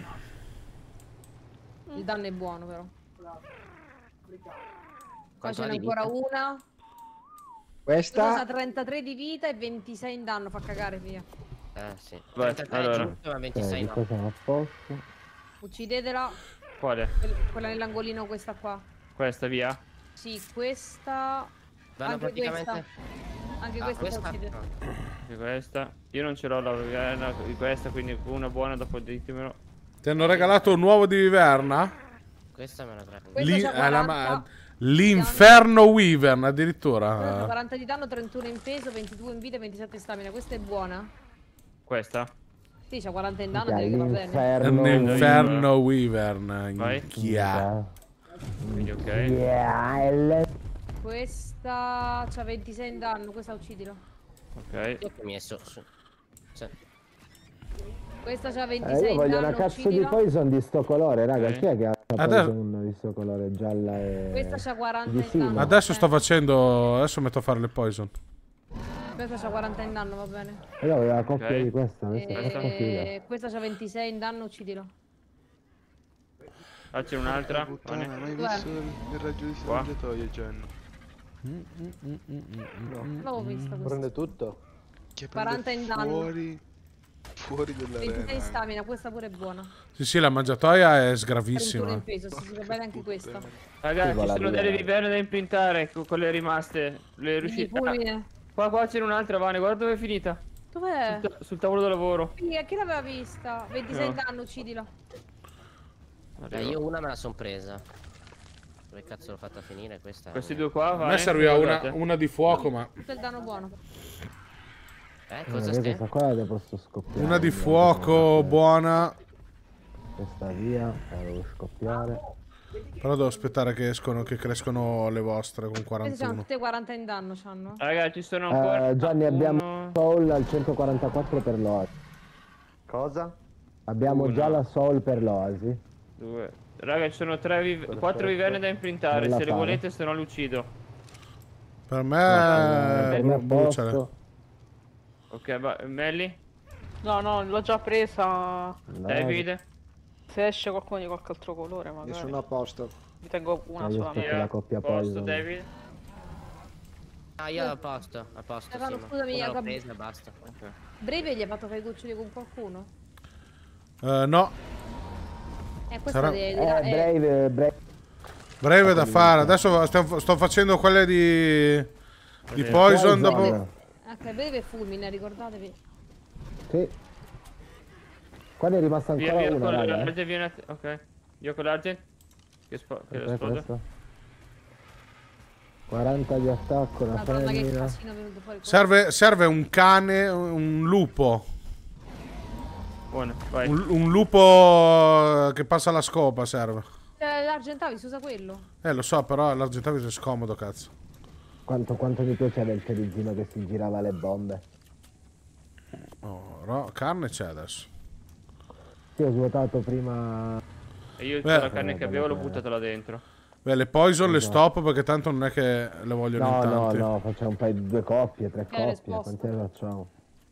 Il danno è buono però. Qua Quanto ce ha n'è di ancora vita? una. Questa Questa ha trentatré di vita e ventisei in danno, fa cagare via. Eh, sì. Vai, trentatré allora. giusto, ma Ok, ventisei di no. qua siamo a posto. Uccidetela. Quale? Quella- Quella nell'angolino, questa qua. Questa via? Sì, questa. Vanno Anche praticamente. questa. Anche Ah, questa, questa? da uccidere. No. Di questa. Io non ce l'ho la viverna di questa, quindi una buona dopo ditemelo. Ti hanno regalato un uovo di viverna? Questa me la prendo. Questa Lì- c'ha è la quaranta. ma- L'inferno Wyvern Questa c'ha addirittura. quaranta di danno, trentuno in peso, ventidue in vita e ventisette in stamina. Questa è buona. Questa? Sì, c'ha quaranta in danno, Ok, direi che va bene. l'inferno. L'inferno Wyvern. Vai. Minchia. Quindi ok. Yeah, è le- Questa c'ha ventisei in danno, questa uccidilo. Ok. Io che mi è su. su. Cioè, Questa c'ha Eh, ventisei io in voglio danno, una cazzo di uccidilo. poison di sto colore, raga. Ok. Chi è che ha la Adesso- poison di sto colore gialla e... Questa c'ha quaranta di in Simo. danno. Adesso sto facendo. Adesso metto a fare le poison. Questa c'ha quaranta in danno, va bene. E io voglio la coppia Ok. di questa, questa è troppo figa. E questa c'ha ventisei in danno, uccidilo. Ah, c'è un'altra. Puttana, Vane. ma hai Dov'è? visto il raggio di Qua. mangiatoie, Gen? Non l'avevo vista questa. Prende tutto. Che quaranta in danno. fuori, fuori ventisei dall'arena. in stamina, questa pure è buona. Sì, sì, la mangiatoia è trentuno sgravissima. in peso, si va bene anche questa. Raga, Sì, ci la sono via. delle viverne da imprintare con quelle rimaste. Le Quindi riuscite. Ah, fulmine. qua qua c'era un'altra, Vane, guarda dove è finita. Dov'è? Sul, ta- sul tavolo da lavoro. Figa, chi l'aveva vista? ventisei in No. danno, uccidilo. eh, Arrivo. io una me la son presa. Dove cazzo l'ho fatta finire questa? Questi due qua, A Vane. me serviva una, guardate. una di fuoco, ma. Tutto il danno buono. Eh, Eh, cosa io stai? questa qua la posso scoppiare. Una di quindi fuoco anche buona. questa via, la devo scoppiare. Però devo aspettare che escono, che crescono le vostre con Queste c'hanno quarantuno. tutte quaranta in danno, c'hanno. Raga, ci sono ancora. Eh, Gianni, abbiamo uno, Soul al centoquarantaquattro per l'Oasi. Cosa? Abbiamo Uno. già la Soul per l'Oasi. due. Raga, ci sono tre viv- Perfetto. quattro viverne da imprintare. Non la Se le fare. volete, se no le uccido. Per Eh, me. per me a bruciale. posto. Ok, va. Melli? No, no, l'ho già presa. David? Se esce qualcuno di qualche altro colore, magari. nessuno a posto. Mi tengo una Eh, io sto solamente. con la coppia Posto, poison. David? Ah, io a posto, a posto, Stefano, sì. scusami, Una l'ho Jacob. presa e basta. Ok. Breve gli hai fatto fare i cuccioli con qualcuno? Eh, no, Eh, questa Sarà- devi Eh, dire. Eh, Brave, Brave. breve da fare. Adesso stiamo- sto facendo quelle di. Di poison. Poison. Dopo. ok, breve e fulmine, ricordatevi. Sì. Qua ne è rimasta Via, ancora via una, con raga. eh. l'argent, vieni a te- ok. Io con l'argent. Che, spo- che Aspetta, esplode. adesso. quaranta di attacco, una Madonna che femmina. casino è venuto fuori qua. Serve, serve un cane, un lupo. Buono, vai. Un, un lupo che passa la scopa serve. Eh, L'Argentavi si usa quello. Eh, lo so, però l'Argentavis è scomodo, cazzo. Quanto, quanto mi piaceva il perizzino che si girava le bombe. Oh, no, carne c'è adesso. Sì, ho svuotato prima... E io Beh. tutta la carne che avevo l'ho buttata là dentro. Beh, le poison le Esatto. stop perché tanto non è che le vogliono in No, no, tanti. no, facciamo un paio di due coppie, tre Eh, coppie, risposta. quante ne facciamo?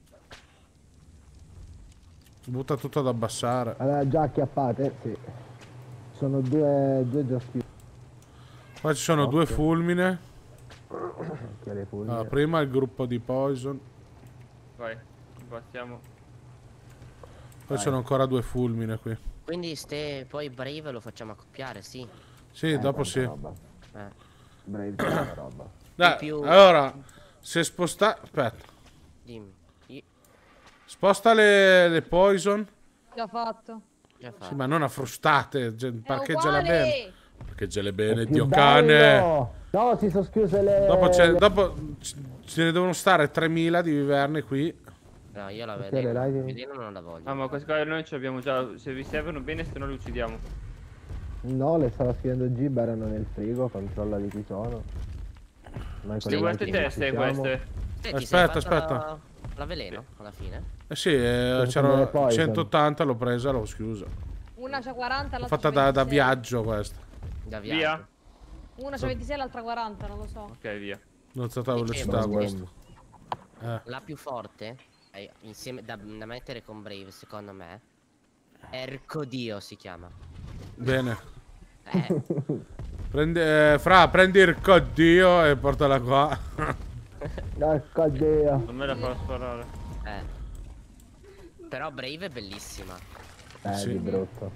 Butta tutto ad abbassare. Allora, già acchiappate, sì. Sono due, due già schifo. Qua ci sono due fulmine. Che le fulmine. Allora, prima il gruppo di poison. Vai, battiamo. Poi ci sono ancora due fulmine qui. Quindi ste poi Brave lo facciamo accoppiare, sì. Sì, Eh, dopo tanta sì. roba. Eh. Brave, tanta roba. Dai, più- allora, se sposta... Aspetta. Dimmi. Io... Sposta le, le poison. Già fatto. Già fatto. Sì, ma non a frustate. ge- Parcheggiale uguale! bene. Parcheggiale bene, È più dio bello! cane. No, si sono schiuse le... Dopo, c'è, le- dopo c- ce ne devono stare tremila di viverne qui. No, io la Ok, vedo. le live- Veleno non la voglio. Ah, ma questi qua noi ce l'abbiamo già. Se vi servono bene, se no li uccidiamo. No, le stava scrivendo Gib, erano nel frigo, controlla di chi sono. Noi con Di le queste live teste, ci siamo. queste. Te ti sei Aspetta, fatta aspetta. La veleno alla fine? Eh sì, eh, Sono come le c'era poison. centottanta, l'ho presa, l'ho schiusa. Una c'ha quaranta, L'ho l'altra fatta c'ha da, da ventisei. viaggio questa. Da via. Via. Una c'ha ventisei, l'altra quaranta, non lo so. Ok, via. Non è stata la velocità Dicevo, questa. Eh. La più forte, eh, insieme da, da mettere con Brave, secondo me, Ercodio si chiama. Bene. Eh, Prendi, eh, Fra, prendi il coddio e portala qua. Ecco Dio. Non me la fa sparare. eh. Però Brave è bellissima. Eh, Sì. di brutto.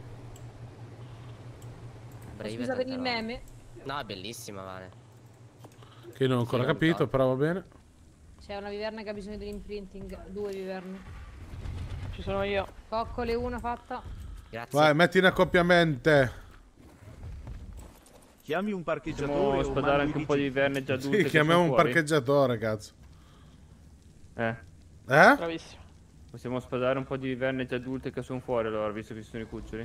Brave è Scusa per il tanta roba. meme. No, è bellissima, Vale. Che non ho ancora Sì, non capito, so. però va bene. C'è una viverna che ha bisogno dell'imprinting. Due viverne. Ci sono io. Coccole, una fatta. Grazie. Vai, metti in accoppiamento. Chiami un parcheggiatore Possiamo o spadare mandi anche un po' di verne già adulte. Sì, che chiamiamo sono un fuori. parcheggiatore, cazzo. Eh. Eh? Bravissimo. Possiamo spadare un po' di verne già adulte che sono fuori allora, visto che ci sono i cuccioli.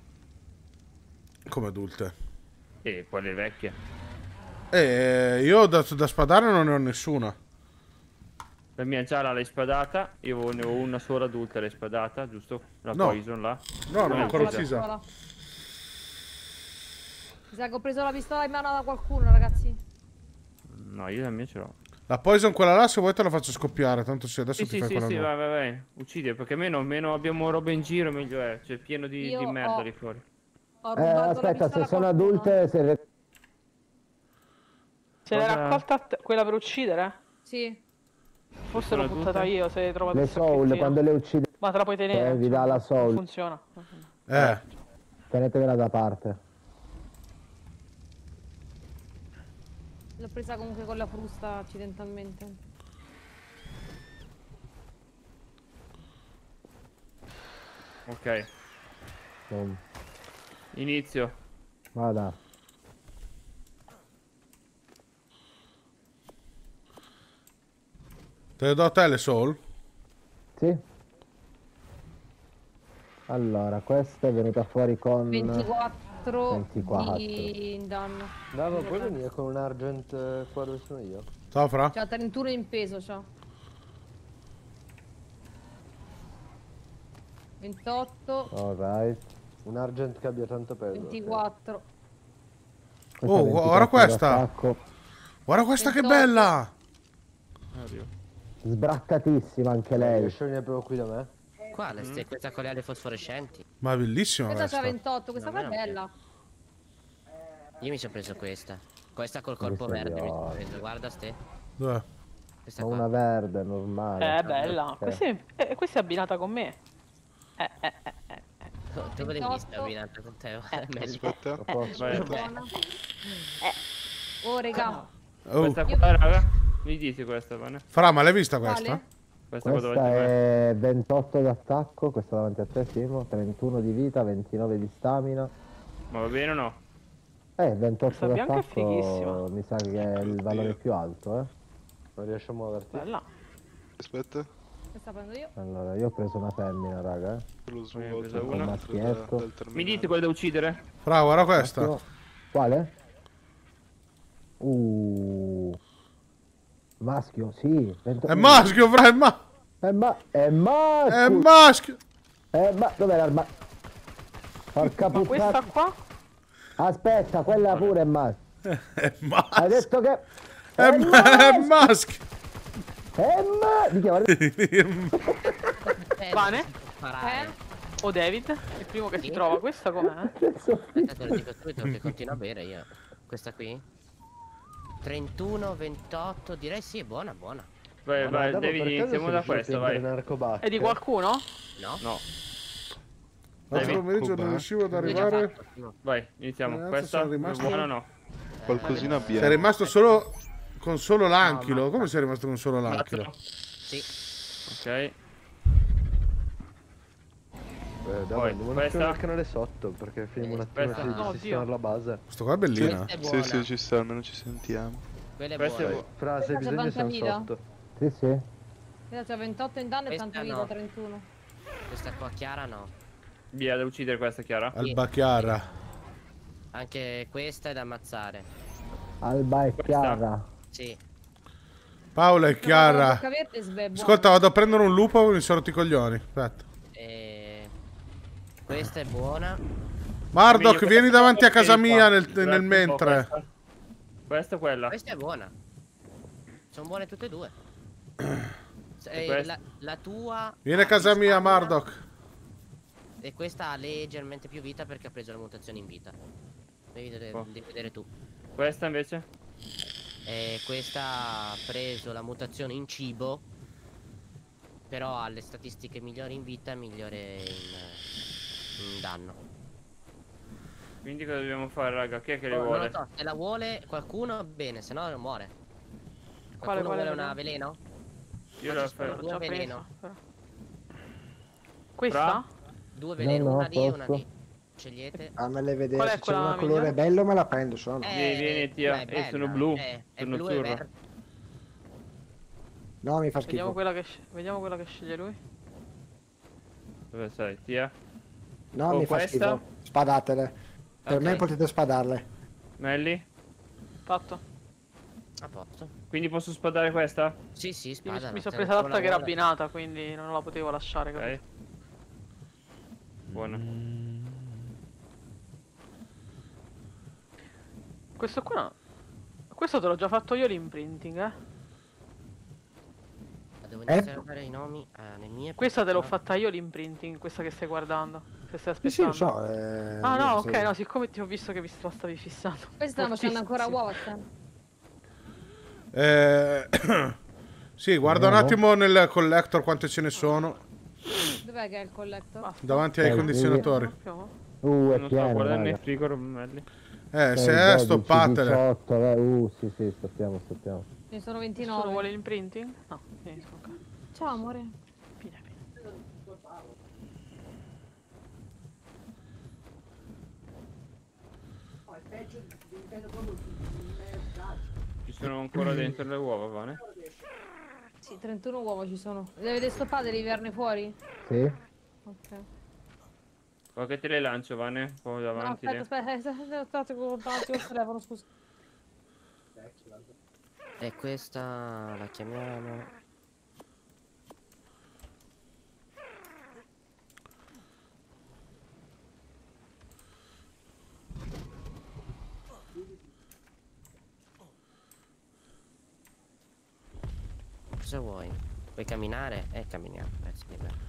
Come adulte. E poi le vecchie. Eh, io da, da spadare non ne ho nessuna. La mia già l'hai spadata, io ne ho una sola adulta, l'hai spadata, giusto? La No. poison là. No, non ho l'hai ancora uccisa. uccisa. Pistola. Mi sa che ho preso la pistola in mano da qualcuno, ragazzi. No, io la mia ce l'ho. La poison quella là, se vuoi te la faccio scoppiare. Tanto se adesso Sì, ti sì, fai sì, quella sì, nuova. vai, vai, vai. Uccidi, perché meno, meno abbiamo roba in giro, meglio è. C'è pieno di, Io di merda ho- lì fuori. Ho Eh, rubato la aspetta, pistola se a sono qualcuno. adulte, se le... Se l'hai Cosa- raccolta te- quella per uccidere? Sì. Forse sono l'ho buttata tutte? io, se hai trovato le il soul, sacchettino. quando le uccide, Ma te la puoi tenere. eh, vi dà insomma, la soul. Funziona. Eh, tenetevela da parte. L'ho presa comunque con la frusta accidentalmente. Ok, Boom. inizio. Vada. te le do a te le soul? Sì. Allora, questa è venuta fuori con... ventiquattro, ventiquattro. di danno. Dava, puoi venire con un argent eh, qua dove sono io? Ciao, Fra. C'ha trentuno in peso, c'ha. ventotto, Alright. Un argent che abbia tanto peso. ventiquattro. Questa Oh, ventiquattro guarda questa. d'attacco. Guarda questa che ventotto. bella. Oddio. Sbraccatissima anche Ok. lei. Riesci a venire proprio qui da me? Quale? Ste- Questa con le ali fosforescenti? Ma è bellissima Questa c'ha questa. ventotto, questa No, qua è no, no. bella. Io mi sono preso questa. Questa col corpo Questa è verde mi sono viola. preso. Guarda ste. Dov'è? Questa Ma qua. una verde, normale. Eh, bella. Ok. Questa è, eh, questa è abbinata con me. Eh, eh, eh, eh. Oh, dove l'hai ventotto. vista abbinata con te? Meglio. Aspetta. A posto. Vai. Buona. Oh, regà. Oh. Questa qua, raga? Mi dite questa, va? Fra, ma l'hai vista questa? Quale? Questa qua Questa davanti a me. è ventotto d'attacco, questa davanti a te Simo, trentuno di vita, ventinove di stamina. Ma va bene o no? Eh, ventotto Questa bianca è fighissima. d'attacco mi sa che è il valore più alto, eh. Non riesci a muoverti? Bella. Aspetta. Questa prendo io. Allora, io ho preso una femmina, raga. Lo Io ho svuoto preso Un una. maschietto. Mi dite quello da uccidere? Bravo, guarda questa. Maschio. Quale? Uh. Maschio, sì. vento- È maschio, fra, è ma... È ma... È maschio. È maschio. È ma... Dov'è l'arma? Porca Ma questa puttana. qua? Aspetta, quella pure è maschio. È maschio. Hai detto che... È, ma- è maschio. È ma... Mi chiama... Pane? Eh? O David? Il primo che si trova. Questa com'è? Aspetta, te lo dico subito che continuo a bere io. Questa qui? trentuno, ventotto, direi sì, è buona, buona. Vai, Ma vai, dopo per David, caso iniziamo sei da riuscito a questa, prendere vai. Narcobac? È di qualcuno? No? No, L'altro pomeriggio non riuscivo ad arrivare. vai, iniziamo. Ragazzi, Questa sono è rimasto- buona o no? Qualcosina Sei abbiamo. rimasto solo con solo l'anchilo. Come sei rimasto con solo l'anchilo? Sì. Ok, Eh, dai, Poi, andiamo questa? un attimo nel canale sotto perché finiamo un attimo Questa? di Oddio. sistemare la base. Questo qua è bellina. Questa è Sì, buona. sì, ci sta, almeno ci sentiamo. Quella è Questa è buona. bu- Fra, se hai Questa bisogno c'è siamo vita? sotto. Sì, sì. Questa c'è ventotto in danno e Questa tanto vita, no. trentuno. Questa qua chiara no. via da uccidere questa, Chiara. Alba chiara. Anche questa è da ammazzare. Alba e Questa? Chiara. Sì. Paola e Chiara. Bocca verde e sve- buono. Ascolta, vado a prendere un lupo e mi sono rotti i coglioni. Aspetta. E... Questa è buona. Mardok, Emilio, vieni questa davanti a qua, casa vieni mia qua. nel, Grazie nel un po', mentre. Questa. Questa o quella? Questa è buona. Sono buone tutte e due. Eh, questa? la, la tua... Vieni a ha casa più mia, stamina Mardok. E questa ha leggermente più vita perché ha preso la mutazione in vita. Devi vedere, Oh. devi vedere tu. Questa invece? E questa ha preso la mutazione in cibo. Però ha le statistiche migliori in vita e migliore in, in danno. Quindi cosa dobbiamo fare, raga? Chi è che le Oh, non vuole? lo so, se la vuole qualcuno, bene, se no non muore. Quale, Qualcuno quale vuole una veleno? veleno? Io Qua la ci sono fermo. due Già veleno. preso, però. Questa? Due veleno, no, una lì e una posso. lì. Scegliete. Fammele vedere, Qual è se c'è quella una colore migliore? bello me la prendo, se no no. Eh, Vieni, vieni, tia. quella è E sono bella, blu. È, è Sono blu e azzurro. verde. No, mi fa Vediamo schifo. quella, che, sc- vediamo quella che sceglie lui. Dove sei, tia? No, Oh, mi fa questa? schifo. Spadatele. Per Ok. me potete spadarle. Melli? Fatto. A posto. Quindi posso spadare questa? Sì, sì, Io mi, spada. mi sono presa l'altra che era abbinata, quindi non la potevo lasciare. Ok. capito? Buona. Questo qua no. Questo te l'ho già fatto io l'imprinting, eh. Devo Eh? iniziare a dare i nomi eh, alle mie. Questa te l'ho perché fatta io l'imprinting, questa che stai guardando. Se stai Sì, sì, aspettando. lo so. eh, Ah no, io ok, so- no, siccome ti ho visto che vi la stavi fissando. Questa stanno facendo ancora uova, stanno. Eh, sì, guarda un Vediamo. attimo nel collector quante ce ne sono. Dov'è che è il collector? Basta. Davanti ai Eh, condizionatori. Sappiamo? Uh, è Non so, pieno, guarda nel raga. frigo, Melli. Eh, Eh, se è, dodici, stoppatele. diciotto, dai, uh, sì, sì, stoppiamo, stoppiamo. Ne sono Nessuno ventinove. vuole l'imprinting? No, vieni, ok. Ciao amore. Vieni, vieni. Ci sono ancora dentro le uova, Vane? Sì, trentuno uova ci sono. Le avete stoppate devi verne fuori? Sì? Ok. Qua che te le lancio, Vane? Un po' No, davanti aspetta, lì. aspetta, eh, aspetta, aspetta, con davanti col telefono, scusa. E questa la chiamiamo. Cosa vuoi? Puoi camminare? Eh, camminiamo, pezzi di merda.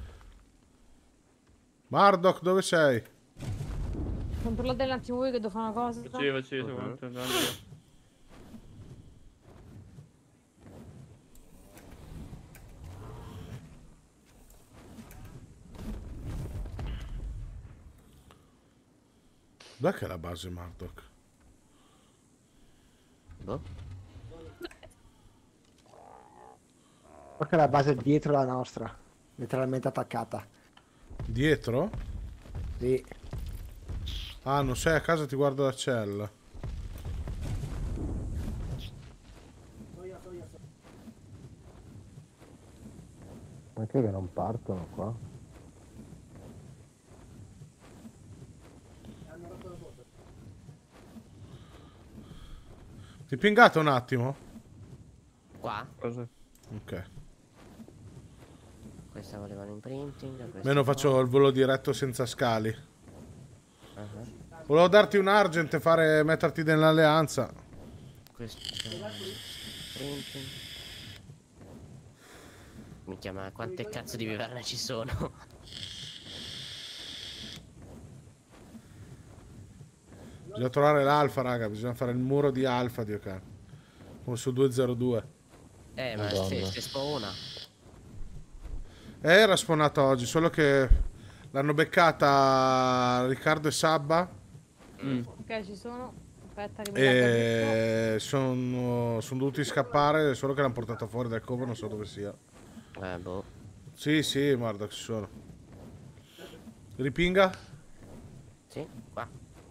Mardok, dove sei? Controllate un attimo voi che devo fare una cosa. Faccio io, faccio io, sto controllando io. Dov'è che è la base Mardok? Boh. Perché la base è dietro la nostra. Letteralmente attaccata. Dietro? Sì. Ah, non sei a casa, ti guardo da cella. Perché che non partono qua? Ti pingate un attimo? Qua? Cosa? Ok. Questa volevano imprinting. questa Almeno qua. faccio il volo diretto senza scali. Uh-huh. Volevo darti un argent e fare, metterti nell'alleanza. Questo imprinting. Minchia, ma quante cazzo di viverne ci sono? Bisogna trovare l'alfa, raga. Bisogna fare il muro di alfa, Dio caro. Come su due zero due. Eh, ma Madonna. se, se spawna. Eh, era spawnato oggi, solo che l'hanno beccata Riccardo e Sabba. Ok, ci sono. Aspetta che mi guardo E sono, sono dovuti scappare, solo che l'hanno portata fuori dal covo, non so dove sia. Eh, boh. Sì, sì, guarda, ci sono. Ripinga? Sì, qua.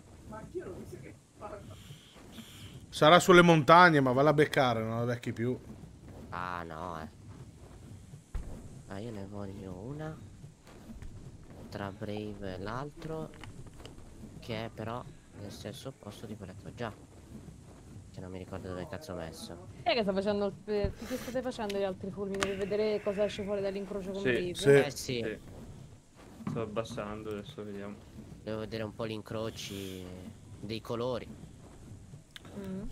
Sarà sulle montagne, ma valla a beccare, non la becchi più. Ah, no, eh. Ah, io ne voglio una. Tra Brave e l'altro. Che è però nel stesso posto di quello che ho già. Che non mi ricordo dove cazzo ho messo. Chi è che sta facendo il... Che state facendo gli altri fulmini per vedere cosa esce fuori dall'incrocio con Sì, Brave? sì, Eh, sì. sì. Sto abbassando, adesso vediamo. Devo vedere un po' gli incroci dei colori. Mm.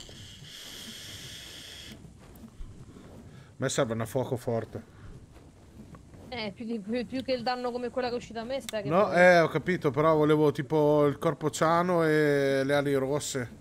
A me serve una fuoco forte. Eh, più, di, più, più che il danno come quella che è uscita a me, sta che... No, poi- eh, ho capito, però volevo tipo il corpo ciano e le ali rosse.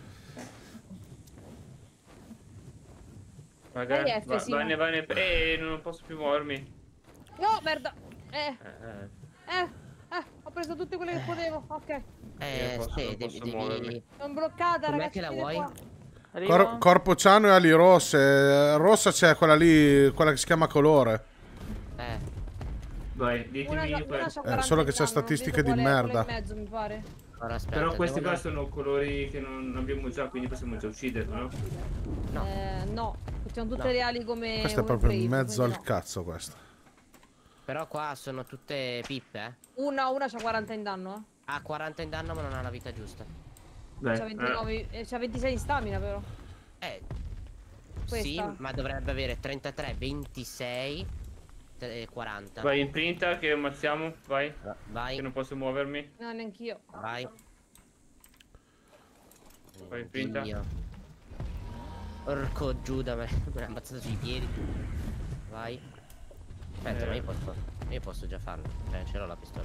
Raga, Dai, F, va, sì, vai, ma- vai, vai, eh, non posso più muovermi. No, merda! Eh, Eh, eh. eh, eh, ho preso tutte quelle che potevo, ok. Eh, Io posso- sì, non devi... posso devi... muovermi. Sono bloccata, Com'è ragazzi. che la vieni vuoi? qua. Arrivo. Cor- corpo ciano e ali rosse. Rossa c'è quella lì, quella che si chiama colore. Eh, Vai, Una, ditemi una quel- c'ha Eh, quaranta solo che in c'ha danno, non statistiche vedo di qual è, quella merda. in mezzo, mi pare. ora aspetta. Però questi devo- qua sono colori che non abbiamo già, quindi possiamo già ucciderli, no? No. Eh, no, facciamo tutte No. le ali come... Questo è come proprio in Brave, mezzo al quindi cazzo, questo. Però qua sono tutte pippe, eh. no. Una, una c'ha quaranta in danno, Ha quaranta in danno ma non ha la vita giusta. eh. Dai, C'ha ventinove, eh, c'ha ventisei in stamina però. Eh, Questa. sì, ma dovrebbe avere trentatré, ventisei e quaranta. Vai in printa che ammazziamo, vai. Vai, Che non posso muovermi. No, neanch'io. vai. Vai in printa. Dio. Porco Giuda, me me l'ha ammazzato sui piedi. Vai. Aspetta, Eh. ma io posso. Io posso già farlo. Eh, ce l'ho la pistola.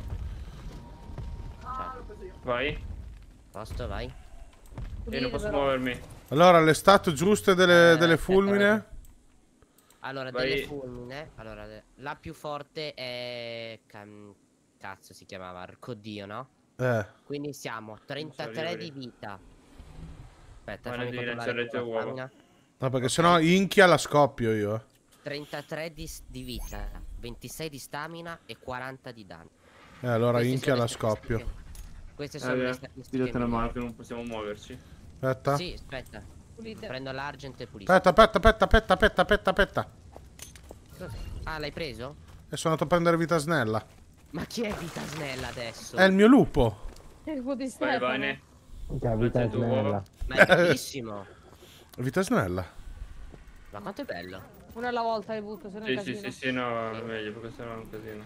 Cioè, Vai. posto, vai. E Pulite, non posso però. muovermi. Allora, le stat giuste delle, Eh, delle aspetta, fulmine? Allora, Vai. delle fulmine. Allora, le- la più forte è. cam- Cazzo si chiamava Arcodio, no? Eh. Quindi siamo trentatré arrivo di lì. vita. Aspetta, Ma non fammi devi controllare lanciare le tue la uova. stamina. No, perché sennò inchia la scoppio io. eh. trentatré di, s- di vita, ventisei di stamina e quaranta di danno. Eh, allora Queste inchia sono la le scoppio. statistiche. Queste sono le Raga, statistiche. date una mano migliori. che non possiamo muoverci. Aspetta. Sì, aspetta. Pulite. Prendo l'argent e pulisco. Aspetta, aspetta, aspetta, aspetta, aspetta, aspetta, aspetta. Ah, l'hai preso? E sono andato a prendere vita snella. Ma chi è Vita Snella adesso? È il mio lupo. Il culo di Vai, Stefano. Vane. Che vita è Lancia due snella. uova. Ma è bellissimo. Vita snella. Ma quanto è bello. Una alla volta le butto, se no è Sì, un sì, casino. sì, sì, no, è meglio perché sennò è un casino.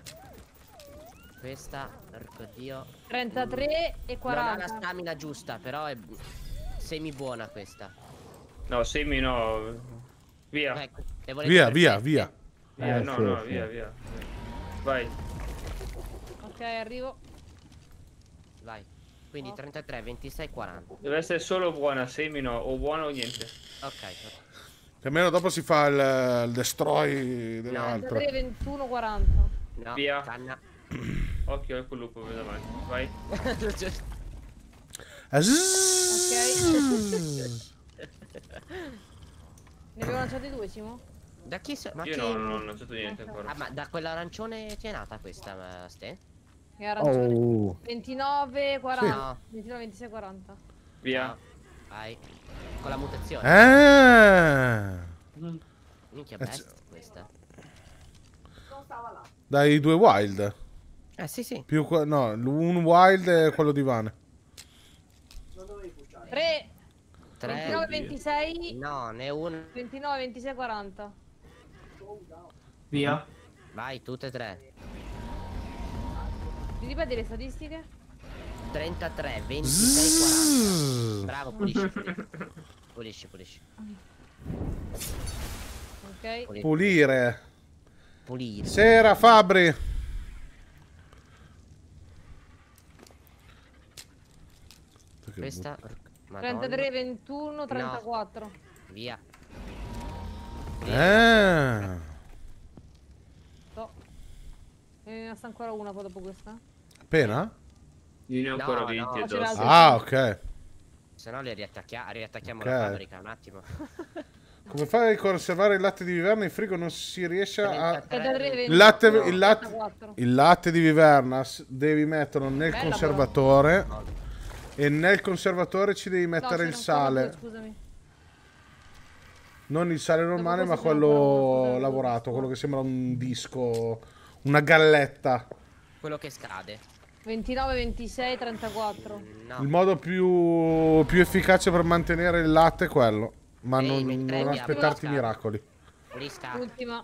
Questa, porco dio. trentatré e Non ha la quaranta. stamina giusta, però è semi buona questa. No, semi no. Via. Ecco, le volete Via, via, perfette? via. Via, Eh, no, sì, no, sì. via, via. Vai. Ok, arrivo. Vai. Quindi trentatré, ventisei, quaranta. Deve essere solo buona, semi no, o buona o niente. Ok. Che almeno dopo si fa il, il destroy delle No. altre. trentatré, ventuno, quaranta. No, Via. canna. Occhio al lupo, vedo davanti. Vai. Eh, zzzz. Ne abbiamo lanciati due, Simo? Da chi so- ma Io che... no, non ho lanciato niente ancora. Ah, ma da quell'arancione ti è nata questa, ma Ste? Che arancione. Oh, ventinove, quaranta. No. ventinove, ventisei, quaranta. Via. No. Vai. Con la mutazione. Eh. Minchia Eh, best questa. Dai due wild. Eh sì sì. Più que- no, un wild e quello di Vane. tre, tre. ventinove, ventisei. No, ne uno. ventinove, ventisei, quaranta. Via. Vai, tutte e tre. Mi ripeti le statistiche? trentatré, ventisei, quaranta. Bravo, pulisci, pulisci. Pulisci, pulisci. Ok. Pulire. Pulire. Sera Fabri. Questa. trentatré, ventuno, trentaquattro. No. Via. Eh. So. E ne basta ancora una poi dopo questa. Appena? Io ne ho ancora No, venti no. addosso. Ah, ok. Se no li riattacchia- riattacchiamo Ok. la fabbrica un attimo. Come fai a conservare il latte di Viverna in frigo? Non si riesce a... trentatré, Il latte, ventuno, il latte, trentaquattro. il latte di Viverna s- devi metterlo nel Bella, conservatore e nel conservatore ci devi mettere No, il ce n'è ancora sale. due, scusami. Non il sale normale, ma questo ce n'è ancora quello uno, lavorato, quello che sembra un disco, una galletta. Quello che scade. ventinove, ventisei, trentaquattro. No. Il modo più, più efficace per mantenere il latte è quello, ma Ehi, non, mentre non mi aspettarti apro- miracoli. Pulisca. Ultima.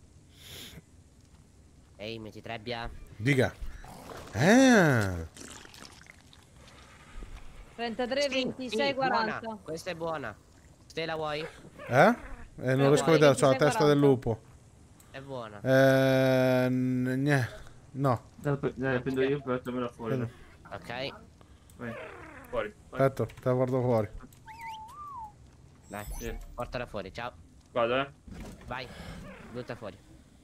Ehi, metti trebbia. Dica. Eh. trentatré, ventisei, Sì, quaranta. buona. Questa è buona. Te la vuoi? Eh? Eh, non riesco a vedere, c'ho la testa del lupo. È buona. Eh, n- gne. No. Dai, dai, prendo io, portamela fuori. Prendo. Ok. Vai. Fuori. vai. Aspetta, te la guardo fuori. Dai, Sì. portala fuori, ciao. Vado, eh. Vai, butta fuori.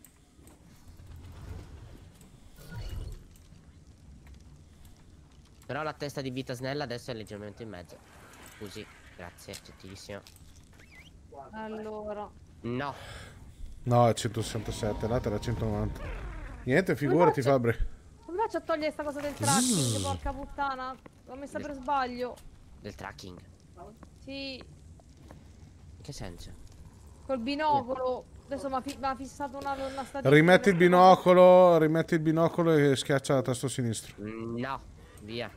Però la testa di vita snella adesso è leggermente in mezzo. Scusi, grazie, gentilissimo. Allora. No. No, è centosessantasette, l'altra era centonovanta. Niente, figurati faccio? Fabri. Come faccio a togliere sta cosa del tracking? Porca puttana. L'ho messa per sbaglio. Del tracking. Sì, In che senso? col binocolo. Adesso mi ha fi- m'ha fissato una, una statistica. Rimetti il binocolo, rimetti il binocolo e schiaccia la tasto sinistro. No, via.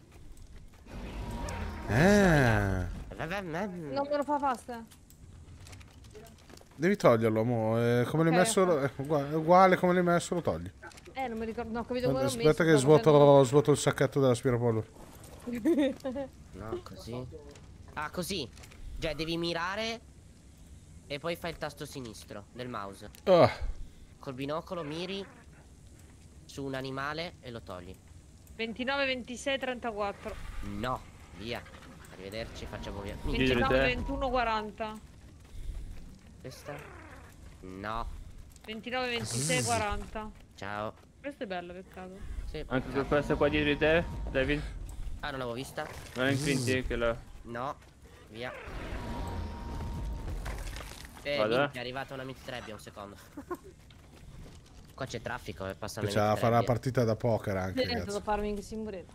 Eh. Non me lo fa fast. Devi toglierlo, mo. eh, come l'hai Ok, messo, ok. è uguale, è uguale come l'hai messo, lo togli. Eh, non mi ricordo. No, ho capito come l'ho messo. Aspetta che stavo svuoto, svuoto il sacchetto dell'aspirapolvere. facendo- No, così. Ah, così. Cioè, devi mirare e poi fai il tasto sinistro del mouse. Ah. Col binocolo miri su un animale e lo togli. ventinove, ventisei, trentaquattro. No, via. Arrivederci, facciamo via. ventinove, ventuno, quaranta. Questa? No. ventinove, ventisei, quaranta. Ciao. Questo è bello, peccato. Sì. Anche per questa qua dietro di te, David. Ah, non l'avevo vista? Non è in quinti che la... No, via. Eh, Vado, eh. minchia, è arrivata una mitrebbia, un secondo. Qua c'è traffico, eh, passano le C'è da fare la mitrebbie. partita da poker anche, Sì, è ragazzi. stato farming simulator.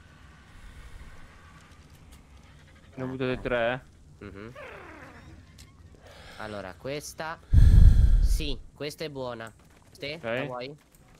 Ne ho buttate tre, eh. Mhm. Allora, questa... Sì, questa è buona. Ste, Ok. la vuoi?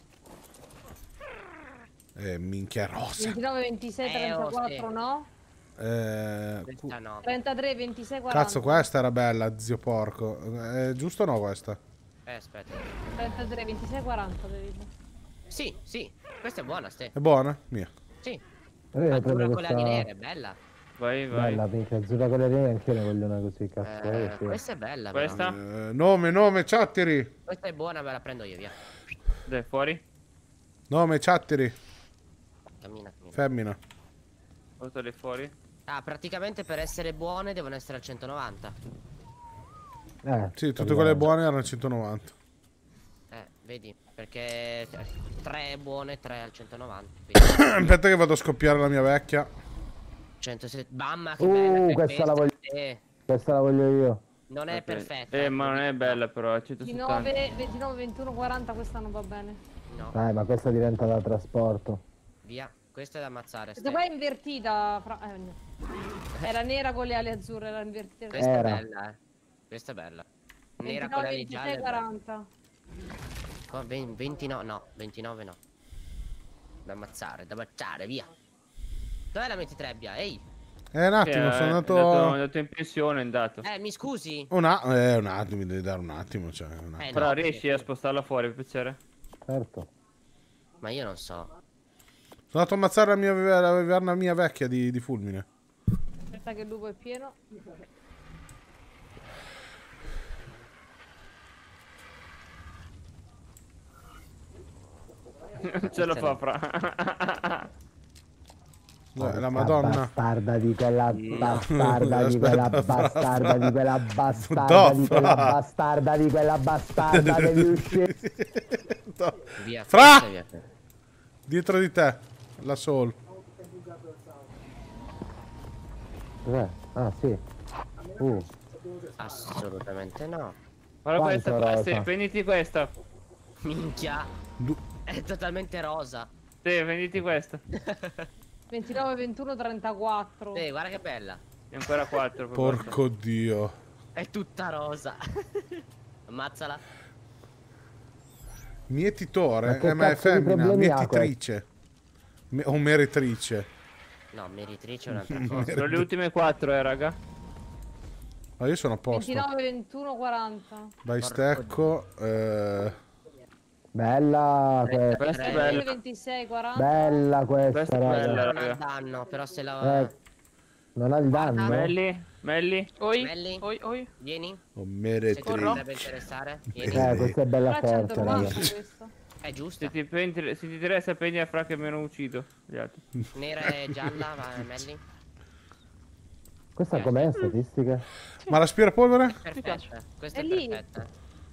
Eh, minchia rosa. ventinove, ventisei, Eh, oh, trentaquattro, sì. no? Eh, Questa no. trentatré, ventisei, quaranta. cazzo, questa era bella, zio porco. È giusto o no questa? Eh, aspetta. trentatré, ventisei, quaranta, David. Sì, sì, questa è buona, Ste. È buona? Mia. Sì. Io ne Azzurra prendo con le ali questa... nere, bella. Vai, vai. Bella, minchia, azzurra con le linee, anch'io ne voglio una così, cazzo. Eh, eh, sì. questa è bella. Questa? Però. Eh, nome, nome, chatteri. Questa è buona, me la prendo io, via. Dai, fuori. Nome, chatteri. Cammina, cammina. Femmina. Portale fuori. Ah, praticamente per essere buone devono essere al centonovanta. Eh, Sì, tutte quelle buone erano centonovanta. Eh, vedi? Perché tre buone, tre al centonovanta. Quindi Aspetta che vado a scoppiare la mia vecchia. centosette. Mamma che Uh, bella che è questa la voglio- Eh, Questa la voglio io. non è Ok. perfetta. Eh, ma non è bella però, è centosettanta. ventinove, ventinove, ventuno, quaranta, questa non va bene. No, Dai, ma questa diventa da trasporto. via. Questa è da ammazzare. Questa Ste. qua è invertita. Fra... eh, no. Era nera con le ali azzurre, era invertita. Questa Era. è bella, eh. Questa è bella. Nera con le ventinove, ali ventisei, gialle. è bella. quaranta. Qua ventinove, no, ventinove no. Da ammazzare, da ammazzare, via. Dov'è la ventitrebbia? Ehi! Eh, un attimo, Eh, sono è andato... andato... È andato in pensione, è andato. Eh, mi scusi? Un, a- eh, un attimo, mi devi dare un attimo, cioè... Un attimo. Eh, Però no, riesci a spostarla fuori, per piacere? Certo. Ma io non so. Sono andato a ammazzare la mia la viverna mia vecchia di, di fulmine. Aspetta che il lupo è pieno. Ce lo fa, fra. Eh, la Madonna. Bastarda di quella bastarda di Aspetta, quella fra, bastarda fra. di quella bastarda No, di quella fra. bastarda di quella bastarda devi uscire. No. Via, Fra! forza, via. Dietro di te, la soul. Cos'è? Ah sì. Uh. Assolutamente no. Guarda Quanto questa, qua, rosa? sì, prenditi questa. Minchia. È totalmente rosa. Sì, prenditi questa. ventinove, ventuno, trentaquattro. Eh, guarda che bella. E ancora quattro. per Porco dio. È tutta rosa. Ammazzala. Mietitore? Ma che Eh, ma è cazzo di femmina, problemi ha mietitrice. Me- o meritrice. No, meritrice è un'altra forza. cosa. Sono le ultime quattro, eh, raga. Ma io sono a posto. ventinove, ventuno, quaranta. Vai stecco. Eh... Bella questa. Questa è ventisei, bella. ventisei, quaranta. Bella questa, Questa è raga. bella, Non ha raga. danno, però se la... Eh, non ha il danno? Melli, Melli. Oi, Melli, oi, oi. vieni. O Se ti meritrice. potrebbe interessare. Vieni. Eh, questa è bella Però forte, raga. centonovanta questo. È giusto. Se ti, prendi- se ti interessa prendi a fra che me ne uccido gli altri. Nera e gialla, va Melli. Questa com'è statistica? Ma l'aspirapolvere? Perfetta. Questa È è lì. perfetta.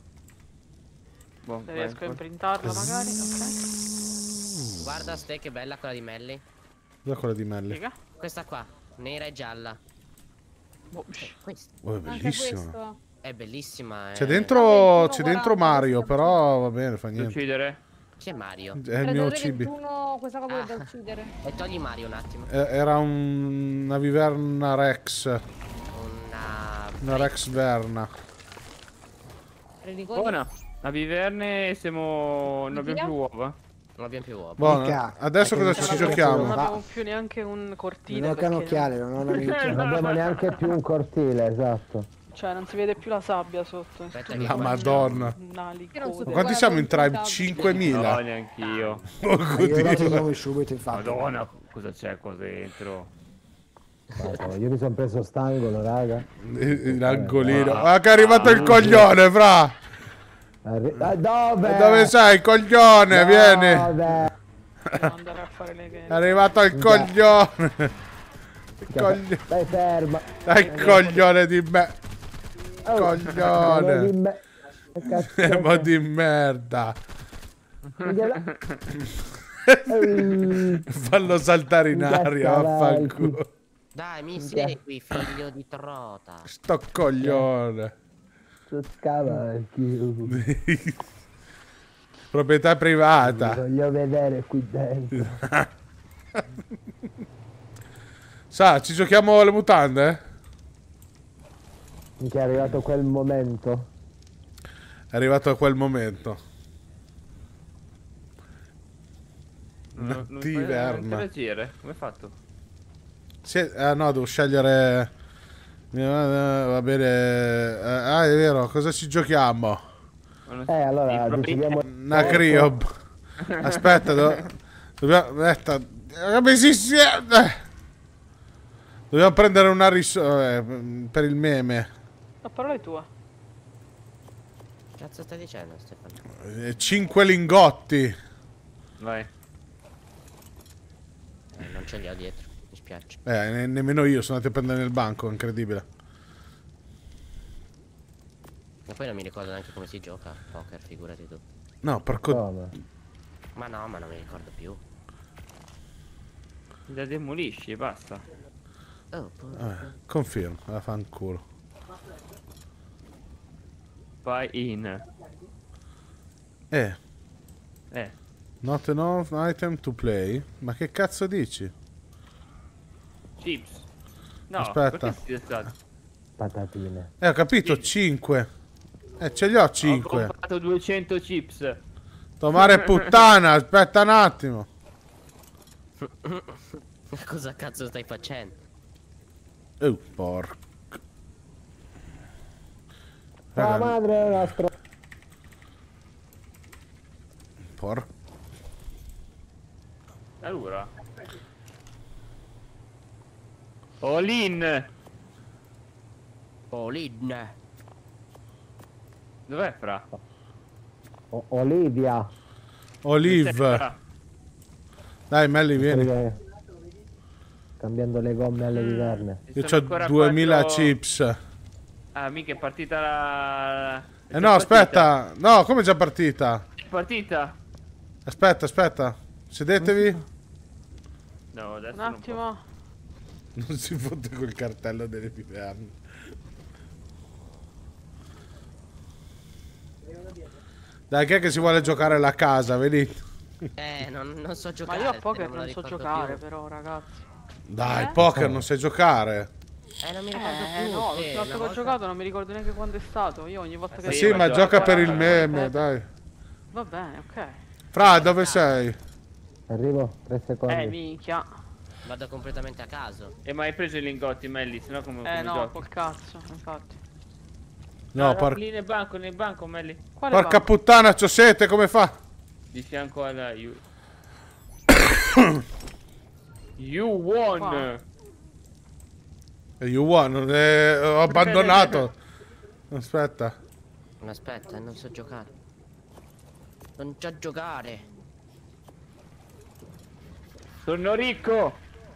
Boh, Se vai, riesco a poi. imprintarla magari, ok. Guarda ste che bella quella di Melli. Dov'è quella di Melli? Figa. Questa qua, nera e gialla. Boh, psh. Questa Oh, è Anche bellissima. questo. è bellissima. C'è è- dentro, c'è ventuno, dentro quaranta, Mario, questo però va bene, fa niente. Uccidere. C'è Mario. È il trentatré, mio cibi. ventuno, questa qua Ah. da uccidere. E togli Mario un attimo. Eh, Era un- una viverna Rex. Una... Una Rex Verna. Ricordi? Buona. A viverne siamo... non abbiamo Via? più uova. Non abbiamo più uova. Buono. Mica. Adesso Perché cosa non ci c'è giochiamo? Non Va. abbiamo più neanche un cortile. Non ho perché- canocchiale, non ho una amica. Non abbiamo neanche più un cortile, esatto. Cioè, non si vede più la sabbia sotto. Aspetta La che qua- Madonna. Una Io non so Ma licoda. quanti siamo in tribe? No, No, cinquemila. neanch'io. Porco Io ho dato i Dio. nomi subito, infatti. Madonna, cosa c'è qua dentro? Madonna, io mi sono preso st'angolo, raga. L'angolino. Ah, che è arrivato il coglione, fra. Arri- ah, dove? Dove sei, coglione? Vieni. Dove? Devo andare a fare le È arrivato il coglione. Il coglione. Stai ferma. Dai, il coglione di me. Oh, Coglione. di me- che cazzo Siamo è? di merda. Gliela- Ehi, Fallo saltare in aria, vaffanculo. Dai, mi siedi qui, figlio di trota. Sto coglione. sto scavalchio. Proprietà Mi privata. voglio vedere qui dentro. Sa, ci giochiamo le mutande? Che è arrivato quel momento. È arrivato a quel momento. Non, non Ti fai- non verna. interagire. Come hai fatto? Sì, ah no, devo scegliere. Eh, Va bene. Eh, Ah, è vero, cosa ci giochiamo? Eh, allora decidiamo. Una criob. Aspetta, do... dobbiamo. Aspetta. Come si si- eh. Dobbiamo prendere una risorsa per il meme. La parola è tua. Cazzo stai dicendo, Stefano? Eh, Cinque lingotti. Vai. Eh, non ce li ho dietro, mi spiace. Eh, ne- nemmeno io sono andato a prendere nel banco, incredibile. Ma poi non mi ricordo neanche come si gioca a poker, figurati tu. No, porco. Come? Ma no, ma non mi ricordo più. La demolisci e basta. Oh, po- Eh, confermo, la fanculo. Vai in. Eh, Eh. not enough item to play. Ma che cazzo dici? Chips. No, Aspetta. perché siete stati? Patatine. Eh, ho capito, cinque. Eh, ce li ho Ho cinque. comprato duecento chips. Tomare puttana, aspetta un attimo. Cosa cazzo stai facendo? Oh, porco. La madre è una stro... Porco. Allora. Olin. Olin. Dov'è Fra? O- Olivia. Olive. Dai, Melli, vieni. Perché- Cambiando le gomme alle viverne. Io Sono c'ho ancora duemila quattro- chips. Ah, mica è partita la... è Eh già no, partita. aspetta. No, come è già partita? È partita? Aspetta, aspetta. Sedetevi. No, adesso Un attimo. Non si fotte col cartello delle viverne. Dai, chi è che si vuole giocare la casa, vedi? Eh, non, non so Ma giocare. io a poker non me lo non so ricordo giocare, più. però, ragazzi. Dai, Eh? poker non sai giocare. Eh, non mi ricordo Eh, più. no, sì, l'ultima volta una che ho volta- giocato non mi ricordo neanche quando è stato. Io ogni volta che... Eh sì, ma gioca per il meme, dai. Va bene, ok. Fra, dove sei? Arrivo, tre secondi. Eh, minchia. Vado completamente a caso. E ma hai preso i lingotti, Melli, sennò come, come Eh no, giochi? col cazzo, infatti. No, Ah, por- lì nel banco, nel banco, Melli. Quale porca banco? puttana, c'ho sete, come fa? Di fianco alla You. You won! Qua. E you won, non è... ho abbandonato. Aspetta. Aspetta, non so giocare. Non so giocare. Sono ricco!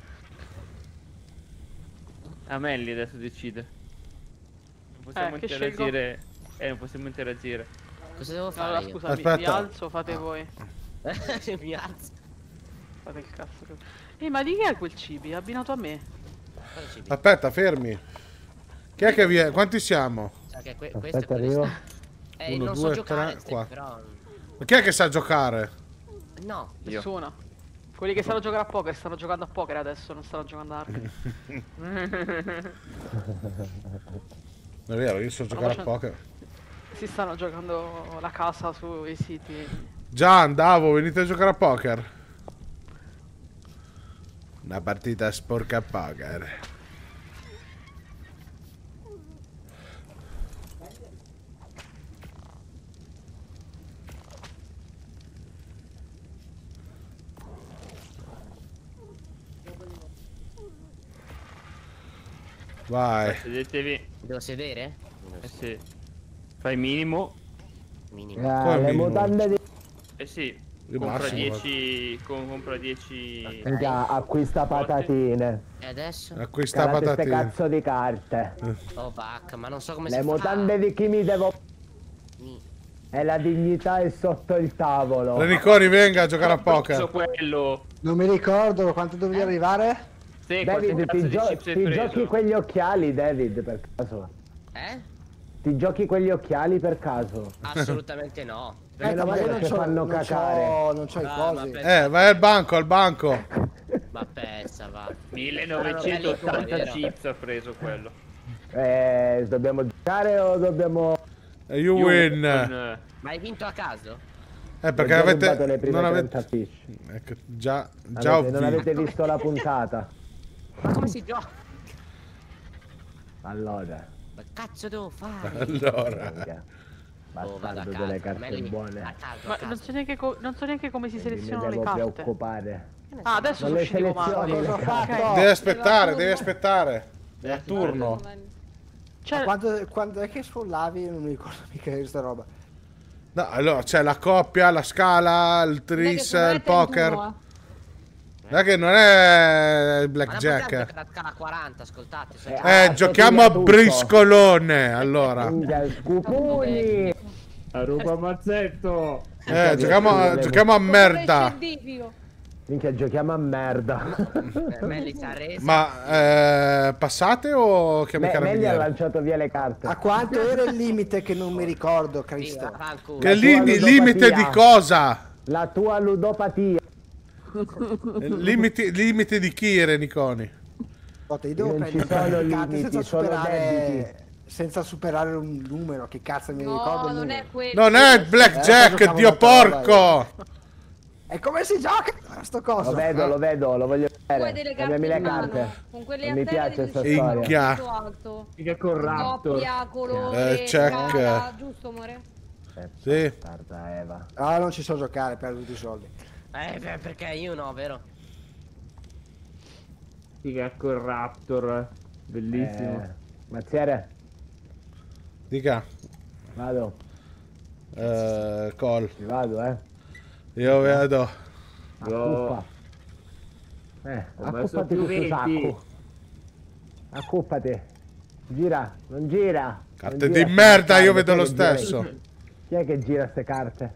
A Melli adesso decide. Non possiamo Eh, che interagire. Eh, non possiamo interagire. Cosa devo fare Allora, io? scusami, mi Aspetta. alzo, fate voi. Mi alzo. Fate il cazzo che... Ehi, ma di chi è quel cibi? Abbinato a me? Quale cibi? Aspetta, fermi. Chi è che viene? Quanti siamo? Sa che que- questo è Aspetta, quello arrivo. Eh, Uno, non due, so giocare, tre, Ste- quattro. però... Ma chi è che sa giocare? No. Io. Nessuno. Quelli che sanno giocare a poker stanno giocando a poker adesso, non stanno giocando a arcade. È vero, io so giocare a poker. Si stanno giocando la casa sui siti. Già andavo, venite a giocare a poker. Una partita sporca a poker. Vai. Sedetevi. Devo sedere? Eh sì. Fai minimo. Minimo. Ah, Come le minimo? mutande di... Eh sì. Io Compra massimo, dieci. con- compra dieci. Minchia, acquista patatine. E adesso? Acquista Calate ste patatine. cazzo di carte. Oh vacca, ma non so come Le si mutande di chi mi devo... Mi- E la dignità è sotto il tavolo. Reniconi, venga a giocare a So poker. quello. Non mi ricordo quanto dovevi arrivare. Sì, quante David, cazzo ti, di gio- chips hai ti preso? giochi quegli occhiali, David, per caso? Eh? Ti giochi quegli occhiali per caso? Assolutamente no. Meno ma male io che non ci c'ho, fanno non cacare. c'ho, non c'ho i Ah, cosi. vabbè. Eh, vai al banco, al banco. Ma pensa, va. millenovecentottanta Vero. chips ha preso quello. Eh, dobbiamo giocare o dobbiamo... E you You win. won. Ma hai vinto a caso? Eh, perché Ho già rubato avete... le prime Non trenta avete... fish. Ecco, già, già ho Avete- non vinto. avete visto la puntata? Ma come si gioca? Allora, Ma cazzo devo fare? Allora. minchia. Oh, vado a Bastardo casa. delle carte Melli, buone. a caso, a Ma caso. non so neanche, co- non so neanche come si Quindi mi selezionano le devo carte. preoccupare. Ah, adesso Non sono le usciti i comandi. selezioni, Cosa ho le fatto? carte. Devi aspettare, devi aspettare. È a turno. Cioè, Ma quando, quando è che sfollavi? Non mi ricordo mica di questa roba. No, allora c'è la coppia, la scala, il tris, il poker. Non è che non è il Ma la possiamo blackjack. giocare a scala quaranta, ascoltate. so Eh, già- Eh, Ah, giochiamo so a tutto. briscolone, allora. Minchia, scupuni! A ruba mazzetto. Eh, giochiamo, a- giochiamo a merda. Scientifico. Minchia, giochiamo a merda. Eh, Melli si è arresa. Ma eh, passate o chiamo i Me- Melli ha carabinieri? lanciato via le carte. A quanto era il limite che non mi ricordo, Sì, Cristo? vaffanculo. Che La tua limi- ludopatia. limite di cosa? La tua ludopatia. Limiti, limite di chi, Reniconi? Aspetta, io devo Non ci prendere sono le carte limiti, senza sono superare debiti. senza superare un numero, che cazzo mi No, ricordo il non numero. è quello. Non è il Eh, blackjack, giocavo dio un'altra roba, porco! E come si gioca sto coso? Lo vedo, lo vedo, lo voglio Poi vedere. delle Dammi carte le in mano, carte. con quelle Non mi a terra piace devi sta scegliere un storia. punto alto. Mica con Raptor. Doppia, colore, Eh, check. scala, giusto amore? Sì. Guarda Eva. Ah, non ci so giocare, perdo tutti i soldi. Eh, beh, perché io no, vero? Figa con Raptor. Bellissimo. Eh, Mazziere, Dica. vado. Eh, call. Ci vado, eh. Io vedo. Accuppa. Eh, Ho messo accuppati più questo venti. sacco. Accuppati. Gira, non gira. Carte Non di gira ste merda, carte, io vedo chi è lo che gira- stesso. Chi è che gira ste carte?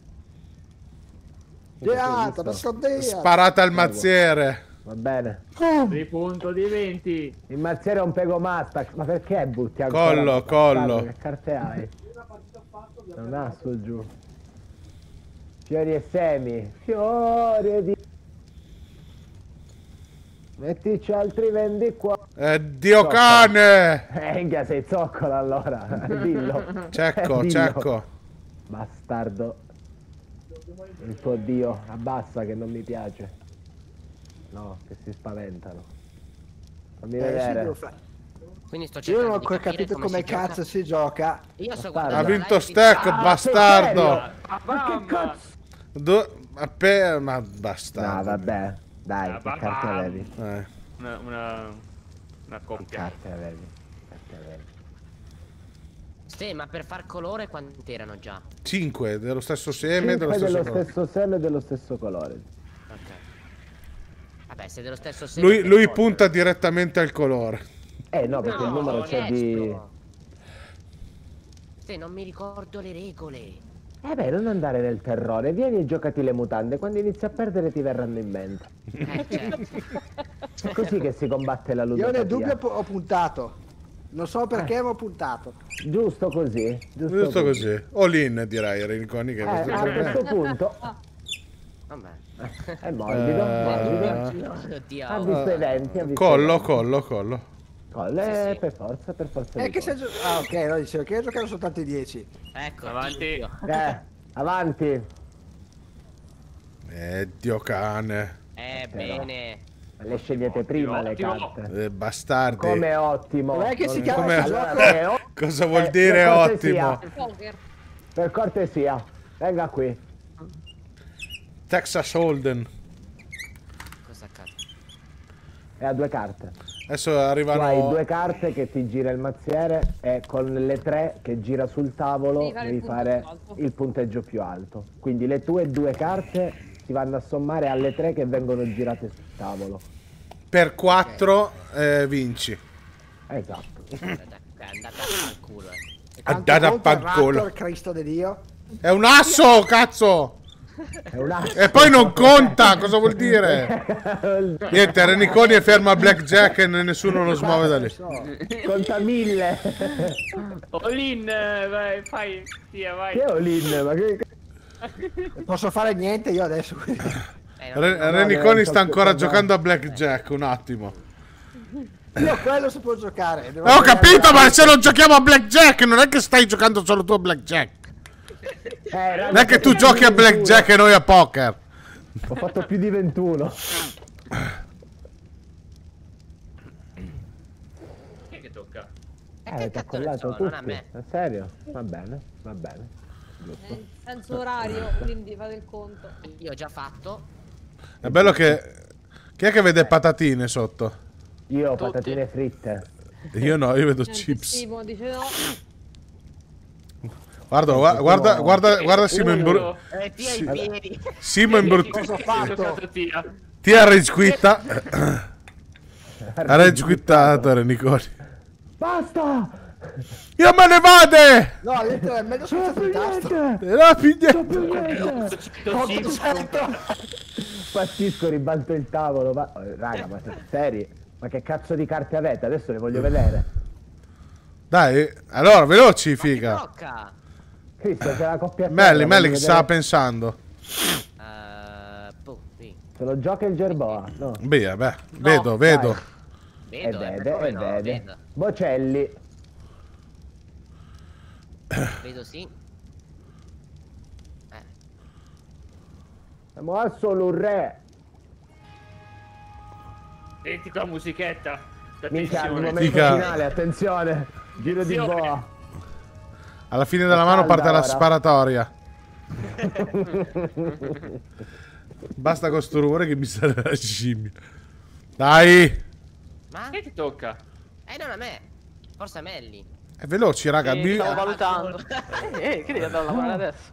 Girata, visto? per Dio. Sparata al mazziere. Va bene. Sei punto di venti. Il mazziere è un pego mastax, ma perché butti ancora? Collo, bastardo? collo. Che carte hai? È un asso giù. Fiori e semi. Fiori e di... Mettici altri vendi qua. Eh, dio cane! Eh, inghia, sei zoccola allora. Dillo. Cecco, Eh, dillo. cecco. Bastardo. Il tuo dio, abbassa che non mi piace. No, che si spaventano. Fammi Eh, sì, vedere. devo fare. Quindi sto Io cercando non ho di ancora capire capito come si gioca. cazzo si gioca. Io sto Bastardo. Ha guardando vinto la live stack, di- bastardo. Ma che cazzo? Do- appe- ma No, bastardo. vabbè. Dai, Ah, che va- carte va. avevi? Eh. Una, una, una Che coppia. carte avevi? Che carte avevi? Sì, ma per far colore quant'erano già? cinque dello stesso seme, Cinque dello stesso dello colore. stesso seme e dello stesso colore. Ok. Vabbè, se dello stesso seme Lui, che lui cosa? punta direttamente al colore. Eh no, perché il No, numero c'è di... onesto. Sì, non mi ricordo le regole. Eh beh, non andare nel terrore, vieni e giocati le mutande, quando inizi a perdere ti verranno in mente. Eh, certo. È così che si combatte la Io ludopatia. nel dubbio ho puntato. Non so perché, ma ho puntato. Giusto così, giusto, Giusto così. All in direi, Rinconi, che Eh, questo a questo punto Vabbè. è morbido, Eh, morbido. Oddio. Ha visto i venti, ha visto Collo, i venti. collo, collo. Colle, Sì, sì. per forza, per forza. Eh, di che cose. sei gio- Ah, ok, no, dicevo che io giocavo soltanto i dieci. Ecco, Avanti. io. Eh, avanti. Eh, dio cane. Eh, Però. bene. Ma le scegliete prima le ottimo. carte. Eh, bastardi. Come ottimo. Com'è che si Non- chiama Come- questo Allora, gioco? eh, oh, Cosa vuol eh, dire per cortesia, ottimo? Poker. Per cortesia, venga qui. Texas Holden. Cosa accade? E ha due carte. Adesso Tu hai arrivano. due carte che ti gira il mazziere e con le tre che gira sul tavolo Devi fare il devi punto fare più alto. il punteggio più alto. Quindi le tue due carte si vanno a sommare alle tre che vengono girate sul tavolo. Per quattro eh, vinci. Esatto. È andata al culo, eh. Quanto Andate a conta il fanculo. Raptor, Cristo di Dio? È un asso, cazzo! È un asso. E poi non conta, cosa vuol dire? Niente, Reniconi è fermo a blackjack e nessuno lo smuove da lì. Conta mille. All in, eh, vai, fai. Via, vai. Che all-in? Ma che... Non posso fare niente io adesso. quindi. Eh, no, Re- no, no, Reniconi no, sta no, ancora no. giocando a blackjack, un attimo. Io quello si può giocare. devo Eh, ho giocare capito, ma avanti. se non giochiamo a blackjack, non è che stai giocando solo tu a blackjack. Eh, raga, Non è che tu ho fatto giochi più a di ventuno. blackjack e noi a poker. Ho fatto più di ventuno. Chi è che tocca? Eh, avete cazzo ne accollato so, tutti? non a me. È serio? Va bene, va bene. Giusto. In senso orario, quindi fate il conto. Io ho già fatto. È bello che... Chi è che vede patatine sotto? Io ho Tutti. patatine fritte. Io no, io vedo Niente, chips. Simo dice no. Guarda, gua- guarda, guarda, guarda Simo in bru- Uno. Eh, ti hai i piedi. Simo in brut- Cosa ho Hai fatto? toccato Tia. Ti ha rage quitta. Ha rage quittato Reniconi. Basta! Io me ne vade! No, letteralmente sono stato il tasto. E la figlia... Spazzisco, ribalto il tavolo. Ma... oh, raga, ma siete seri? Ma che cazzo di carte avete? Adesso le voglio vedere. Dai, allora, veloci, figa. Tocca. Cristo, c'è la coppia. Melli, Melli che che stava pensando. Eh, boh, sì. Se lo gioca il Gerboa, no? Via, beh, vedo, vedo. E Vedo, eh, vede, come e no, vede. vedo. Bocelli. Credo sì. Eh. Siamo a solo un re. Senti qua musichetta. Minchia, il Attenzione. momento Figa. finale, attenzione. Giro di Attenzione. boa. Alla fine della mano parte la ora. sparatoria. Basta con sto rumore che mi sale la scimmia. Dai! Ma? Che ti tocca? Eh, non a me. Forse a Melli. È veloci, raga. Sì, mi- stavo valutando. eh, che devi andare a lavorare adesso?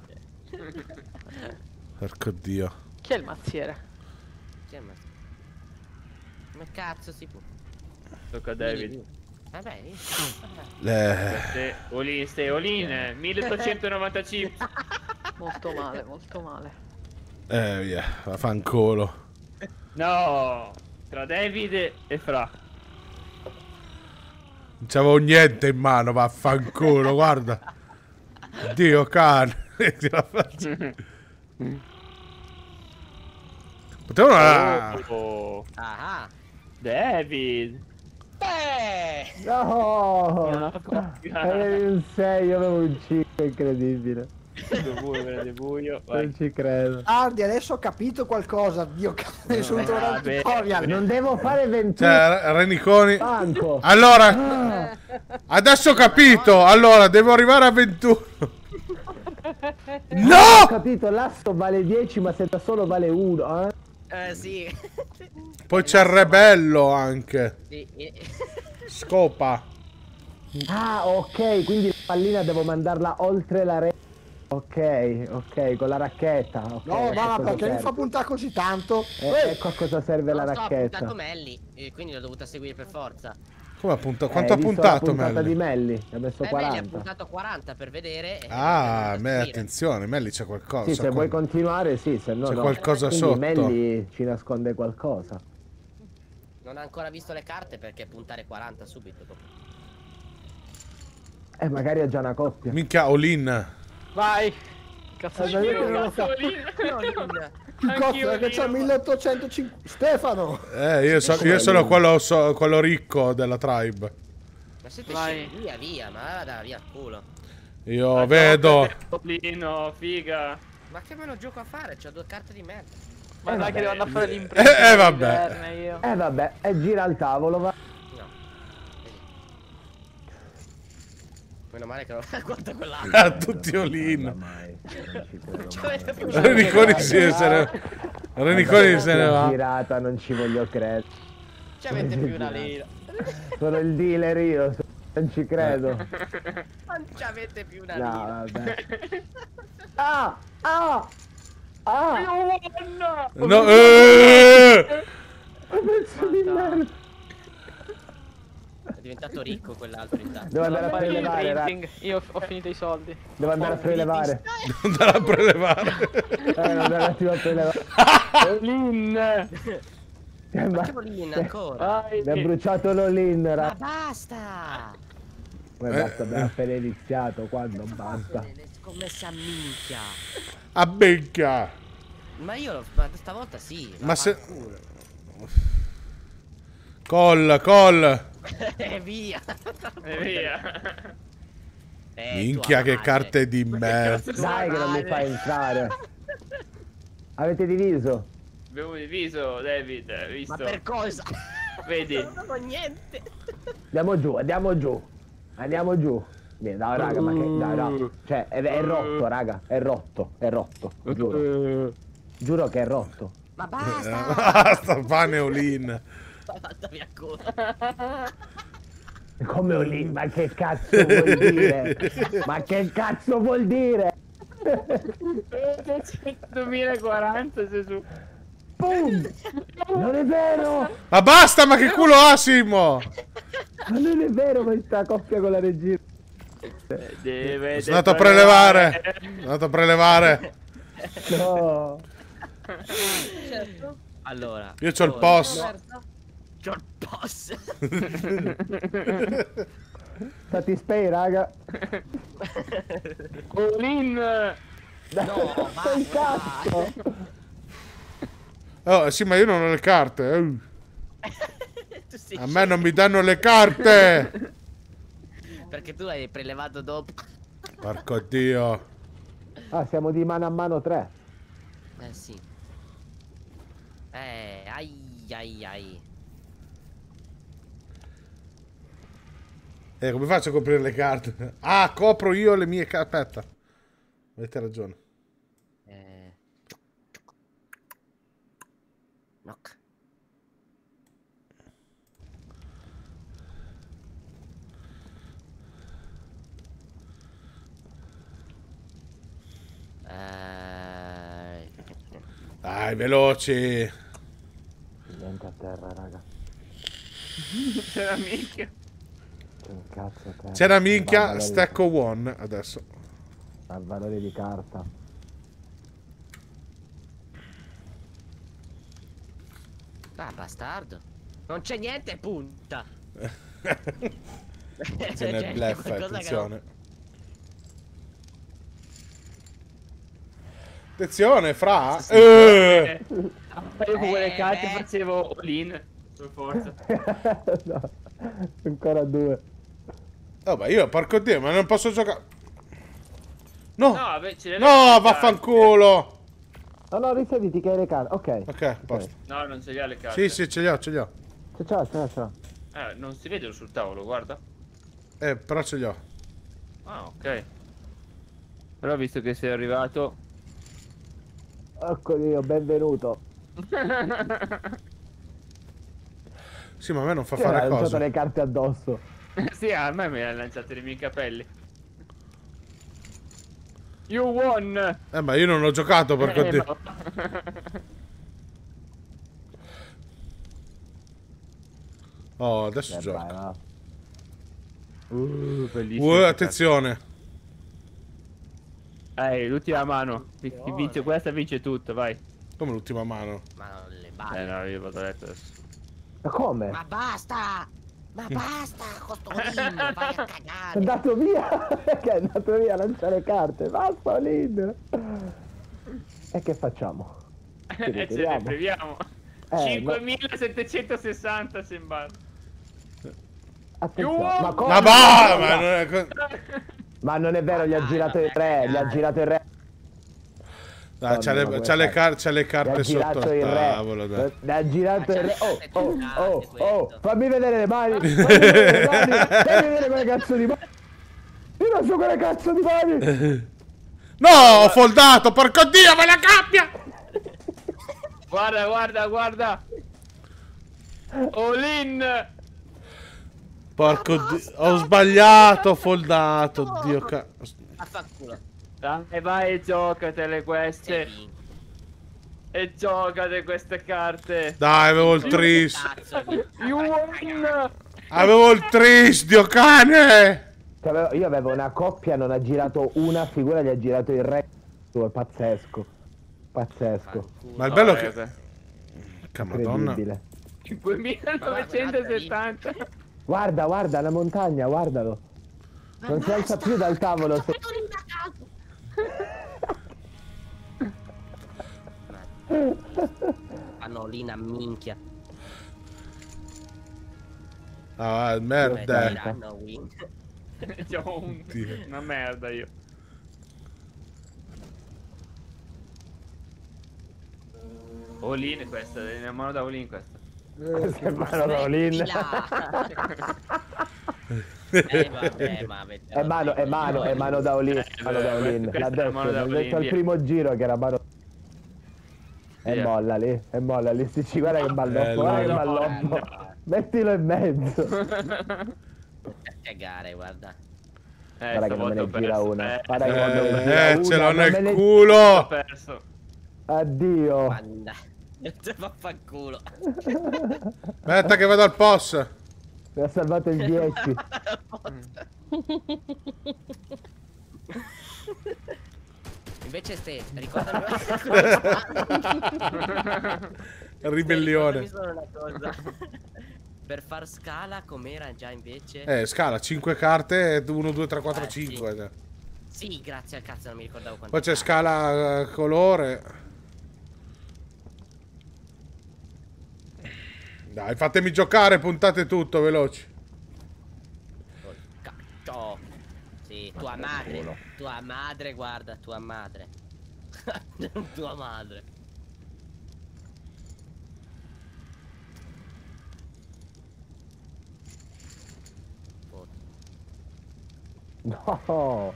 Porco dio. Chi è il mazziere? Chi è il mazziere? Come cazzo si può? Tocca a David. Vabbè, io- Eh, Ste, Olin, ste, Olin, milleottocentonovanta chip. Molto male, molto male. eh via, vaffanculo. No, tra David e Fra. Non c'avevo niente in mano, vaffanculo, guarda. Dio cane. Ti la faccio. Potevano... ah, Oh, Ah, David. beh! No! Avevi un sei, io avevo un cinque, incredibile. Buio, grande buio. Vai. Non ci credo. Ardi, adesso ho capito qualcosa. Dio cazzo, sono tornato vabbè. tutorial. Non devo fare ventuno. Cioè, Reniconi... Banco. Allora, adesso ho capito. Allora, devo arrivare a ventuno. Ho No! capito, l'asso vale dieci, ma se da solo vale uno, eh? Eh, sì. Poi c'è il rebello anche. Sì, eh. Scopa. Ah, ok, quindi la pallina devo mandarla oltre la rete. Ok, ok, con la racchetta. Okay, No, ecco ma a cosa perché mi serve. fa puntare così tanto? Eh, ecco a cosa serve la Non so, ha racchetta. puntato Melli, e quindi l'ho dovuta seguire per forza. Come ha puntato? Eh, Quanto ha hai visto puntato, la puntata Melli? di Melli? Ha messo Eh, Melli ha quaranta. puntato quaranta per vedere. e Ah, per me, seguire. attenzione, Melli c'è qualcosa. Sì, se con- vuoi continuare, sì, se no C'è no. qualcosa Quindi sotto. Melli ci nasconde qualcosa. Non ha ancora visto le carte perché puntare quaranta subito. Eh, magari ha già una coppia. Minchia, Olin. Vai! Cazzo di Eh, giro. non lo fa. Che Anch'io cazzo, che c'ha Olin. milleottocentocinquanta. Stefano! Eh, io, so- io sono quello, so- quello ricco della tribe. Ma siete Vai. scemi, via via, ma vada via al culo. Io vedo. Olino, figa. Ma che me lo gioco a fare? C'ho due carte di merda. Ma Eh, dai vabbè. che devo andare a fare l'impresa. Eh, eh, vabbè. Verne io. Eh vabbè, e gira al tavolo, va. No. Vedi. Meno male che non guarda quell'altro. Ah, tutti Olin. Mai, non ci credo Ci mai. avete più Reniconi se se ne... Reniconi se ne La va. girata, non ci voglio credere. Ci avete più una lira. Sono il dealer io, so- non ci credo. Non ci avete più una No, lira. vabbè. Ah! Ah! Ah! No, eh! Pezzo di merda! È diventato ricco quell'altro intanto. Devo andare a Fare il prelevare, raga. printing. Io ho- ho finito i soldi. Devo andare a prelevare. Andare a prelevare. Eh, devo andare un attimo a prelevare. Olin. Eh, ma- Facciamo l'in ancora. Vai. Mi ha bruciato l'all-in, Ma raga. basta! Ma basta, abbiamo appena iniziato, quando basta. Le scommesse a minchia. A becca. Ma io lo, ma stavolta sì. Ma se... vaffanculo. Call, call. E via. E via. Eh, Minchia tua che madre. carte di merda. Dai che non mi fai entrare. Avete diviso? Abbiamo diviso, David, hai Ma visto? per cosa? Vedi? Non avevo niente. Andiamo giù, andiamo giù. Andiamo giù. Bene, dai raga, ma che... Dai, no. Cioè, è, è rotto, raga. È rotto, è rotto. Giuro. Giuro che è rotto. Ma basta. Basta, pane Olin. Fatta via culo. Come Olin, ma che cazzo vuol dire? Ma che cazzo vuol dire? duemilaquaranta sei su. Boom! Non è vero! Ma basta, ma che culo ha Simo? Ma non è vero questa coppia con la regina. Deve Sono andato a prelevare. Sono andato a prelevare. No. Certo. Allora. Io c'ho il post. C'ho il post. Stati spay, raga. Olin. No, Ma il cazzo! Oh, sì, ma io non ho le carte. eh. Tu sei A me non mi danno le carte. Perché tu l'hai prelevato dopo. Porco Dio. Ah, siamo di mano a mano tre. Eh sì. Eh, ai ai ai. Eh, come faccio a coprire le carte? Ah, copro io le mie carte. Aspetta. Avete ragione. Eh. Knock. Eh... Dai, veloci. Niente a terra, raga. C'era minchia. C'è un cazzo a terra. C'è una minchia, valore stack di... one adesso. Al valore di carta. Ah, bastardo. Non c'è niente, punta. Ce n'è bluff, attenzione. Attenzione, fra. Sì, sì. Eh. Eh, io con quelle carte facevo all-in. Per forza. No, ancora due. Oh, ma io, porco Dio, ma non posso giocare. No, No, vabbè, ce le no, carte. vaffanculo. No, no, risediti che hai le carte. Ok. Ok, a posto. No, non ce li ha le carte. Sì, sì, ce li ho, ce li ho. Ce l'ho, ce l'ho, ce l'ho. Eh, non si vedono sul tavolo, guarda. Eh, però ce li ho. Ah, ok. Però visto che sei arrivato... Ecco io, benvenuto. Sì, ma a me non fa Sì, fare hai lanciato cose. le carte addosso. Sì, a me mi ha lanciato nei miei capelli. You won! Eh, ma io non ho giocato, porco Eh, Dio. no. Oh, adesso Eh, gioco. vai, va. Uh, bellissimo. Uh, attenzione. Eh, l'ultima mano. Chi, chi vince questa vince tutto, vai. Come l'ultima mano? Ma non le Eh balle. no, io vado a letto adesso. Ma come? Ma basta! Ma basta, Costolino, vai a È cagare. andato via! Che è andato via a lanciare carte. Basta, Lin! E che facciamo? E ce ne ritiriamo? priviamo. Eh, cinquemilasettecentosessanta sembra. Attenzione. Ma, come? Ma va, ma non è... Ma non è vero, gli ha girato il re, gli ha girato il re. Dai, c'ha le, c'ha le, car- c'ha le Gli ha carte sotto girato il il re. tavolo, dai. Gli ha girato il re. Oh, oh, oh, questo. oh, fammi vedere le mani. Fammi vedere le mani. Fammi vedere quelle cazzo di mani. Io non so quelle cazzo di mani. No, ho foldato, porco Dio, ma la cappia! Guarda, guarda, guarda. All in. Porco Dio, ho sbagliato, ho foldato, Dio ca... Affanculo. Dai, vai e giocatele queste. E giocate queste carte. Dai, avevo il tris. You won. Avevo il tris, Dio cane! Che avevo- Io avevo una coppia, non ha girato una figura, gli ha girato il re. È pazzesco. Pazzesco. Ma il bello No, che... eh, Che madonna. Incredibile. cinquemilanovecentosessanta. Guarda, guarda, la montagna, guardalo. Non si alza più dal tavolo. Se... Pannolina minchia. Ah, merda. Tiranno, win. C'ho un... Dio. una merda io. All in questa, è una mano da all in questa. Sembra Rolin. Eh vabbè, ma avete È mano, è mano, è mano da Olin. Mano da Olin. Questa L'ha è la detto, mano da l'ha Olin, detto al via. primo giro che era mano. E Via. molla lì, e molla lì. Sti ci guarda che balloppo, guarda che no, balloppo. Mettilo in mezzo. cagare, guarda. Eh, Guarda che non me ne stavolta ho gira perso. una. Eh, Guarda che quando me ne gira Eh, una, ce l'ho non nel me ne- ho culo! perso. Addio. Manda. Vaffanculo. Aspetta che vado al P O S. Mi ha salvato il dieci. Invece ste, ricordami Ribellione. ricordami solo una cosa. Per far scala com'era già invece? Eh, scala, cinque carte, uno, due, tre, quattro, Eh, sì. cinque. Sì, grazie al cazzo, non mi ricordavo quanto. Poi c'è scala eh, colore. Dai, fatemi giocare, puntate tutto, veloci. Cazzo. Sì, tua madre. Tua madre, guarda, tua madre. Tua madre. No!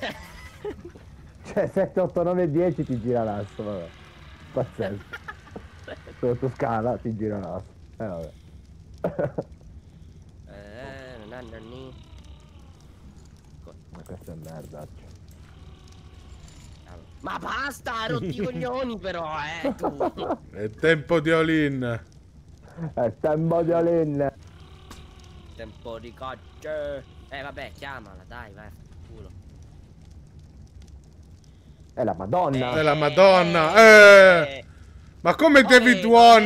Cioè sette, otto, nove, dieci ti gira l'asso, vabbè. Pazzesco. Sotto scala ti gira l'asso. Eh vabbè. Eh, nanni. Ma questa è merda. Ma basta, rotti i coglioni però, eh, tu. È tempo di all-in. È tempo di all-in. Tempo di cocce. Eh vabbè, chiamala, dai, vai, culo. È la Madonna. È la Madonna. Eh. Ma come David Wan?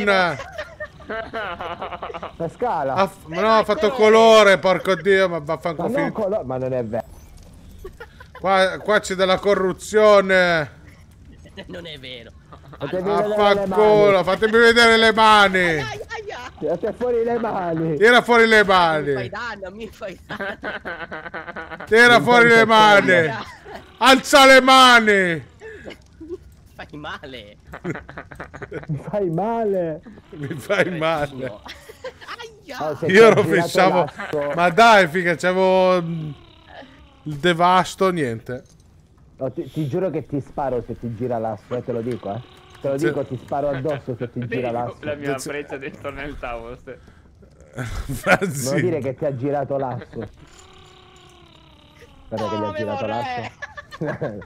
La scala. Ha, no, ha fatto colore, porco dio, ma vaffanculo. Ma, no, ma non è vero. Qua, qua c'è della corruzione. Non è vero. Vaffanculo, fatemi vedere le mani. Tirate fuori le mani. Tira fuori le mani. Mi fai danno, mi fai danno. Tira fuori le mani. Alza le mani. Fai male. Mi fai male. Mi fai male. Oh, Io rovesciavo. Ma dai, figa, c'avevo il devasto, niente. No, ti, ti giuro che ti sparo se ti gira l'asso, eh, te lo dico, eh. Te lo C'è... dico, ti sparo addosso se ti gira l'asso. La mia brezza dentro nel tavolo. Se... Non dire che ti ha girato l'asso. Guarda che gli ha girato l'asso.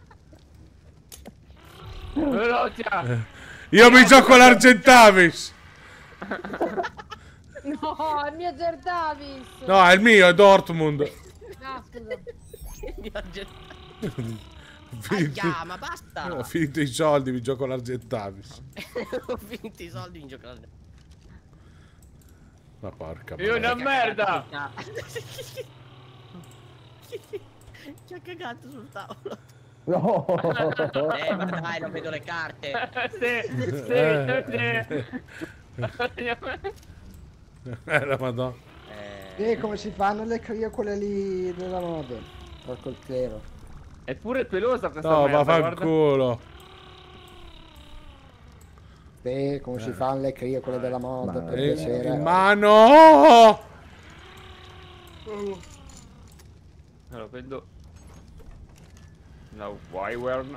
Io mi gioco l'Argentavis. No, è il mio Gerdavis. No, è il mio, è Dortmund. Ah, scusa. Aia, ma basta. Ho finito i soldi, mi gioco l'Argentavis. Ho finito i soldi, mi gioco l'Argentavis. Ma porca Io una merda. Ci ha cagato sul tavolo. No. Eh, ma dai, non vedo le carte. Sì, sì, Eh. Eh, la madonna. E come si fanno le crie quelle lì della moda? Col coltello. È pure pelosa questa No, merda, ma fa il guarda. culo. Beh, come si fanno le crie quelle della moda, per In, piacere. in mano. Allora, vedo la Wyvern.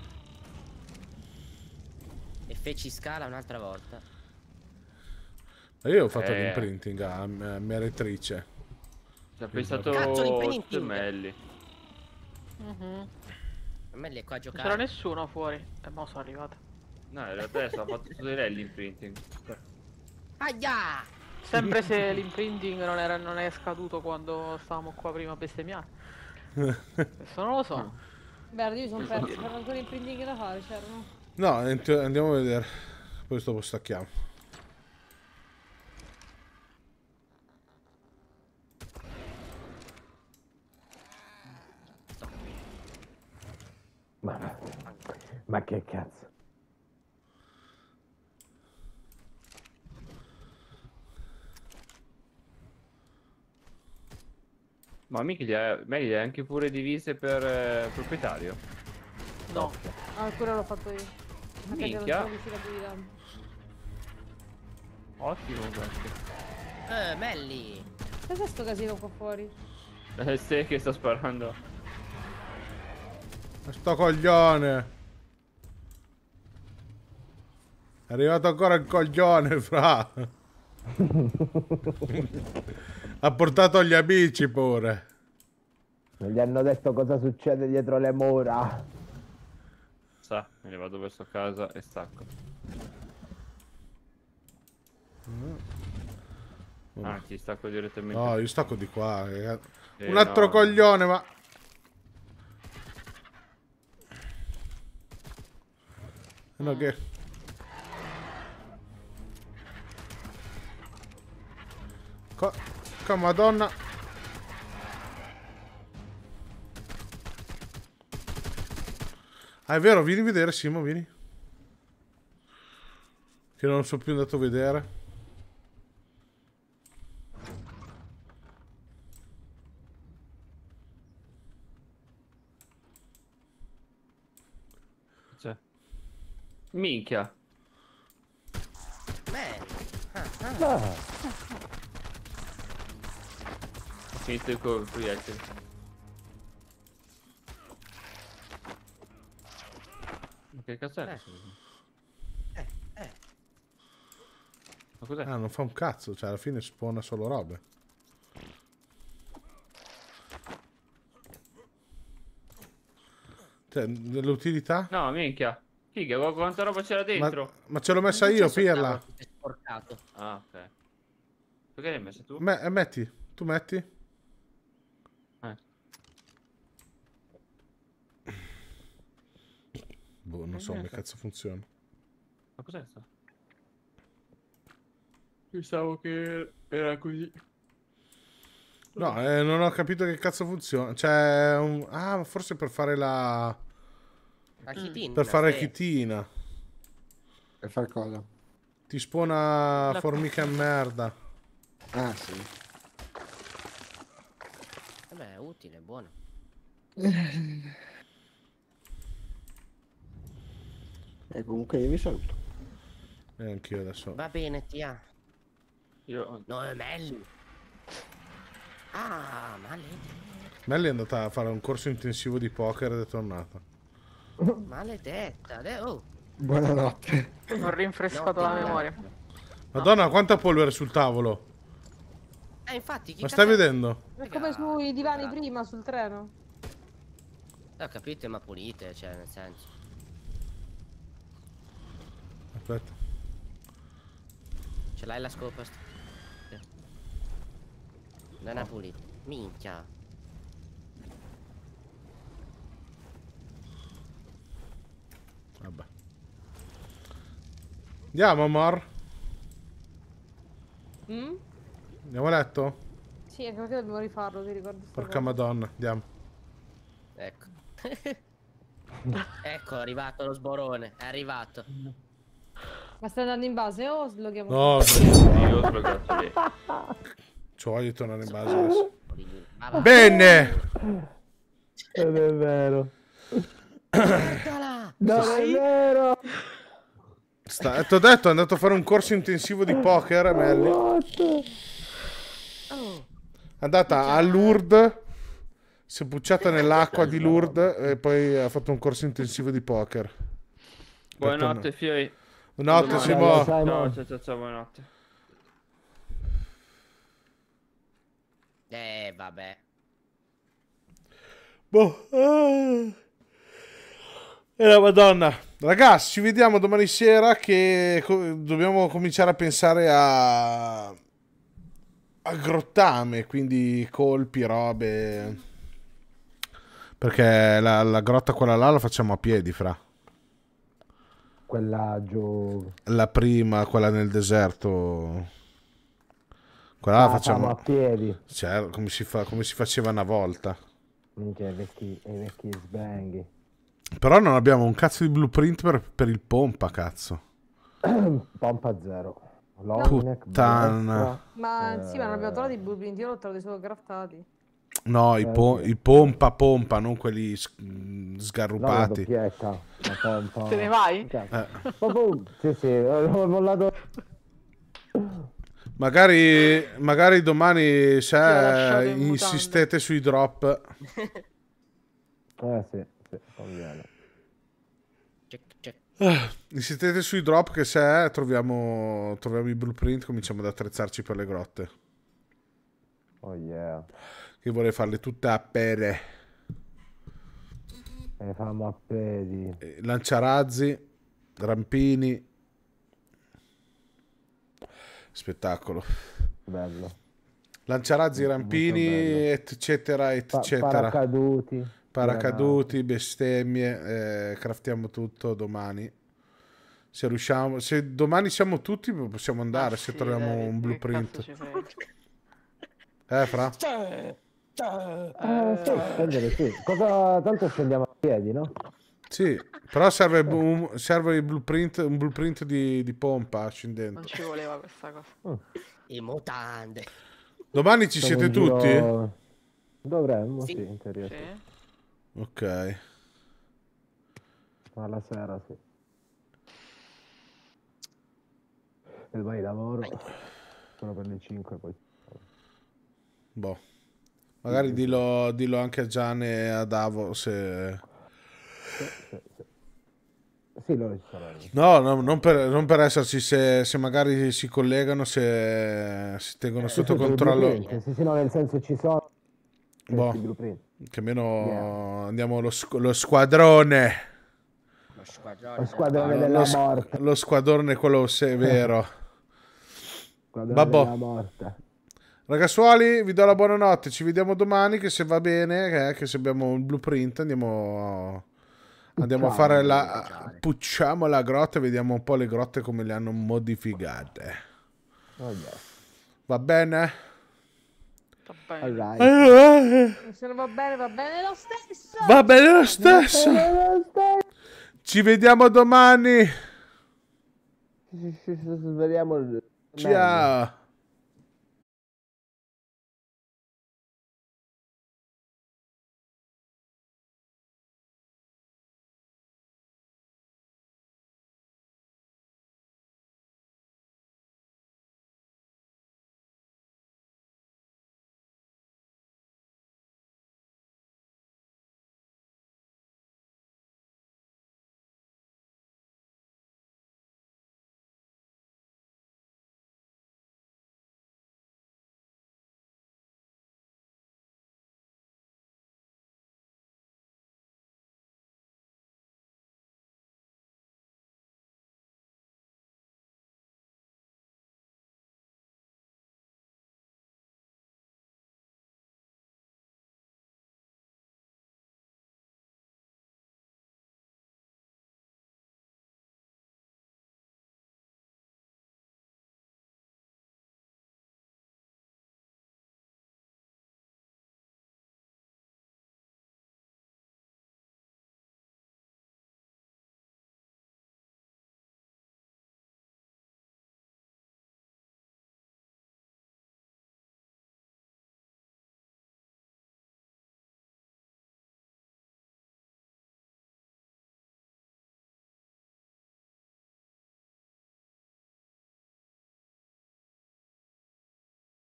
E feci scala un'altra volta. Io ho fatto Eh. l'imprinting a, a meretrice. Ci ha pensato Cazzo, l'imprinting. Gemelli. Mhm. A me lì è qua a Non giocare. c'era nessuno fuori. E mo sono arrivato. No, in realtà adesso ha fatto tutto di lei l'imprinting. Aia! Sempre se l'imprinting non, era, non è scaduto quando stavamo qua prima a bestemmiare. Questo non lo so. Beh, io sono perso. C'erano ancora i printing da fare, c'erano. No, ent- andiamo a vedere. Poi dopo stacchiamo. Ma, ma che cazzo. Ma mica gli ha, me li ha anche pure divise per eh, proprietario. No. Ah, quello l'ho fatto io. Anche che non Minchia. sono riuscito a guidare. Ottimo questo. Eh, Melli. Cos'è sto casino qua fuori? Eh, sei che sto sparando. Sto coglione. È arrivato ancora il coglione, fra. Ha portato gli amici pure. Non gli hanno detto cosa succede dietro le mura. Sa, me ne vado verso casa e stacco. Anzi, stacco direttamente. No, io stacco di qua. eh. Eh, Un altro no. coglione, ma... No, che... Co... co- Madonna. Ah, è vero, vieni a vedere, Simo, vieni. Che non sono più andato a vedere. Minchia. Beh. Ah, Ah. ah. Ho finito il co- proiettile. Ma che cazzo è? Eh, eh. Ma cos'è? Ah, non fa un cazzo, cioè alla fine spawna solo robe. Cioè, dell'utilità? No, minchia. Figa, guarda quanta roba c'era Ma, dentro. ma ce l'ho messa io, Pirla. È sporcato. Ah, ok. Perché l'hai messa tu? Me- eh, metti, tu metti? Eh. Boh, non so come cazzo funziona. Ma cos'è sta? Pensavo che era così. No, eh, non ho capito che cazzo funziona. C'è un... Ah, forse per fare la... La chitina. Per fare sì. chitina. Per far cosa? Ti spona La- formica merda. Ah, sì. Vabbè, è utile, è buono. E comunque io vi saluto. E anch'io adesso. Va bene, Tia. Io... No, è Melli. Ah, maledetta. Melly è andata a fare un corso intensivo di poker ed è tornata. Maledetta. de- Oh. Buonanotte. Ho rinfrescato la memoria. Madonna, quanta polvere sul tavolo. Eh, infatti, chi Ma stai cazzo- vedendo? È come sui divani prima, sul treno. Ho capito, ma pulite, cioè, nel senso. Aspetta. Ce l'hai la scopa? st- sì. Non è pulito. Minchia. Vabbè. Andiamo, amor. Mm? Andiamo a letto? Sì, anche perché dobbiamo rifarlo, ti ricordi? sta Porca cosa? madonna, andiamo. Ecco. Ecco, è arrivato lo sborone. È arrivato. Ma stai andando in base o sloghiamo? No, Io ho sbagliato lì. ci voglio tornare in base adesso. Ah, va. Bene. Non è vero. Guardala! Non è vero. Sta... Ti ho detto, è andato a fare un corso intensivo di poker, Melly. Oh. È andata a Lourdes, si è bucciata nell'acqua di Lourdes e poi ha fatto un corso intensivo di poker. Buonanotte, fioi. Buonanotte, No, Simo. Ciao, ciao, ciao, ciao, buonanotte. Eh, vabbè. Boh. Ah. E la Madonna. Ragazzi, ci vediamo domani sera che co- dobbiamo cominciare a pensare a... a grottame, quindi colpi, robe. Perché la, la grotta quella là la facciamo a piedi, fra. Quella giù. La prima, quella nel deserto. Quella la Ah, facciamo a piedi. Cioè, come si fa, come si faceva una volta. Minchia, i vecchi, i vecchi sbanghi. Però non abbiamo un cazzo di blueprint per, per il pompa, cazzo. Pompa zero. Longneck, Puttana. Ma Eh. sì, ma non abbiamo trovato i blueprint, io l'ho trovati solo craftati. No, i, po- i pompa pompa, non quelli s- No, la sgarrupati. doppietta. La pompa. Te ne vai? Ok. Eh. Proprio- sì, sì, ho mollato. Magari, magari domani se lasciato in insistete sui drop. Eh sì, sì, conviene. Check, check. Ah, insistete sui drop che se troviamo, troviamo i blueprint cominciamo ad attrezzarci per le grotte. Oh yeah. Che vorrei farle tutte a pere. E famo a piedi. Eh, Lanciarazzi, rampini. Spettacolo. Bello. Lanciarazzi, rampini, bello. eccetera, Pa- eccetera. paracaduti. Paracaduti, bestemmie, eh, craftiamo tutto domani. Se riusciamo, se domani siamo tutti possiamo andare, Ah, se sì, troviamo dai, un che blueprint. cazzo ci frega? Eh, fra? Eh, sì, scendere sì. Cosa, tanto scendiamo a piedi, no? Sì, però serve, un, serve il blueprint, un blueprint di, di pompa scendente. Non ci voleva questa cosa. I mutande. Domani ci Facciamo siete un tutti? giro- Dovremmo, Sì. sì, in teoria. Sì. Sì. Ok. Alla sera, sì. E vai lavoro. Solo per le cinque poi. Boh. Magari dillo, dillo anche a Gian e a Davo se... Sì, sì, sì. Sì, loro ci saranno. No, no, non per, non per esserci, se, se magari si collegano, se si tengono sotto controllo. Sì, sì, no, nel senso ci sono. Boh, Blueprint. che almeno Yeah. andiamo lo, squ- lo squadrone. Lo squadrone, Lo squadrone Lo, della lo squ- morte. lo squadrone quello severo. Squadrone Babbo. della morte. Ragazzuoli, vi do la buonanotte, ci vediamo domani, che se va bene, che, è, che se abbiamo il blueprint andiamo, andiamo a fare la... pucciamo la grotta e vediamo un po' le grotte come le hanno modificate. Oh, yeah. Va bene? Va bene. Alright. Eh, Se non va bene, va bene lo stesso. Va bene lo stesso. Ci vediamo domani. Speriamo. Ciao.